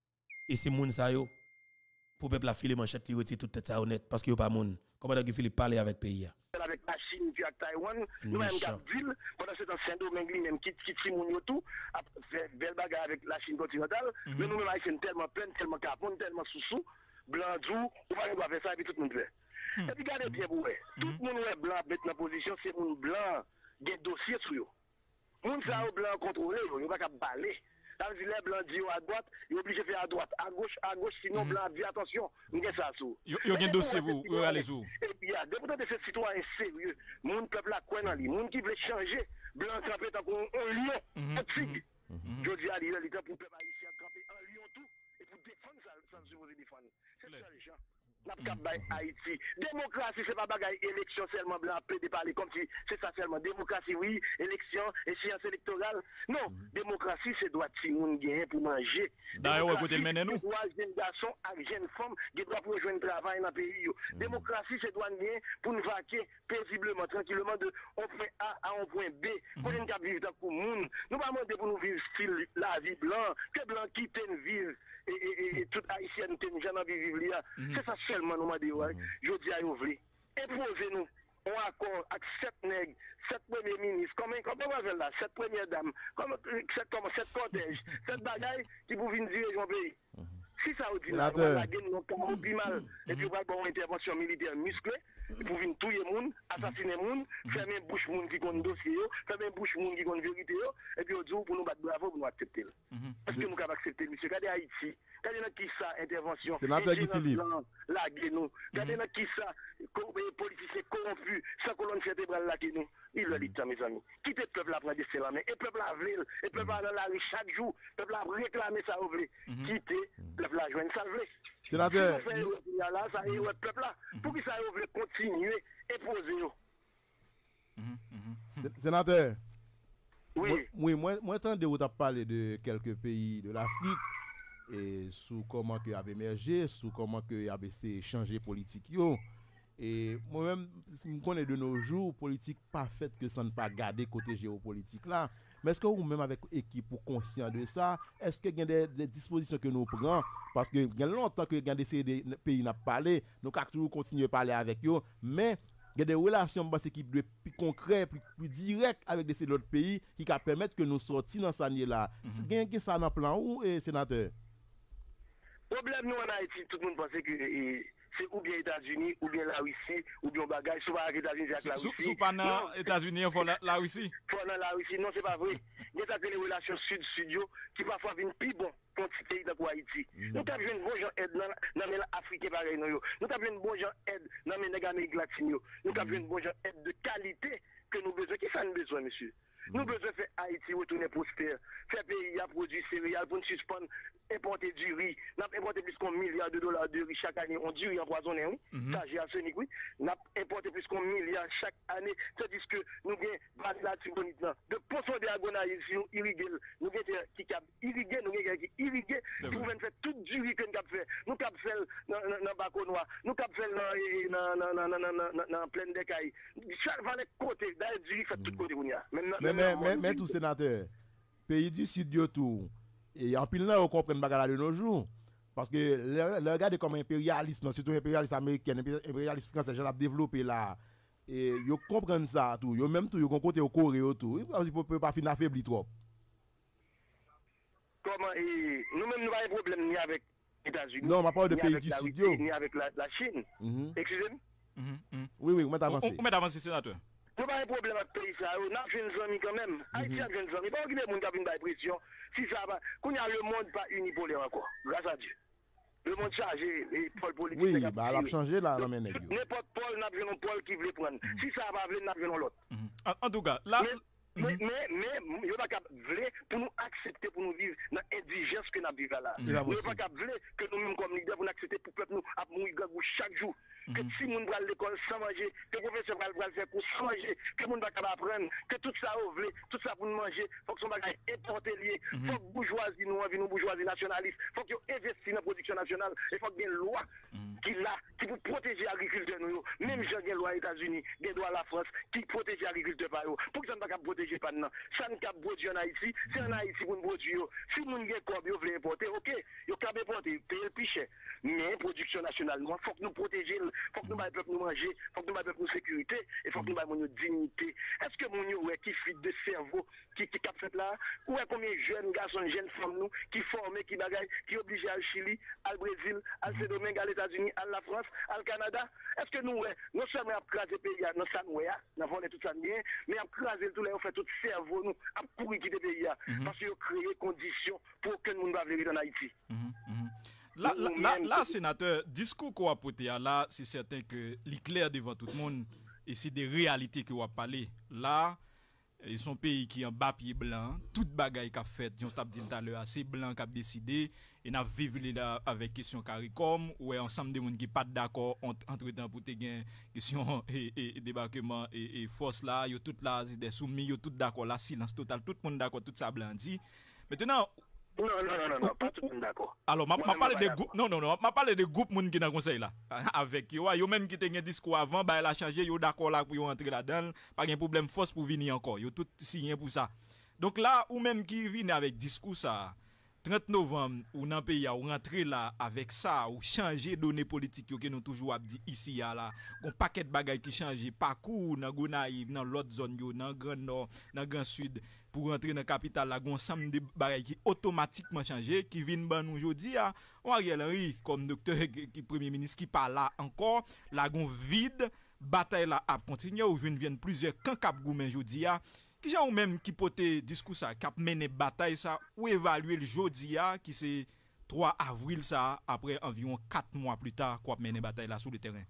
Speaker 1: Et c'est moun ça yo pour peuple la filer manchette li retirer toute tête ça honnête parce que yo pas moun. Comment Guy Philippe parler avec pays
Speaker 8: avec la Chine puis avec Taïwan, nous-mêmes cap ville pendant cet ancien domaine lui-même qui qui qui moun yo tout belle bagarre avec la Chine continentale, mais nous-mêmes haïtiens tellement plein, tellement capon, tellement sous-sous, blanc dou, on va pas faire ça et puis tout le monde fait. Et puis regardez bien pour tout le monde est blanc mettre dans position, c'est moun blanc des dossiers sur yo. Moun ça au blanc contrôlé, yo pas capable parler. Ça veut dire les blancs disent à droite, ils sont obligés de faire à droite, à gauche, à gauche, sinon blanc dit attention, nous avons ça sous.
Speaker 9: Il y a un dossier pour vous aller sous.
Speaker 8: Et puis, depuis de ces citoyens sérieux, mon peuple là, quoi dans lui, mon qui veut changer, blanc campé tant qu'on lion, un tigre. Je dis à lui, il est pour le peuple haïtien camper en lion tout, et pour défendre ça, ça se supposé défendre. C'est ça les gens. N'a pas Haïti. Démocratie, c'est pas bagaille élection seulement blanc, de parler comme si c'est ça seulement. Démocratie, oui, élection, échéance électorale. Non, démocratie, c'est droit de moun gagner pour manger.
Speaker 9: D'ailleurs, écoutez, menez nous.
Speaker 8: Droit jeune garçon avec jeune femme qui doit pour rejoindre travail dans le pays. Démocratie, c'est droit de gagner pour nous vaquer paisiblement, tranquillement de un point A à un point B. Pour nous vivre dans le monde. Nous ne pas demander pour nous vivre style la vie blanc, que blanc qui t'aime vivre et, et, et tout haïtien t'aime jamais vivre. C'est ça seulement nous m'a dit, je dis à vous, imposez-nous un accord avec sept nègres, sept premiers ministres, comment on va faire là, sept premières dames, comme sept cortèges, sept bagailles qui pour venir diriger mon pays. Si ça vous dit, on va la guerre, on va mal, et puis on va avoir une intervention militaire musclée, pour venir tuer les gens, assassiner les gens, fermer une bouche qui compte dossier, fermer une bouche qui compte vérité, et puis on dit pour nous battre bravo, pour nous accepter. Est-ce que nous pouvons accepter, monsieur? Regardez Haïti, regardez qui ça, intervention.
Speaker 10: C'est la Guy Philippe.
Speaker 8: La guerre, nous. Regardez qui ça, politiciens corrompus, sans colonne vertébrale, la guerre, nous. Il le dit, mes amis. Quittez le peuple à prendre des la main, et le peuple à vle, et le peuple à dans la rue chaque jour, le peuple à réclamer ça, vous quittez le peuple à joindre ça, vous
Speaker 10: c'est la terre.
Speaker 8: Là, ça y est, le peuple là. Pour qui ça veut continuer et poser.
Speaker 10: Sénateur.
Speaker 8: Oui.
Speaker 10: Oui, moi, moi, tant de vous parler de quelques pays de l'Afrique et sous comment que avait émergé, sous comment que avait changé politique yo. Et moi-même, je connais de nos jours politique pas faite que ça ne pas garder côté géopolitique là. Mais est-ce que vous même avec équipe pour conscient de ça, est-ce que il y a des, des dispositions que nous prenons parce que il y a longtemps que il y a des pays n'a parlé, nous avons toujours continuer à parler avec eux, mais il y a des relations bah, qui plus concrètes, plus, plus directes avec des autres pays qui permettent que nous sortions dans ça là. Il y a ça dans le plan où, sénateur?
Speaker 8: Problème nous en Haïti, tout le monde pense que et, c'est ou bien États-Unis, ou bien la Russie, ou bien bagage, soit avec les États-Unis avec la Russie.
Speaker 9: Sous pas dans les États-Unis, il faut la, la Russie.
Speaker 8: Faut dans la Russie, non, c'est pas vrai. Il y a des relations sud-sud qui parfois viennent plus bon contre les pays de Haïti. Nous avons une bonne gens aide dans les Africains pareil. Nous avons une bonne gens aide dans les Amérique latine. Nous avons une bonne gens aide de qualité que nous avons besoin. Qu'est-ce que nous avons besoin, monsieur? Nous avons besoin de faire Haïti retourner prospère. Faire pays à produire céréales pour nous suspendre, importer du riz. Nous avons importé plus qu'un milliard de dollars de riz chaque année. On dit riz empoisonné, oui. Ça, j'ai arsenic, oui. Nous avons importé plus qu'un milliard chaque année. Tandis que nous avons de la tibonite. De poissons de agonaïs, nous irriguer. Nous avons qui cap irriguer, nous avons qui irriguer. Pour faire tout du riz que nous avons fait. Nous avons fait dans le Baco Noir. Nous avons fait dans plein d'écailles. Chaque va les côtés. D'ailleurs, du riz fait tout côté.
Speaker 10: Mais, mais, mais, mais tout sénateur, pays du sud de tout, et en pile là, on comprend bagarre de nos jours. Parce que le regardez comme impérialisme, surtout impérialisme américain, impérialisme français, j'ai développé là. Et ils comprennent ça tout. Ils même tout, ils ont côté au Corée tout. Ils ne peuvent pas finir affaibli trop.
Speaker 8: Comment et nous-mêmes, nous avons un problème ni avec les États-Unis.
Speaker 10: Non, on ne parle pas de pays du sud.
Speaker 8: Ni avec la, la Chine. Mm-hmm. Excusez-moi.
Speaker 10: Mm-hmm. Oui, oui, on va avancer.
Speaker 9: On va avancer, sénateur.
Speaker 8: Nous n'avons pas un problème avec le pays, ça. Nous avons jeunes amis quand même. Haïti a jeunes amis. Pas qu'il y ait des gens qui ont une pression. Si ça va, qu'on y a le monde pas uni pour les encore. Grâce à Dieu. Le monde chargé, les pôles politiques.
Speaker 10: Oui, bah, elle a changé là, dans mes nègres.
Speaker 8: N'importe Paul, n'a besoin d'un Paul qui veut prendre. Si ça va, n'a besoin l'autre.
Speaker 9: En tout cas, là.
Speaker 8: Mais, mais, mais, yo pas voulu pour nous accepter, pour nous vivre dans l'indigence que nous vivons là. Nous pas voulu que nous-mêmes comme leaders, pour nous accepter pour peuple nous à mourir chaque jour. Que si nous va à l'école sans manger, que le professeur va faire cours sans manger, que nous va apprendre, que tout ça au voulu, tout ça pour nous manger, faut que son bagage importé lié, faut que bourgeoisie nous envie nous bourgeoisie nationaliste, faut que investir dans la production nationale, et faut qu'il y ait une loi qui là qui pour protéger l'agriculteur nous. Même j'ai une loi aux États-Unis, des droits à la France qui protège l'agriculteur par eux. Pour que ça ne pas protéger pas non. Ça ne cap produire en Haïti, c'est en Haïti pour nous produire. Si nous avons quoi vous voulez importer, OK, vous cap importer, payer le plus cher. Mais production nationale, il faut que nous protégions, faut que nous baillons nous manger, faut que nous baillons nous sécurité et faut que nous baillons nous dignité. Est-ce que mon ouais qui fit de cerveau qui qui cap fait là ou est combien jeunes garçons, jeunes femmes nous qui formés qui bagaille qui obligés à Chili, à Brésil, à Saint-Domingue, à l'États-Unis, à la France, à Canada. Est-ce que nous ouais non seulement à craser pays dans ça nous ouais, dans voler tout ça bien, mais à craser tout les on fait tout cerveau nous à courir quitter pays parce que créer conditions pour que nous va vivre en Haïti.
Speaker 9: Là, là, là, là, sénateur, discours qu'on a porté là, c'est certain que l'éclair devant tout le monde, et c'est des réalités qu'on a parlé. Là, ils sont pays qui ont bas pied blanc, toute bagaille qu'a fait, j'en t'ai dit tout à l'heure, c'est blanc qui a décidé, et n'a vécu là avec question CARICOM, ou ensemble des gens qui pas d'accord entre temps pour te gagner question et, et, et débarquement et, et force là, yo tout là, des soumis, yo tout d'accord là, silence total, tout le monde d'accord, tout ça blanc dit. Maintenant,
Speaker 8: non, non, non, non, non, pas tout le monde d'accord.
Speaker 9: Alors, je parle de groupes, non, non, non, je parle de groupes qui sont dans le conseil là, avec yo, yo même qui te un discours avant, bah, elle a changé, yo d'accord là pour yo entrer là-dedans, pas de problème force pour venir encore, yo tout signé pour ça. Donc là, ou même qui vient avec discours ça, trente novembre, ou dans le pays, ou rentrer là avec ça, ou changer données politiques que nous toujours dit ici, là, un paquet de bagages qui changent, parcours dans Gonaïve, dans l'autre zone, dans le Grand Nord, dans le Grand Sud, pour rentrer dans la capitale, là, un ensemble de bagages qui automatiquement changent, qui viennent ban nous aujourd'hui, on Ariel Henry, comme docteur, qui premier ministre, qui parle là encore, là, un vide, bataille là, a continué, ou viennent plusieurs camps cap goumen aujourd'hui, qui j'ai même qui pote discours ça qui a mené bataille ça ou évaluer le jeudi qui c'est trois avril ça après environ quatre mois plus tard qu'on a mené bataille là sur le terrain.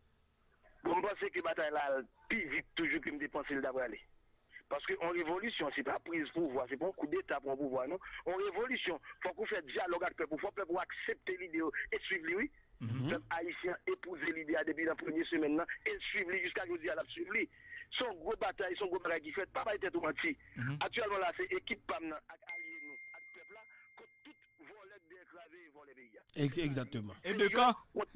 Speaker 8: Bon, je pense que bataille là plus vite toujours que me dépenser d'avoir aller. Parce que en révolution, c'est pas prise pour pouvoir, c'est pas un coup d'état pour pouvoir non. En révolution, faut qu'on fasse dialogue avec le peuple, faut que le peuple accepter l'idée et suivre lui. Les Haïtiens épouser l'idée depuis la première semaine et suivre lui jusqu'à aujourd'hui à la suivre lui. Son gros bataille, son gros bataille qui fait, pas être tout menti. Actuellement là, c'est équipe P A M avec alliés nous, avec peuple là, que tout volet d'écraser et voler pays.
Speaker 1: Exactement.
Speaker 9: Et de quand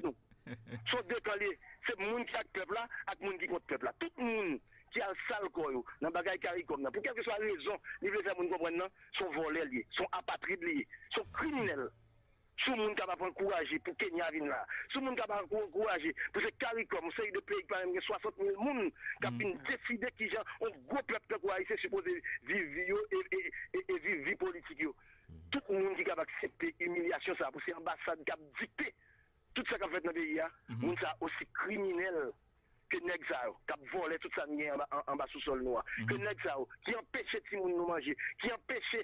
Speaker 8: Sont deux camps, c'est le monde qui a peuple là, avec le monde qui contre peuple là. Tout le monde qui a le sale corps, dans le bagage CARICOM, pour quelle que soit la raison, ils veulent faire mon comprendre, sont volés liés, sont apatrides liés, sont criminels. Tout le monde qui va prendre courage pour Kenya vienne là. Tout le monde qui va prendre courage pour ce CARICOM, c'est de pays qui a soixante mille personnes qui ont décidé qui ont un gros peuple qui est supposé vivre et vivre vie politique. Tout le monde qui va accepter l'humiliation, ça, pour ces ambassades qui ont dicté tout ça qu'a fait dans le pays, le monde aussi criminel que nèg ça qui a volé tout ça en bas sous sol noir, que nèg ça qui empêche les gens de manger, qui empêche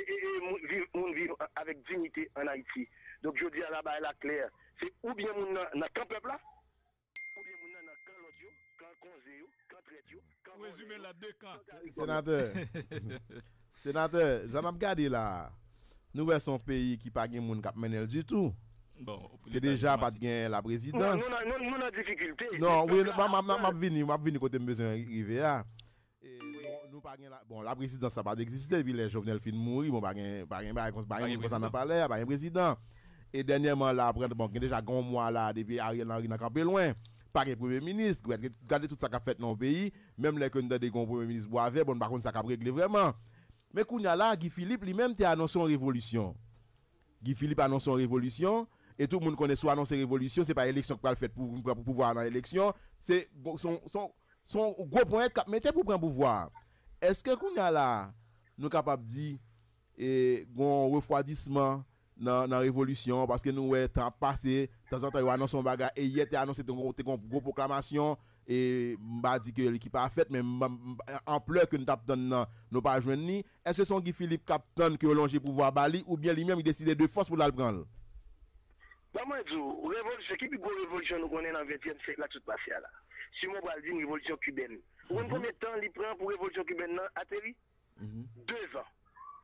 Speaker 8: de vivre avec dignité en Haïti. Donc je dis à la bas la claire, c'est ou bien moun dans camp peuple là, ou bien moun dans camp l'autre yo, camp conseil yo, camp traite yo, camp
Speaker 9: résumer là deux camps.
Speaker 10: Sénateur. Sénateur, j'en ai regardé là. Nous sommes un pays qui pas de moun qui mène du tout.
Speaker 9: Bon,
Speaker 10: c'est déjà pas de la présidence.
Speaker 8: Non, non, non, non, difficulté.
Speaker 10: Non, oui, m'a venu, m'a venu côté besoin arriver là. Et nous pas la bon, la présidence ça pas d'exister puis les Jovenel fin mourir, bon pas gain pas gain pas gain ça n'a pas l'air, pas un président. Et dernièrement là après bon, déjà un mois là depuis Ariel Henry n'a campé loin. Pas un premier ministre, regardez tout ça qu'a fait dans le pays, même les candidats des premier ministre boivait, bon par contre ça qu'a réglé vraiment. Mais kounya là Guy Philippe lui-même t'est annoncé une révolution. Guy Philippe annonce une révolution. Et tout le monde connaît soit annoncer révolution, c'est pas élection qui va le faire pour, pour pouvoir dans l'élection, c'est son, son, son gros point de mettre pour prendre pouvoir. Est-ce que qu'on a là, nous capable de dire, et un refroidissement dans la révolution, parce que nous, ouais, temps passé, de temps en temps, il annonce un bagage, et hier, il a annoncé une grosse proclamation, et m'a dit que l'équipe a fait, mais en pleurs que nous avons nous pas joindre ni. Est-ce que son Guy Philippe capitaine que longe pouvoir Bali, ou bien lui-même il décide de force pour la prendre?
Speaker 8: Bah moi, je révolution, qui plus grosse révolution nous connaissons dans le vingtième siècle, là, tout passé là. Simon Bradin, une révolution cubaine. Vous savez combien de temps il prend pour révolution cubaine atterri? Deux ans.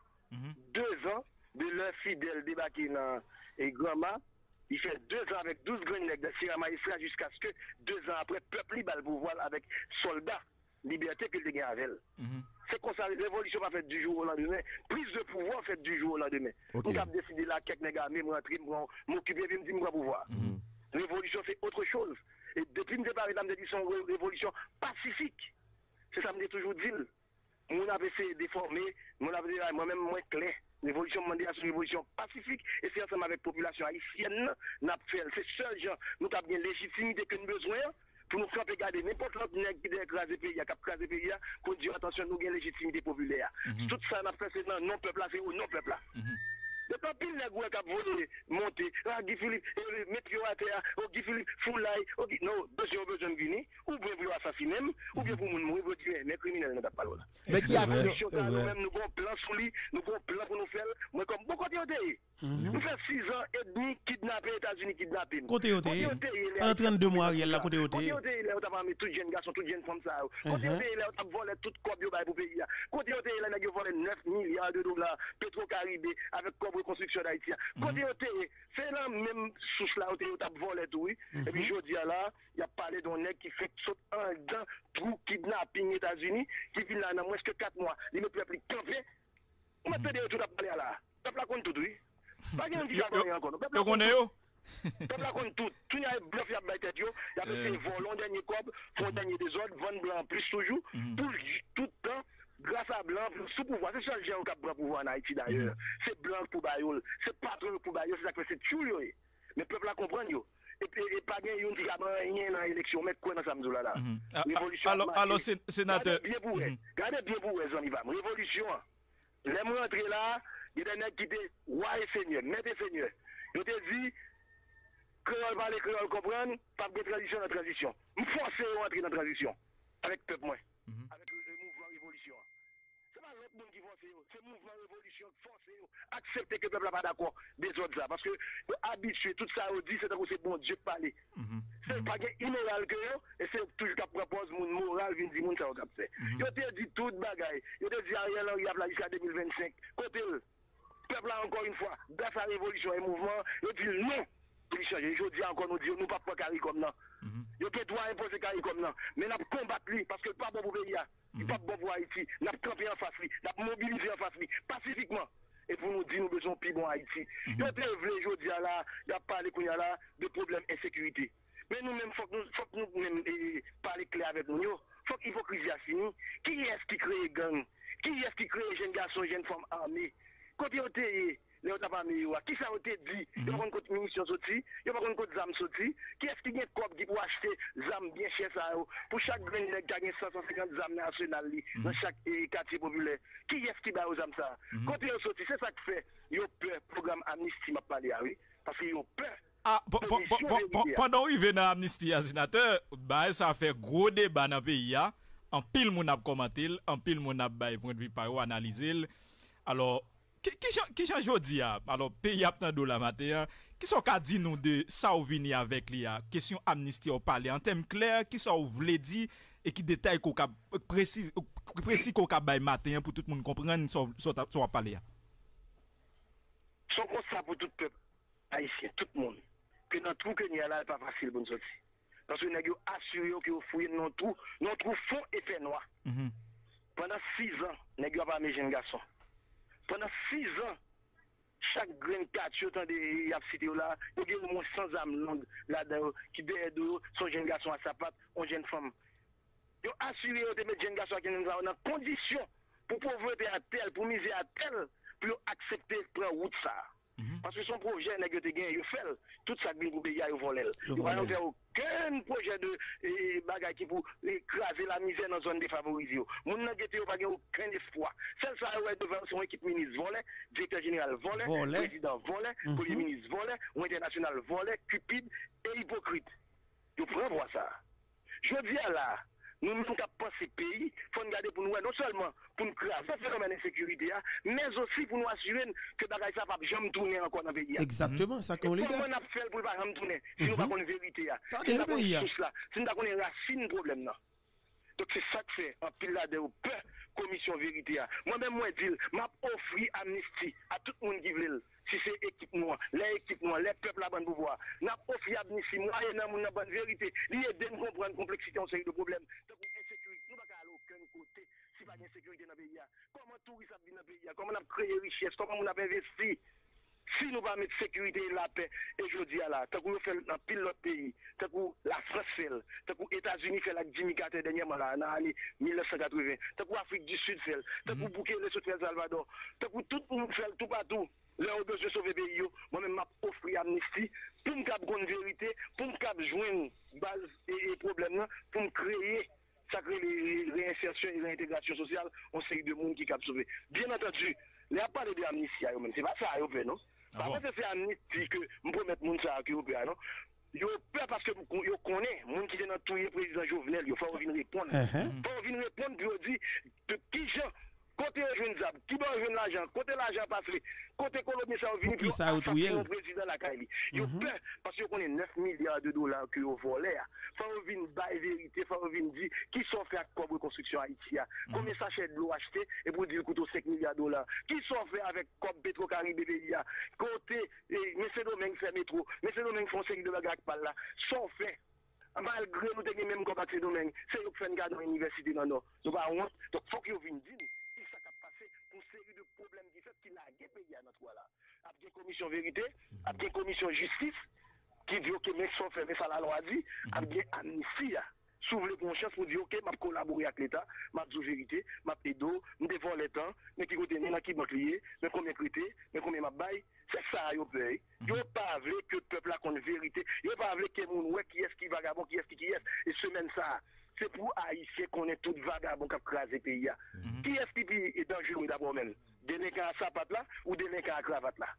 Speaker 8: Deux ans de leur fidèle débarqué dans et Grama. Il fait deux ans avec douze grands nègres de Sierra Maestra jusqu'à ce que deux ans après, le peuple libre le pouvoir avec soldats, liberté que le avec elle. C'est comme ça, la révolution pas faite du jour au lendemain. Prise de pouvoir faite du jour au lendemain. Okay. Nous avons décidé là, quelques nègres armés, m'entrer, m'occuper, me dire, moi pouvoir. Révolution, c'est autre chose. Et depuis que je parle, je dis, c'est une révolution pacifique. C'est ça que je toujours dit. Mon avait essayé de déformer, mon avait dit, moi-même, moins clair. Révolution mondiale, c'est une révolution pacifique. Et c'est ensemble avec la population haïtienne, nous avons fait. C'est seul gens, nous avons bien légitimité que nous avons besoin pour nous faire garder n'importe l'autre nègre qui a écrasé le pays, qui a écrasé le pays, pour dire attention, nous avons une légitimité populaire. Tout ça, nous avons fait, c'est non, non peuple là, c'est au non peuple là. De pas pile les gars qui ont volé, monté, ah, Guy Philippe, mettre à terre, oh, Guy Philippe, foulaille, oh, non, besoin besoin de venir, ou bien pour assassiner, ou bien pour mourir, pour tuer, mais criminels ne pas là.
Speaker 10: Mais qui a action?
Speaker 8: Nous-mêmes, nous avons un plan sous lui, nous avons un plan pour nous faire, moi, comme beaucoup de côtés. Nous faisons six ans et demi kidnappé aux États-Unis, kidnappé.
Speaker 1: Côté côté, pendant trente-deux mois, il y a la côté côté.
Speaker 8: Côté côté, il y a tout jeune garçon, tout jeune femme, ça. Côté côté, il y a volé toute copie pour pays. Côté côté, il y a volé neuf milliards de dollars, Petro-Caribé, avec Cobre Construction d'Haïti. Côté côté, c'est la même source là où tu as volé tout. Et puis, je dis là, il y a parlé d'un nègre qui fait saute un dans tout kidnapping aux États-Unis, qui vit là dans moins que quatre mois. Il ne peut plus camper. On m'a dit tout à parler là. Tu as compte tout, oui. Pas de qui a encore.
Speaker 9: Tu connais yo?
Speaker 8: Peuple a compte tout. Tout y a bluff, il y a baïté yo. Il y a fait volant dernier cob, font dernier désordre, vent blanc plus toujours. Tout tout le temps. Grâce à Blanc, sous pouvoir, c'est ça le géant qui a pris pouvoir en Haïti d'ailleurs. C'est Blanc pour Bayol, c'est patron pour Bayol, c'est ça que c'est tout. Mais le peuple a compris. Et puis, il n'y a pas de qui a rien dans l'élection, mais quoi dans ça, là. Révolution.
Speaker 9: Alors, alors sénateur.
Speaker 8: Gardez bien pour eux. Gardez bien pour eux, Zonivam. Révolution. Les mots entrés là, il y a des gens qui étaient roi et seigneur, maître et seigneur. Ils te dit, créole parler, créole comprendre, pas de transition dans la transition. Nous forçons à entrer dans la transition. Avec le peuple, moi. Avec le mouvement révolution. C'est pas l'autre monde qui force, c'est le mouvement révolution qui force. Accepter que le peuple n'est pas d'accord des autres. Ça. Parce que habitué, tout ça, on dit, c'est c'est bon Dieu parler. C'est pas immoral que yo, et c'est toujours qu'à propose mon moral, vient dire mon ça au fait. Yo te dit tout bagaille. Yo te dit Ariel Henry a jusqu'à deux mille vingt-cinq. Côté le peuple là encore une fois, grâce à la révolution et mouvement, yo dit non. Il change. Je dis encore nous dire nous pas pour carré comme non. Yo te doit imposer carré comme non. Mais n'a combattre lui parce que pas bon pour pays. Il pas bon pour Haïti. N'a camper en face lui, n'a mobiliser en face lui pacifiquement. Et pour nous dire nous besoin plus bon Haïti. Yo te vle jodi là, y a parlé qu'on y a là de problèmes insécurité. Mais nous-mêmes, il faut que nous, faut que nous même, eh, parler clair avec nous. Il faut que l'hypocrisie a fini. Qui est-ce qui crée gang? Qui est-ce qui crée jeunes garçons, jeunes femmes armées? Quand ils ont été, les autres armées, qui ça a été dit? Il n'y a pas de munitions sorties, il n'y a pas de armes sorties. Qui est-ce qui a un cop qui peut acheter des armes bien chères pour chaque grain de gagner cent cinquante armes nationales dans chaque eh, quartier populaire? Qui est-ce qui bat aux armes ça? Quand ils ont sorti, c'est ça qui fait. Ils ont peur, programme Amnesty m'a parlé, oui. Parce qu'ils ont peur.
Speaker 9: Ah, pendant qu'il vient dans l'amnistie, sénateur, bah, ça fait gros débat dans le pays. En pile, mon a commenté, en pile, mon a bail point de vue par analysé. Alors, qui change aujourd'hui? Alors, pays a tant de la matin. Qui sont qu'a dit nous de ça ou venir avec lui? Question amnistie, on parle en termes clairs, qui sont voulez dire et qui détaille qu'on précis précis qu'on bail matin pour tout le monde comprendre ce qu'on parler.
Speaker 8: Son constat pour tout le peuple haïtien, tout le monde. Que dans tout que n'y a là, c'est pas facile pour nous sortir. Parce que nous avons assuré que vous fouillez dans tout, nous trouvons fond et fait noir. Mm-hmm. Pendant six ans, nous n'avons pas mes jeunes garçons. Pendant six ans, chaque grain quatre, tant de y a cité là, il y a au moins cent âmes longues là-dedans, qui derrière son jeune garçon à sa patte, une jeune femme. Ils ont assuré de mettre jeunes garçons qui nous ont dans condition pour pauvreté à tel, pour miser à tel, pour accepter de prendre route ça. Parce que son projet n'a pas gagné, il fait tout ça que vous payez, il vole. Il ne va pas faire aucun projet de bagaille qui pour écraser la misère dans la zone défavorisée. Mon n'a pas aucun espoir. Celle ça est devant son équipe ministre volée, directeur général volé, président volé, premier ministre volé, ou international volé, cupide et hypocrite. Je prends voir ça. Je dis là, Nous nous avons pensé pays, il faut nous garder pour nous, non seulement pour nous créer ce phénomène d'insécurité, mais aussi pour nous assurer que bagay ça va jamais tourner encore dans le pays.
Speaker 1: Exactement, ça qu'on leader.
Speaker 8: Comment on a fait pour pas jamais tourner si nous pas connaissons la vérité là.
Speaker 1: Ça
Speaker 8: Si nous
Speaker 1: dépend,
Speaker 8: pas
Speaker 1: ya.
Speaker 8: connaissons là, si nous pas connaissons la racine problème là. Donc c'est ça que fait en pile là de peur commission vérité là. Moi-même moi dis, m'a offert amnistie à tout le monde qui veut. Si c'est équipe noire, les équipes noires, les peuples à bon pouvoir, n'a offert amnistie moyennant mon bonne vérité, lié de comprendre la complexité en série de problèmes. Donc insécurité, nous pas aller aucun côté si pas d'insécurité dans le pays. Comment touristes vient dans le pays, comment on a créé richesse, comment on a investi. Si nous pas mettre sécurité et la paix, et je dis à la, tant qu'on fait dans pile l'autre pays, tant qu'on la France fait, tant qu'on États-Unis fait la Jimmy Carter dernièrement là, dans l'année mille neuf cent quatre-vingts, tant qu'on Afrique du Sud fait, tant qu'on Bouquet le Sud fait Salvador, tant qu'on tout le monde fait tout partout. Là, on besoin de sauver le pays, moi-même, m'a offert amnistie pour me cap une vérité, pour me cap joindre base et problème, pour me créer. Ça crée les réinsertions et réintégration sociale, on sait de monde qui cap sauver. Bien entendu, il n'y a pas de amnistie, c'est pas ça, non? Parce que c'est amnistie que je peux mettre monde ça qui est non? Yo peur parce que yo connaît monde qui est dans tout le président Jovenel, il faut venir répondre. Il faut venir répondre puis on dit de qui gens côté jeune zab, qui va jeune l'argent, côté l'argent passé, côté colonie ça vient
Speaker 1: qui ça outouyer
Speaker 8: le président la Kaili. Yo peur parce que connaît neuf milliards de dollars que yo volé. Faut venir bailler vérité, faut venir dire qui sont fait avec comme reconstruction Haïti. Combien sachets de l'eau acheté et pour dire coûte cinq milliards de dollars. Qui sont fait avec comme Petro-Caribe pays côté monsieur Domingue fait métro, monsieur Domingue font série de bagages par là, sont fait malgré nous te même comme accès domaine, c'est eux qui font garder dans l'université non non. Nous pas honte. Donc faut qu'ils viennent dire ça qui a passé pour une série de problèmes qui fait qu'il a gagné pays à notre là. Après une commission vérité, après une commission justice qui dit OK mais sont fait mais ça la loi dit, après amnistie s'ouvre les consciences pour dire OK m'a collaborer avec l'état, m'a dit vérité, m'a pédo, me devant les temps, mais qui côté n'a qui banque lié, mais combien prêté, mais combien m'a bail, c'est ça yo paye. Yo pas veut que le peuple a une vérité, yo pas veut que moun ouais qui est qui vagabond, qui est qui qui est et semaine ça c'est pour Haïtiens qu'on est tout vagabond qui a crasé le pays. Qui est-ce qui est dangereux d'abord même? Délinquant à sapat là ou délinquant à cravate là?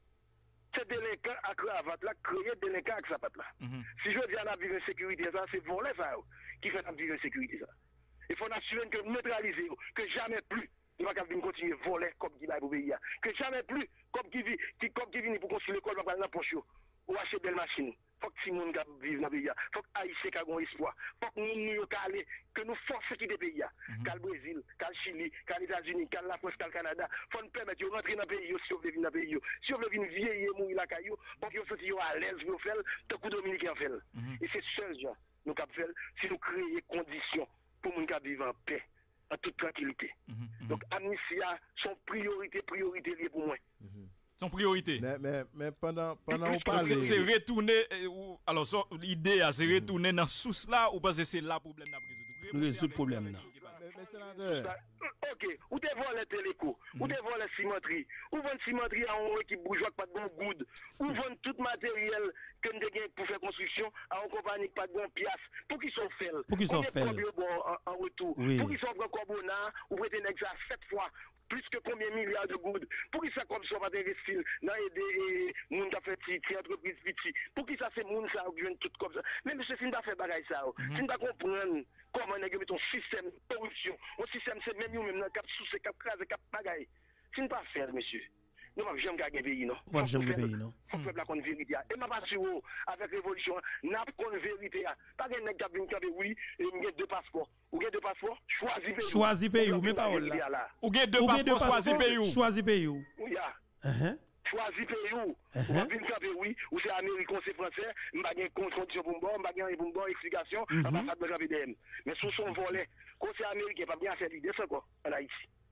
Speaker 8: C'est délinquant à cravate là, créer délinquant à sapat là. Si je dis à la vivre en sécurité, ça c'est voler ça qui fait la vivre en sécurité ça. Il faut assurer que neutraliser, que jamais plus il va continuer à voler comme qui va au pays. Que jamais plus comme qui vit, qui comme qui vient pour construire l'école, va prendre la poche ou acheter des machines. Faut que si moun ka vive dans le pays, faut que Haïtien ka gon espoir, faut que nous nous calé, que nous forcer quitter le pays, qu'al Brésil, qu'al Chili, qu'al États-Unis, qu'al la France, qu'al Canada, faut nous permettre de rentrer dans le pays si on veut venir dans le pays. Si on veut venir vieillir mourir la caillou, pour que vous soyez à l'aise pour faire, tant que Dominicain fait. Et c'est seul genre nous cap faire si nous créer conditions pour moun ka vivre en paix, en toute tranquillité. Donc amnistie son priorité priorité liée pour moi.
Speaker 9: Son priorité.
Speaker 10: Mais, mais, mais pendant, pendant on parle.
Speaker 9: C'est retourner, euh, alors l'idée, c'est retourner dans source là, ou parce que c'est là le problème n'a résoudre.
Speaker 1: Résoudre le problème là.
Speaker 10: Mais, mais sénateur.
Speaker 8: Ok, ou te voler téléco, ou te voler cimenterie, ou vendre cimenterie à une équipe bourgeoise pas de bon good, ou vendre tout matériel que nous avons pour faire construction à une compagnie pas de bon pièce, pour qu'ils sont faits.
Speaker 1: Pour qu'ils sont faits.
Speaker 8: En retour. Pour qu'ils sont encore carbonat, ou prêter ça sept fois. Plus que combien de milliards de gouttes? Pour qui ça comme ça va investir dans aider les gens qui fait petites entreprises petites? Pour qui ça c'est moun ça qui tout comme ça? Mais monsieur, si nous pas fait bagaille ça, si nous pas comprendre comment on a mis ton système de corruption, un système c'est même nous même dans cap sous ces cap crase cap bagaille. Si nous pas faire monsieur, nous ne pouvons jamais gagner pays non.
Speaker 1: Nous ne pouvons jamais gagner pays non.
Speaker 8: Faut faire la con vérité. Et m'a pas sûr avec révolution, n'a pas de vérité. Pas de nèg qui vient camper oui, et il deux passeports. Ou gain deux passeports, choisis pays.
Speaker 1: Choisis pays ou mais pas là.
Speaker 9: Ou gain deux passeports, choisis pays ou.
Speaker 1: Choisis pays ou.
Speaker 8: Oui ya. Choisis pays ou. Ou va venir camper oui, ou c'est américain, c'est français, m'pa gain condition pour bon, m'pa gain pour bon explication, ambassade de camper dem. Mais sous son volet, quand c'est américain, pas bien faire l'idée ça quoi en Haïti.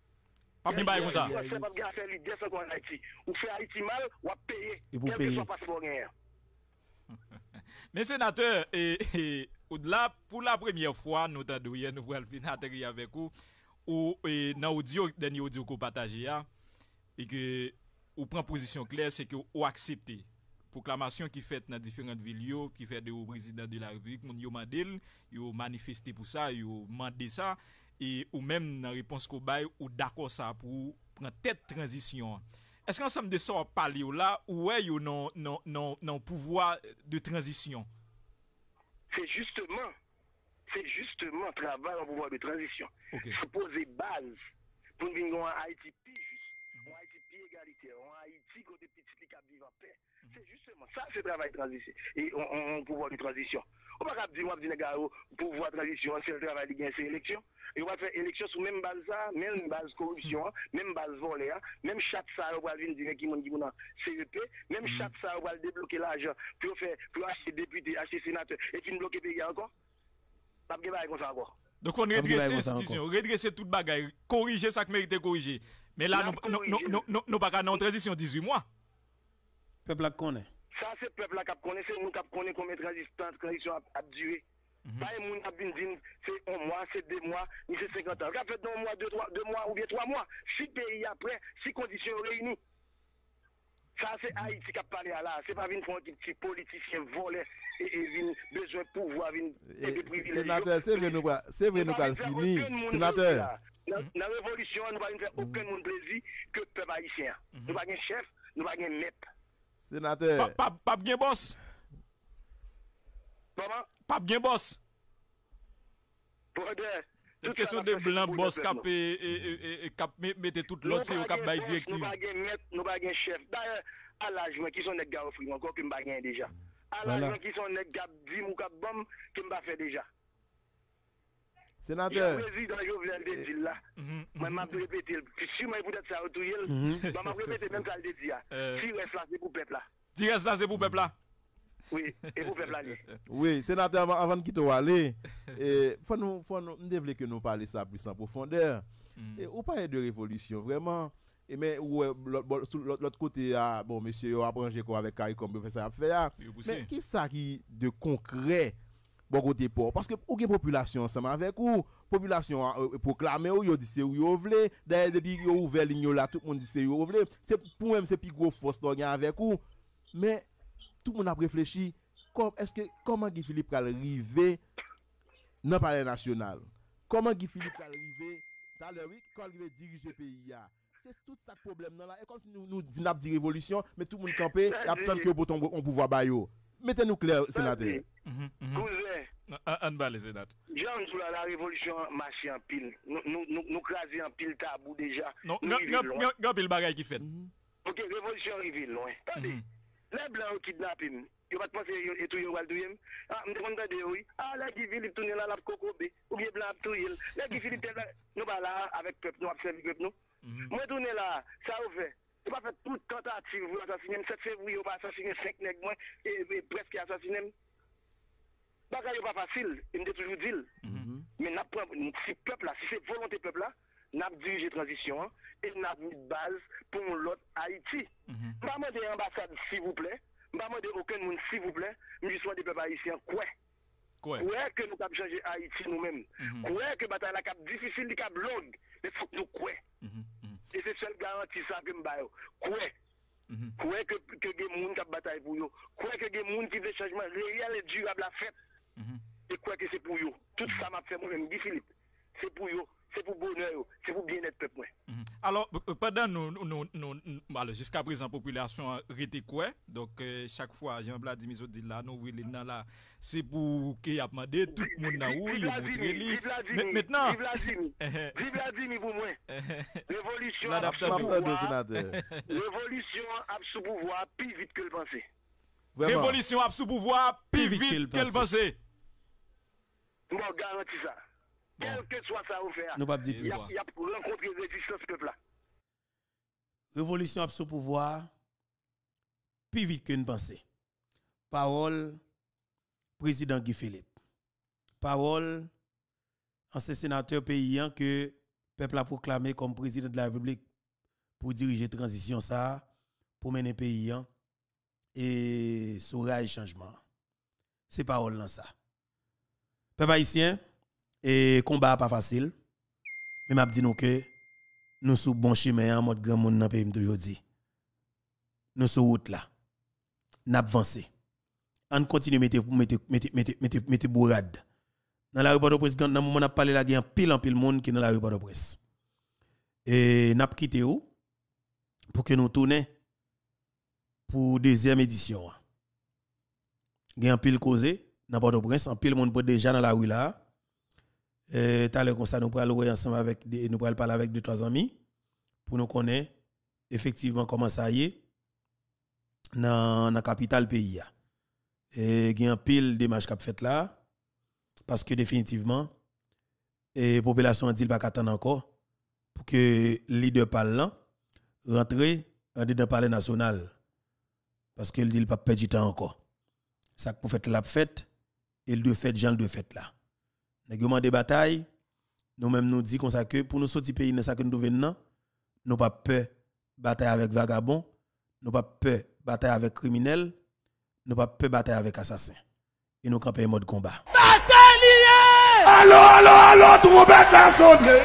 Speaker 9: Pas bien bailler comme ça.
Speaker 8: C'est pas bien faire l'idée ça quoi en Haïti. Ou fait Haïti mal, ou à payer.
Speaker 1: Et vous payez.
Speaker 9: Mais sénateur, et, et là, pour la première fois, nous avons nous allons venir avec vous, ou dans l'audio, dernier audio que vous partagez, et que vous prenez position claire, c'est que vous acceptez proclamation qui fait dans différentes villes, qui fait au président de la République, vous avez manifesté pour ça, vous avez demandé ça, et ou même dans la réponse qu'on baille, ou d'accord ça pour prendre tête transition. Est-ce qu'ensemble de ça on parle là ou est yo non non non non pouvoir de transition?
Speaker 8: C'est justement c'est justement travail en pouvoir de transition.
Speaker 9: Ok.
Speaker 8: C'est poser base pour nous venir en Haïti plus juste, en Haïti plus égalitaire, en Haïti côté petit qui vivent en paix. C'est justement ça, c'est travail de transition. Et on, on pouvoir de transition. On va pas dire, on va dire, pouvoir de transition, c'est le travail de gagner ces élections. Et on va faire élection sur même base ça, même base corruption, même base volée, même chaque ça, on va venir dire qui monde qui dans C E P, même chaque ça, on va débloquer l'argent pour faire, pour acheter député, acheter sénateur, et puis bloquer pays encore. Pas de comme ça encore.
Speaker 9: Donc on redresser l'institution, redresser toute bagaille, corriger ça qui mérite corriger. Mais là, nous nous nous nous pas en transition dix-huit mois.
Speaker 1: Peuple la connaît.
Speaker 8: Ça c'est peuple qui connaît, c'est nous qui connaît combien de transition a duré. Pas un monde qui dit c'est un mois, c'est deux mois, ni c'est cinquante ans. Ça fait deux mois, deux, trois, deux mois ou bien trois mois. Six pays après, six conditions réunies. Ça c'est Haïti qui a parlé à là. C'est pas une fois qui politicien volé et une besoin de pouvoir venir.
Speaker 10: Sénateur, c'est vrai nous pas, c'est vrai nous pas fini. Sénateur.
Speaker 8: Dans la révolution, nous pas faire aucun monde plaisir que le peuple haïtien. Nous pas un chef, nous pas un maître.
Speaker 10: Sénateur.
Speaker 9: Pas pas bien boss.
Speaker 8: Comment?
Speaker 9: Pas bien boss.
Speaker 8: Toute
Speaker 9: question de blanc boss cap et cap mettez toute l'autre c'est au cap bail directive.
Speaker 8: Nous pas gain maître, nous pas gain chef. D'ailleurs, à l'âge qui sont nèg gars offrir encore que m'pa gain déjà. À l'âge qui sont nèg gars dix ou cap bam que m'pa faire déjà.
Speaker 10: Sénateur.
Speaker 8: Le président Jovenel de dire là. Moi m'a répéter, si moi peut-être ça retourner, moi m'a répéter même ça le dit là. Si reste là c'est pour peuple là.
Speaker 9: Si reste là c'est pour peuple là.
Speaker 8: Oui, et pour peuple là.
Speaker 10: Oui, sénateur, avant de quitter aller, il faut nous, faut nous développer que nous parler ça plus en profondeur. Mm. Et ou parler de révolution, vraiment. Et mais ouais, l'autre côté, ah, bon, monsieur, a branché quoi avec Kari comme professeur a fait. Ah, mais qui ça qui de concret, bon côté pour? Parce que ou une population ensemble avec ou population euh, proclamée ou yo dit c'est ou yo vle, d'ailleurs depuis yo ouvert ligne là, tout le monde dit c'est yo vle. C'est pour même c'est plus gros force avec ou, mais tout le monde a réfléchi comme est-ce que comment Guy Philippe va arriver dans le palais national, comment Guy Philippe va arriver dans le oui quand il va diriger le pays là, c'est tout ça problème là, et comme si nous nous disons dit révolution mais tout le monde campé et attend que bouton on pouvoir bailler. Mettez-nous clair sénateur.
Speaker 8: Cousin
Speaker 9: un balle sénateur.
Speaker 8: Jean sur la révolution marche en pile, nous nous nous craser en pile tabou déjà.
Speaker 9: Non, non non pile bagaille qui fait.
Speaker 8: OK, révolution arrive loin. Attendez. Les blancs kidnappés, ils vont penser et tout, ils vont le ah, je me demande, oui. Ah, là, Guy Philippe tourne là, la cocobé, ou bien blanc, tout il. Là, Guy Philippe, nous va là, avec peuple, nous observons peuple, nous. Moi, tourne là, ça vous fait. Tu pas fait toute tentative pour assassiner, sept février, on va assassiner cinq nègres, moi, et presque assassiner. Bagay pas facile, il me toujours dit. Mais si peuple là, si c'est volonté peuple là, n'a dirigé transition et n'a mis de base pour l'autre Haïti. Pas demander ambassade s'il vous plaît, pas demander aucun monde s'il vous plaît, mais soit des peuples haïtiens quoi. Quoi que nous avons changé Haïti nous-mêmes. Quoi que bataille la cap difficile, cap longue, mais faut que nous quoi. Et c'est seule garantie ça que m'bayo. Quoi Quoi que que des monde qui bataille pour yo. Quoi que des monde qui veut changement réel et durable à faire. Et quoi que c'est pour yo. Tout ça m'a fait moi-même Guy Philippe. C'est pour yo. C'est pour bonheur, c'est pour bien-être peuple. Mm-hmm.
Speaker 9: Alors, pendant nous, nous, nous, nous jusqu'à présent, la population a été quoi? Donc, euh, chaque fois, Jean-Vladimir dit là, nous voulons là, c'est pour qu'il y ait demandé tout le monde là où il montre. Maintenant,
Speaker 8: vive Vladimir pour moi. Révolution, révolution sous pouvoir plus vite que le pensée.
Speaker 9: Révolution sous pouvoir plus vite que le pensée.
Speaker 8: Moi, garantis ça. Bon. Quel que soit ça vous faire,
Speaker 1: nous pas dire plus.
Speaker 8: Il y a pour rencontrer résistance peuple là.
Speaker 1: Révolution sous pouvoir plus vite que une pensée. Parole président Guy Philippe. Parole ancien sénateur paysan que peuple a proclamé comme président de la République pour diriger transition ça pour mener pays et sur rail changement. C'est parole là ça. Peuple haïtien et combat pas facile. Mais m'a dit nous que nous sous bon chemin en mode grand monde dans pays d'aujourd'hui. Nous sur route là. N'a avancé. On continue mettre mettre mettre mettre mettre bourrade. Dans la rue Port-au-Prince dans moment n'a parlé là il y a pile en pile monde qui dans la rue Port-au-Prince. Et n'a quitté où pour que nous tourner pour deuxième édition. Il y a un pile causé dans Port-au-Prince, en pile monde déjà dans la rue là. Euh, tout à l'heure, comme ça, nous pourrons aller ensemble avec, des, nous pourrons parler avec deux, trois amis pour nous connaître effectivement comment ça y est dans la capitale pays. Et il y a un pile de matchs qui fait là, parce que définitivement, la population dit pas attendre encore pour que le leader parlant rentre dans le palais national. Parce qu'il dit qu'il pas perdre du temps encore. Ça pour faire la fête, et le de fête, Jean de fête là. Nous de bataille, nous-mêmes nous disons ça que pour nous sortir pays dans ça que nous venons, nous pas peur bataille avec vagabond, nous pas peur bataille avec criminel, nous pas peur bataille avec assassin. Et nous camper en mode combat.
Speaker 7: Bataille! Allô, allô, allô, tout le monde a sonné.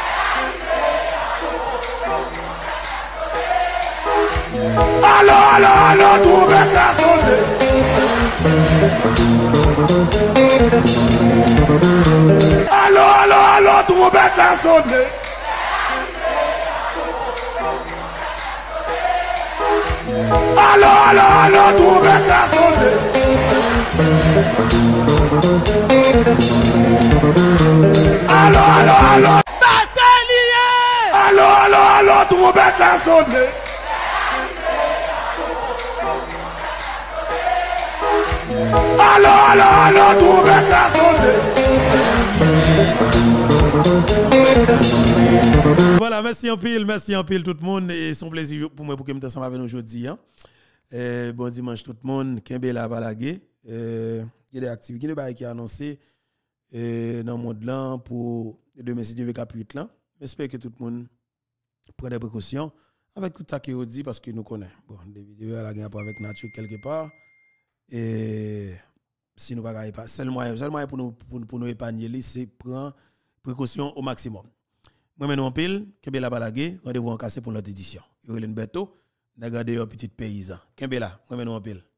Speaker 7: Allô, allô, allô, tout le monde a sonné. Allô, allô, allô, tout le monde a sonné. Allô, allô, allô, tout le monde a sonné. Allô, allô, allô. Bataille! Allô, allô, allô, tout le monde a sonné. Allô, allô, allô, tout le monde a sonné.
Speaker 1: Voilà, merci en pile, merci en pile tout le monde. Et c'est un plaisir pour moi pour que je sois avec nous aujourd'hui. Hein. Euh, bon dimanche tout le monde. Kembela Balagé. Euh, il y a des activités qui sont annoncées euh, dans le monde là pour demain si Dieu veut qu'à huit là. J'espère que tout le monde prend des précautions avec tout ça qui est dit parce que nous connaissons. Bon, des vidéos à la gagne avec nature quelque part. Et si nous ne pas, c'est le moyen, c'est le moyen pour nous, pour, pour nous épargner, c'est prendre précaution au maximum. Moi, maintenant, en pile, Kembela Balagé, rendez-vous en cassé pour l'autre édition. Yorelen Beto, regardez un petit paysan. Kembela, moi, maintenant, en pile.